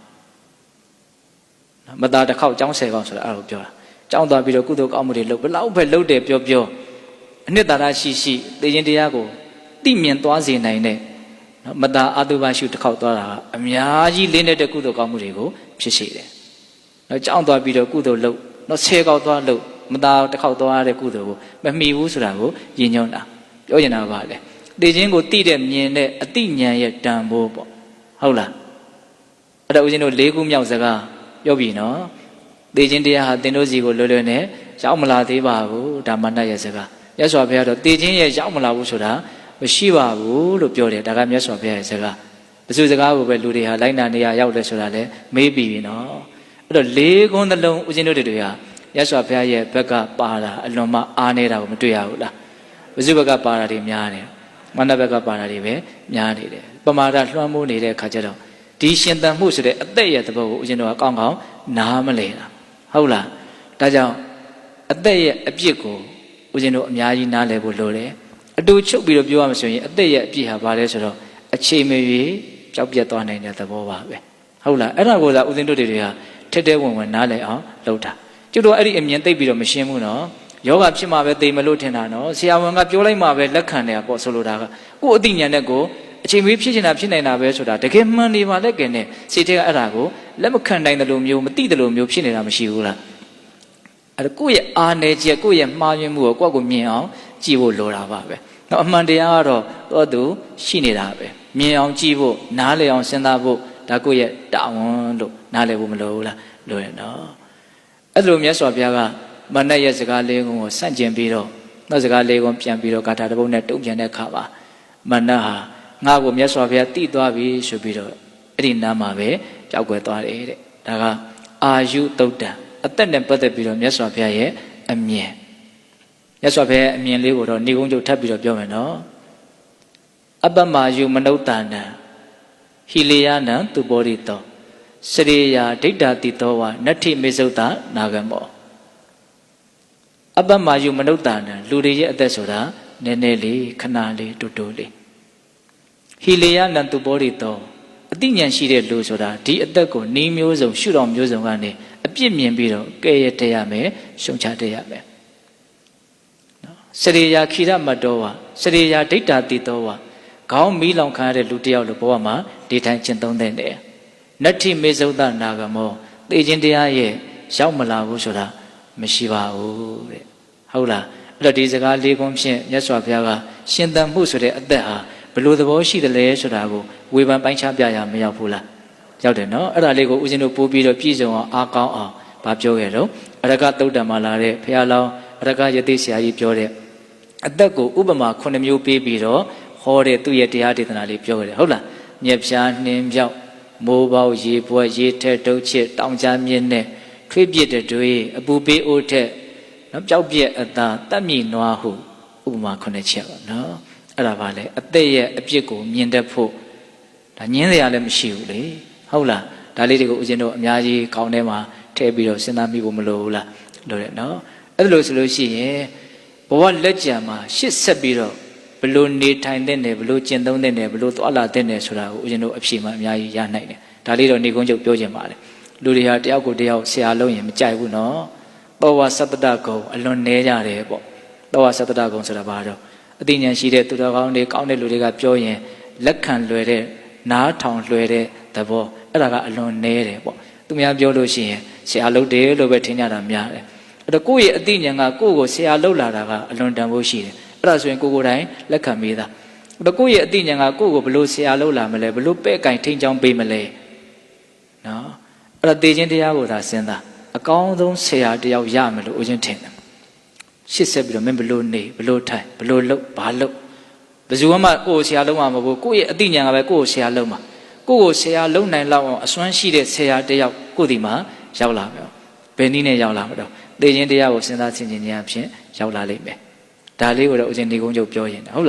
မသားတစ်ခေါက်ကျောင်းဆယ်ခေါက်ဆိုတာအဲ့လိုပြောတာကျောင်းသွားပြီးတော့ကုသိုလ်ကောင်းမှုတွေလုပ်ဘလောက်ပဲလုပ်တယ်ပြောပြောအနှစ်သာရရှိရှိသေခြင်းတရားကိုသိမြင်သွားစေနိုင်တဲ့မသားအတုပရှုတစ်ခေါက်သွားတာအများကြီးလင်းတဲ့ကုသိုလ်ကောင်းမှုတွေကိုဖြစ်စေတယ်နော်ကျောင်းသွားပြီးတော့ကုသိုလ်လုပ်နော်ဆယ်ခေါက်သွားလုပ်မသားတစ်ခေါက်သွားတဲ့ကုသိုလ်ကိုမမီဘူးဆိုတာကိုရည်ညွှန်းတာပြောနေတာပါလေသေခြင်းကိုသိတဲ့မြင်တဲ့အတိညာရဲ့တန်ဖိုးပေါ့ဟုတ်လားအဲ့ဒါဦးဇင်းတို့လေးခုမြောက်စကားပြောပြီနော်သေခြင်းတရားဟာသင်တို့စီကိုလွယ်လွယ်နဲ့ရောက်မလာသေးပါဘူးဒါမနတ်ရဲ့စကားမြတ်စွာဘုရားတော့သေခြင်းရဲ့ရောက်မလာဘူးဆိုတာမရှိပါဘူးလို့ပြောတယ်ဒါကမြတ်စွာဘုရားရဲ့စကားဘယ်သူစကားကိုပဲလူတွေဟာလိုက်နာနေရရောက်လဲဆိုတာလဲမေးပြီးပြီနော်အဲ့တော့လေးခုနှလုံးဦးဇင်းတို့တွေကမြတ်စွာဘုရားရဲ့ဘက်ကပါတာအလွန်မှအားနေတာကိုမတွေ့ရဘူးလားဘယ်သူဘက်ကပါတာတွေများနေမနတ်ဘက်ကပါတာတွေပဲများနေတယ်ပမာဒလွှမ်းမိုးနေတဲ့အခါကျတော့ဒီရှင်သန်မှုဆိုတဲ့အသက်ရဲ့သဘောကိုဦးဇင်းတို့ကကောင်းကောင်းနားမလဲတာဟုတ်လားဒါကြောင့်အသက်ရဲ့အပြစ်ကိုဦးဇင်းတို့အများကြီးနားလည်ဖို့လိုတယ်အတူချုပ်ပြီးတော့ပြောရမှာဆိုရင်အသက်ရဲ့အပြစ်ဟာဘာလဲဆိုတော့အခြေမရွေကြောက်ပြတ်သွားနိုင်တဲ့သဘောပါပဲဟုတ်လားအဲ့ဒါကိုသာဦးဇင်းတို့တွေကထက်တဲဝင်ဝင်နားလည်အောင်လုပ်တာကျတို့အဲ့ဒီအမြင်သိပြီးတော့မရှင်းဘူးနော်ယောဂဖြစ်မှာပဲသိမလို့ထင်တာနော်ဆရာဝန်ကပြောလိုက်မှပဲလက်ခံတယ်ပေါ့ဆိုလိုတာကကို့အသိဉာဏ်နဲ့ကိုအချိန်မီဖြစ်ချင်တာဖြစ်နေတာပဲဆိုတာတကယ်မှန်နေပါလက်ကဲနဲ့စိတ်ထဲကအဲ့ဒါကိုလက်မခံနိုင်တယ်လို့မျိုးမသိတယ်လို့မျိုးဖြစ်နေတာမရှိဘူးလားအဲ့ဒါကိုယ့်ရဲ့အာနယ်ချက်ကိုယ့်ရဲ့မှားယွင်းမှုကိုကိုယ့်ကိုမြင်အောင်ကြည့်ဖို့လိုတာပါပဲနော်အမှန်တရားကတော့တော့သူရှိနေတာပဲမြင်အောင်ကြည့်ဖို့နားလည်အောင်စဉ်းစားဖို့ဒါကိုယ့်ရဲ့တာဝန်လို့နားလည်ဖို့မလိုဘူးလားလိုရနော်အဲ့လိုမြတ်စွာဘုရားကမနတ်ရဲ့စကားလေးကိုဆန့်ကျင်ပြီးတော့နောက်စကားလေးကိုပြန်ပြီးတော့ဂါထာတစ်ပုဒ်နဲ့တုံ့ပြန်တဲ့အခါပါမနတ်ဟာငါ့ကိုမြတ်စွာဘုရားတိသွားပြီဆိုပြီးတော့အဲ့ဒီနားမှာပဲကြောက်ွယ်သွားတယ်တဲ့ဒါကအာယုတုတ်တံအသက်နဲ့ပတ်သက်ပြီးတော့မြတ်စွာဘုရားရဲ့အမြင်မြတ်စွာဘုရားရဲ့အမြင်လေးကိုတော့ဏိဂုံးချုပ်ထပ်ပြီးတော့ပြောမယ်နော်အပ္ပမယုမနုဿာနံဟိလေယနံသူဘောရိတောစရိယာဒိဋ္ဌာတိတောဝနတ္ထိမေဇုတ္တနာဂမောအပ္ပမယုမနုဿာနံလူတွေရဲ့အသက်ဆိုတာနည်းနည်းလေးခဏလေးတူတူလေးဟိလေယနံသူဘောရိတောအတိညာရှိတဲ့လူဆိုတာဒီအသက်ကိုနှီးမျိုးစုံရှုတော်မျိုးစုံကနေအပြစ်မြင်ပြီးတော့ကဲရတဲ့ရမယ်ရှုံချတဲ့ရမယ်နော်စရိယာခိရမတောဝစရိယာဒိဋ္ဌာတိတောဝခေါင်းမီးလောင်ခံရတဲ့လူတယောက်လိုဘဝမှာဒီတိုင်းကျင့်သုံးတဲ့နေနတ္ထိမေဇုတ္တနာဂမောသိခြင်းတရားရဲ့ရောက်မလာဘူးဆိုတာမရှိပါဘူးတဲ့ဟုတ်လားအဲ့တော့ဒီစကားလေးခုဖြင့်မြတ်စွာဘုရားကရှင်သန်မှုဆိုတဲ့အသက်ဟာဘယ်လိုသဘောရှိတယ်လဲဆိုတာကိုဝေဖန်ပိုင်းခြားပြရမရောက်ဘူးလားရောက်တယ်နော်အဲ့ဒါလေးကိုဦးဇင်းတို့ပို့ပြီးတော့ပြည့်စုံအောင်အားကောင်းအောင်ဗာပြောခဲ့တော့အရကသုတ်တံမှာလာတဲ့ဘုရားလောင်းအရကယတိဆရာကြီးပြောတဲ့အသက်ကိုဥပမာခုနှစ်မျိုးပေးပြီးတော့ဟောတဲ့သူ့ရဲ့တရားဒေသနာလေးပြောခဲ့တယ်ဟုတ်လားမြက်ဖြားနှင်းပြောက်မိုးပေါက်ရေပွဲရေထက်တုတ်ချစ်တောင်ကြားမြင့်နဲ့ထွေးပြစ်တဲ့တွေအပူပေးအိုးထက်နော်ပျောက်ပြက်အသာတတ်မြည်နွားဟုဥပမာခုနှစ်ချက်ပါနော်အဲ့ဒါပါလေအသက်ရဲ့အပြစ်ကိုမြင်တတ်ဖို့ဒါညင်းစရာလည်းမရှိဘူးလေဟုတ်လားဒါလေးတွေကိုဦးဇင်းတို့အများကြီးကောင်းထဲမှာထည့်ပြီးတော့စဉ်းစားမိဖို့မလိုဘူးလားလိုတယ်နော်အဲ့ဒါလို့ဆိုလို့ရှိရင်ဘဝလက်ကြံမှာရှစ်ဆက်ပြီးတော့ဘလို့နေထိုင်တဲ့နယ်ဘလို့ကျင့်သုံးတဲ့နယ်ဘလို့သွားလာတဲ့နယ်ဆိုတာကိုဦးဇင်းတို့အဖြေမှအများကြီးရနိုင်တယ်ဒါလေးတော့နေကုန်းချုပ်ပြောချင်ပါတယ်လူတွေဟာတယောက်ကိုတယောက်ဆရာလုံးရင်မကြိုက်ဘူးနော်တောဝသတ္တကုံအလွန်နေကြတယ်ပေါ့တောဝသတ္တကုံဆိုတာဘာတော့အသိဉာဏ်ရှိတဲ့သူတော်ကောင်းတွေကောင်းတဲ့လူတွေကပြောရင်လက်ခံလွယ်တဲ့နားထောင်လွယ်တဲ့သဘောအဲ့ဒါကအလွန်နေတယ်ပေါ့သူများပြောလို့ရှိရင်ဆရာလုပ်တယ်လို့ပဲထင်ကြတာများတယ်အဲ့တော့ကိုယ့်ရဲ့အသိဉာဏ်ကကိုယ့်ကိုဆရာလုပ်လာတာကအလွန်တန်ဖိုးရှိတယ်အဲ့ဒါဆိုရင်ကိုယ်ကိုယ်တိုင်လက်ခံမိသားအဲ့တော့ကိုယ့်ရဲ့အသိဉာဏ်ကကိုယ့်ကိုဘလို့ဆရာလုပ်လာမလဲဘလို့ပဲ့ကင်ထိန်ချောင်းပေးမလဲနော်အဲ့တော့သိခြင်းတရားကိုသာစဉ်းစားအကောင်းဆုံးဆရာတယောက်ရမယ်လို့ဦးချင်းထင်တယ်ရှစ်ဆက်ပြီးတော့မင်းဘလို့နေဘလို့ထိုင်ဘလို့လုပ်ဘာလုပ်ဘယ်သူမှကိုယ်ဆရာလုံးမှာမဟုတ်ဘူးကိုယ့်ရဲ့အသိဉာဏ်ကပဲကိုယ့်ကိုဆရာလုံးမှာကိုယ့်ကိုဆရာလုံးနိုင်လောက်အောင်အစွမ်းရှိတဲ့ဆရာတယောက်ကိုယ်ဒီမှာရောက်လာမယ်ဘယ်နည်းနဲ့ရောက်လာမလို့သိခြင်းတရားကိုစဉ်းစားဆင်ခြင်ခြင်းအဖြစ်ရောက်လာလိမ့်မယ်ဒါလေးကိုတော့ဦးဇင်းဒီကုန်းချုပ်ပြောရင်ဟုတ်လား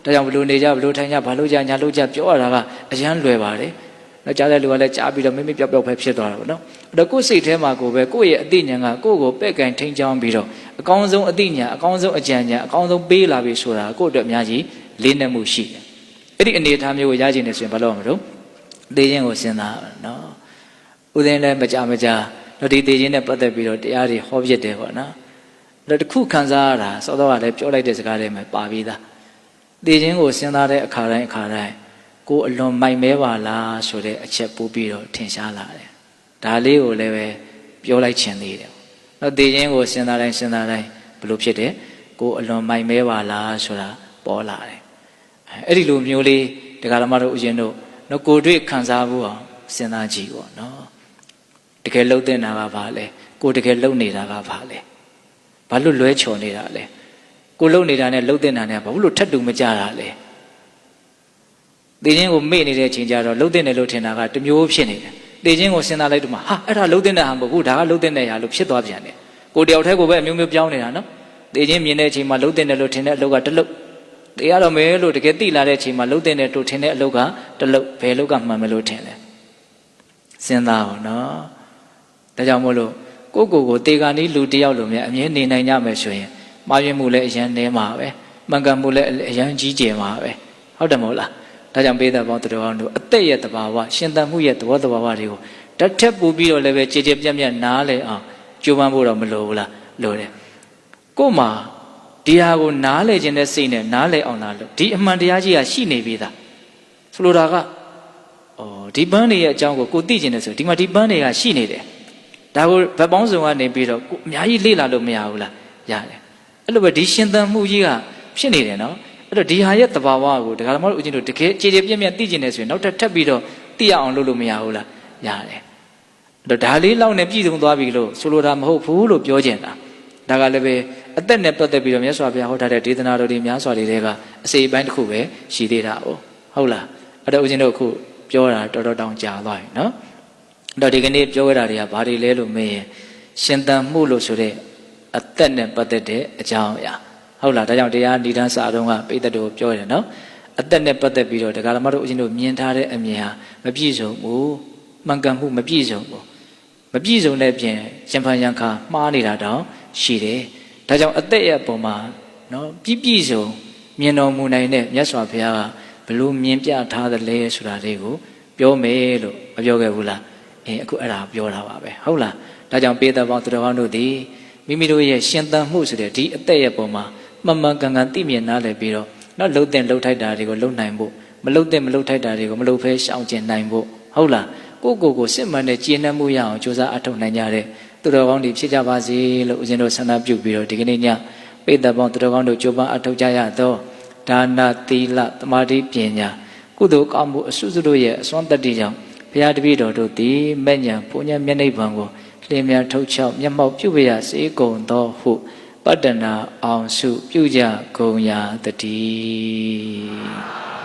ဒါကြောင့်ဘလို့နေကြဘလို့ထိုင်ကြဘာလို့ကြညာလို့ကြပြောရတာကအရန်လွယ်ပါတယ်နော်ကြားတဲ့လူကလည်းကြားပြီးတော့မိမိပြောက်ပြောက်ပဲဖြစ်သွားတာပေါ့နော်အဲ့တော့ကိုယ်စိတ်ထဲမှာကိုပဲကိုယ့်ရဲ့အသိဉာဏ်ကကိုယ့်ကိုပဲ့ကန်ထိန်ချောင်းပြီးတော့အကောင်းဆုံးအသိဉာဏ်အကောင်းဆုံးအကြံဉာဏ်အကောင်းဆုံးပေးလာပြီဆိုတာကိုယ့်အတွက်အများကြီးလေးနက်မှုရှိတယ်အဲ့ဒီအနေအထားမျိုးကိုရချင်နေဆိုရင်ဘာလို့မလို့သိခြင်းကိုစဉ်းစားနော်ဥဒင်းလည်းမကြမကြတော့ဒီသိခြင်းနဲ့ပတ်သက်ပြီးတော့တရားတွေဟောပြတယ်ပေါ့နော်အဲ့တော့တစ်ခုခံစားရတာစောစောကလည်းပြောလိုက်တဲ့စကားတွေမှာပါပြီးသားသိခြင်းကိုစဉ်းစားတဲ့အခါတိုင်းအခါတိုင်းကိုအလွန်မိုက်မဲပါလားဆိုတဲ့အချက်ပို့ပြီးတော့ထင်ရှားလာတယ်ဒါလေးကိုလည်းပဲပြောလိုက်ခြင်းသေးတယ်နော်သိခြင်းကိုစဉ်းစားတိုင်းစဉ်းစားတိုင်းဘလို့ဖြစ်တယ်ကိုအလွန်မိုက်မဲပါလားဆိုတာပေါ်လာတယ်အဲ့ဒီလိုမျိုးလေးတရားဓမ္မတို့ဥရှင်တို့နော်ကိုတွေ့ခံစားဖို့အောင်စဉ်းစားကြည့်ပေါ့နော်တကယ်လှုပ်တဲ့နာကဘာလဲကိုတကယ်လှုပ်နေတာကဘာလဲဘာလို့လွဲချော်နေတာလဲကိုလှုပ်နေတာနဲ့လှုပ်တဲ့နာနဲ့ဘာလို့ထပ်တူမကြတာလဲသိခြင်းကိုမေ့နေတဲ့အချိန်ကျတော့လှုပ်တဲ့နယ်လို့ထင်တာကတမျိုးဖြစ်နေတယ်သိခြင်းကိုစဉ်းစားလိုက်တော့မှဟာအဲ့ဒါလှုပ်တဲ့နယ်ဟာမဟုတ်ဘူးဒါကလှုပ်တဲ့နယ်ဟာလို့ဖြစ်သွားပြန်တယ်ကိုတယောက်တည်းကိုပဲအမျိုးမျိုးပြောင်းနေတာနော်သိခြင်းမြင်တဲ့အချိန်မှာလှုပ်တဲ့နယ်လို့ထင်တဲ့အလုပ်ကတလုပ်သိရတော့မယ်လို့တကယ်သိလာတဲ့အချိန်မှာလှုပ်တဲ့နယ်တို့ထင်တဲ့အလုပ်ကတလုပ်ဘယ်လုပ်ကမှန်မလို့ထင်လဲစဉ်းစားပါနော်ဒါကြောင့်မို့လို့ကိုကိုကိုတေကာနီးလူတယောက်လိုများအမြဲနေနိုင်ကြမယ်ဆိုရင်မှားယွင်းမှုလည်းအရန်နည်းမှာပဲမှန်ကန်မှုလည်းအရန်ကြီးကျယ်မှာပဲဟုတ်တယ်မဟုတ်လားဒါကြောင့်ပေးတဲ့ပေါင်းတော်အောင်တို့အသက်ရဲ့တဘာဝရှင်သန်မှုရဲ့သဘောတဘာဝတွေကိုတတ်ထက်ပူပြီးတော့လည်းပဲကြည်ကြည်ပြတ်ပြတ်နားလည်အောင်ကြိုးပမ်းဖို့တော့မလိုဘူးလားလိုတယ်ကို့မှာဒီဟာကိုနားလည်ခြင်းနဲ့စိတ်နဲ့နားလည်အောင်လားလို့ဒီအမှန်တရားကြီးကရှိနေပြီသားဆိုလိုတာကဩဒီပန်းတွေရဲ့အကြောင်းကိုကိုသိခြင်းနဲ့ဆိုဒီမှာဒီပန်းတွေကရှိနေတယ်ဒါကိုဗတ်ပေါင်းစုံကနေပြီးတော့ကိုအများကြီးလေ့လာလို့မရဘူးလားရတယ်အဲ့လိုပဲဒီရှင်သန်မှုကြီးကဖြစ်နေတယ်နော်အဲ့တော့ဒီဟာရဲ့သဘာဝကိုဒကာဓမ္မတို့ဦးချင်းတို့တကယ်ကြည်ကြည်ပြည့်ပြည့်သိကျင်နေဆိုရင်နောက်ထပ်ထပ်ပြီးတော့သိရအောင်လုပ်လို့မရဘူးလားရတယ်အဲ့တော့ဒါလေးလောက်နဲ့ပြည့်စုံသွားပြီလို့ဆိုလိုတာမဟုတ်ဘူးလို့ပြောကျင်တာဒါကလည်းပဲအသက်နဲ့ပတ်သက်ပြီးတော့မြတ်စွာဘုရားဟောထားတဲ့ဒေသနာတော်တွေများစွာတွေကအစိအပိုင်းတစ်ခုပဲရှိသေးတာ哦ဟုတ်လားအဲ့တော့ဦးချင်းတို့အခုပြောတာတော်တော်တောင်ကြာသွားပြီနော်အဲ့တော့ဒီကနေ့ပြောရတာတွေကဘာတွေလဲလို့မေးရင်ရှင်သန်မှုလို့ဆိုတဲ့အသက်နဲ့ပတ်သက်တဲ့အကြောင်းအရာဟုတ်လားဒါကြောင့်တရားဏိဒန်းစာတုံးကပိဋကတ်တို့ပြောတယ်နော်အသက်နဲ့ပတ်သက်ပြီးတော့ဒကာဓမ္မတို့ဦးဇင်းတို့မြင်ထားတဲ့အမြင်ဟာမပြည့်စုံဘူးမှန်ကန်မှုမပြည့်စုံဘူးမပြည့်စုံတဲ့ပြင်ရှင်ဖန်ရန်ခါမှားနေတာတောင်ရှိတယ်ဒါကြောင့်အသက်ရဲ့ပုံမှာနော်ပြည့်ပြည့်စုံမြင်တော်မူနိုင်တဲ့မြတ်စွာဘုရားကဘလို့မြင်ပြထားသလဲဆိုတာလေးကိုပြောမယ်လို့မပြောခဲ့ဘူးလားအင်းအခုအဲ့ဒါပြောတာပါပဲဟုတ်လားဒါကြောင့်ပေသက်ပေါင်းသူတော်ကောင်းတို့သည်မိမိတို့ရဲ့ရှင်သန်မှုဆိုတဲ့ဒီအသက်ရဲ့ပုံမှာမှန်မှန်ကန်ကန်သိမြင်နားလည်ပြီးတော့နောက်လှုပ်တဲ့လှုပ်ထိုက်တာတွေကိုလှုပ်နိုင်ဖို့မလှုပ်တဲ့မလှုပ်ထိုက်တာတွေကိုမလှုပ်ဖဲရှောင်ကျင်နိုင်ဖို့ဟုတ်လားကိုကိုကိုစစ်မှန်တဲ့ကျေနပ်မှုရအောင်ကြိုးစားအထောက်နိုင်ကြတဲ့သူတော်ကောင်းတွေဖြစ်ကြပါစေလို့ဦးဇင်းတို့ဆန္ဒပြုပြီးတော့ဒီကနေ့ညပိဋကပေါင်းသူတော်ကောင်းတို့ကြိုးပမ်းအထောက်ကြရသောဒါနသီလသမာဓိပညာကုသိုလ်ကောင်းမှုအစွတ်စွတ်တို့ရဲ့အစွမ်းတတ္တိကြောင့်ဘုရားတပည့်တော်တို့သည်မဲ့ညာဘုံညာမျက်နှိပ်ပံကိုလင်းမြန်ထုတ်ချောက်မျက်မှောက်ပြုပရစေကုန်သောဟုပတ္တနာအောင်စုပြုကြကုန်ရာတည်း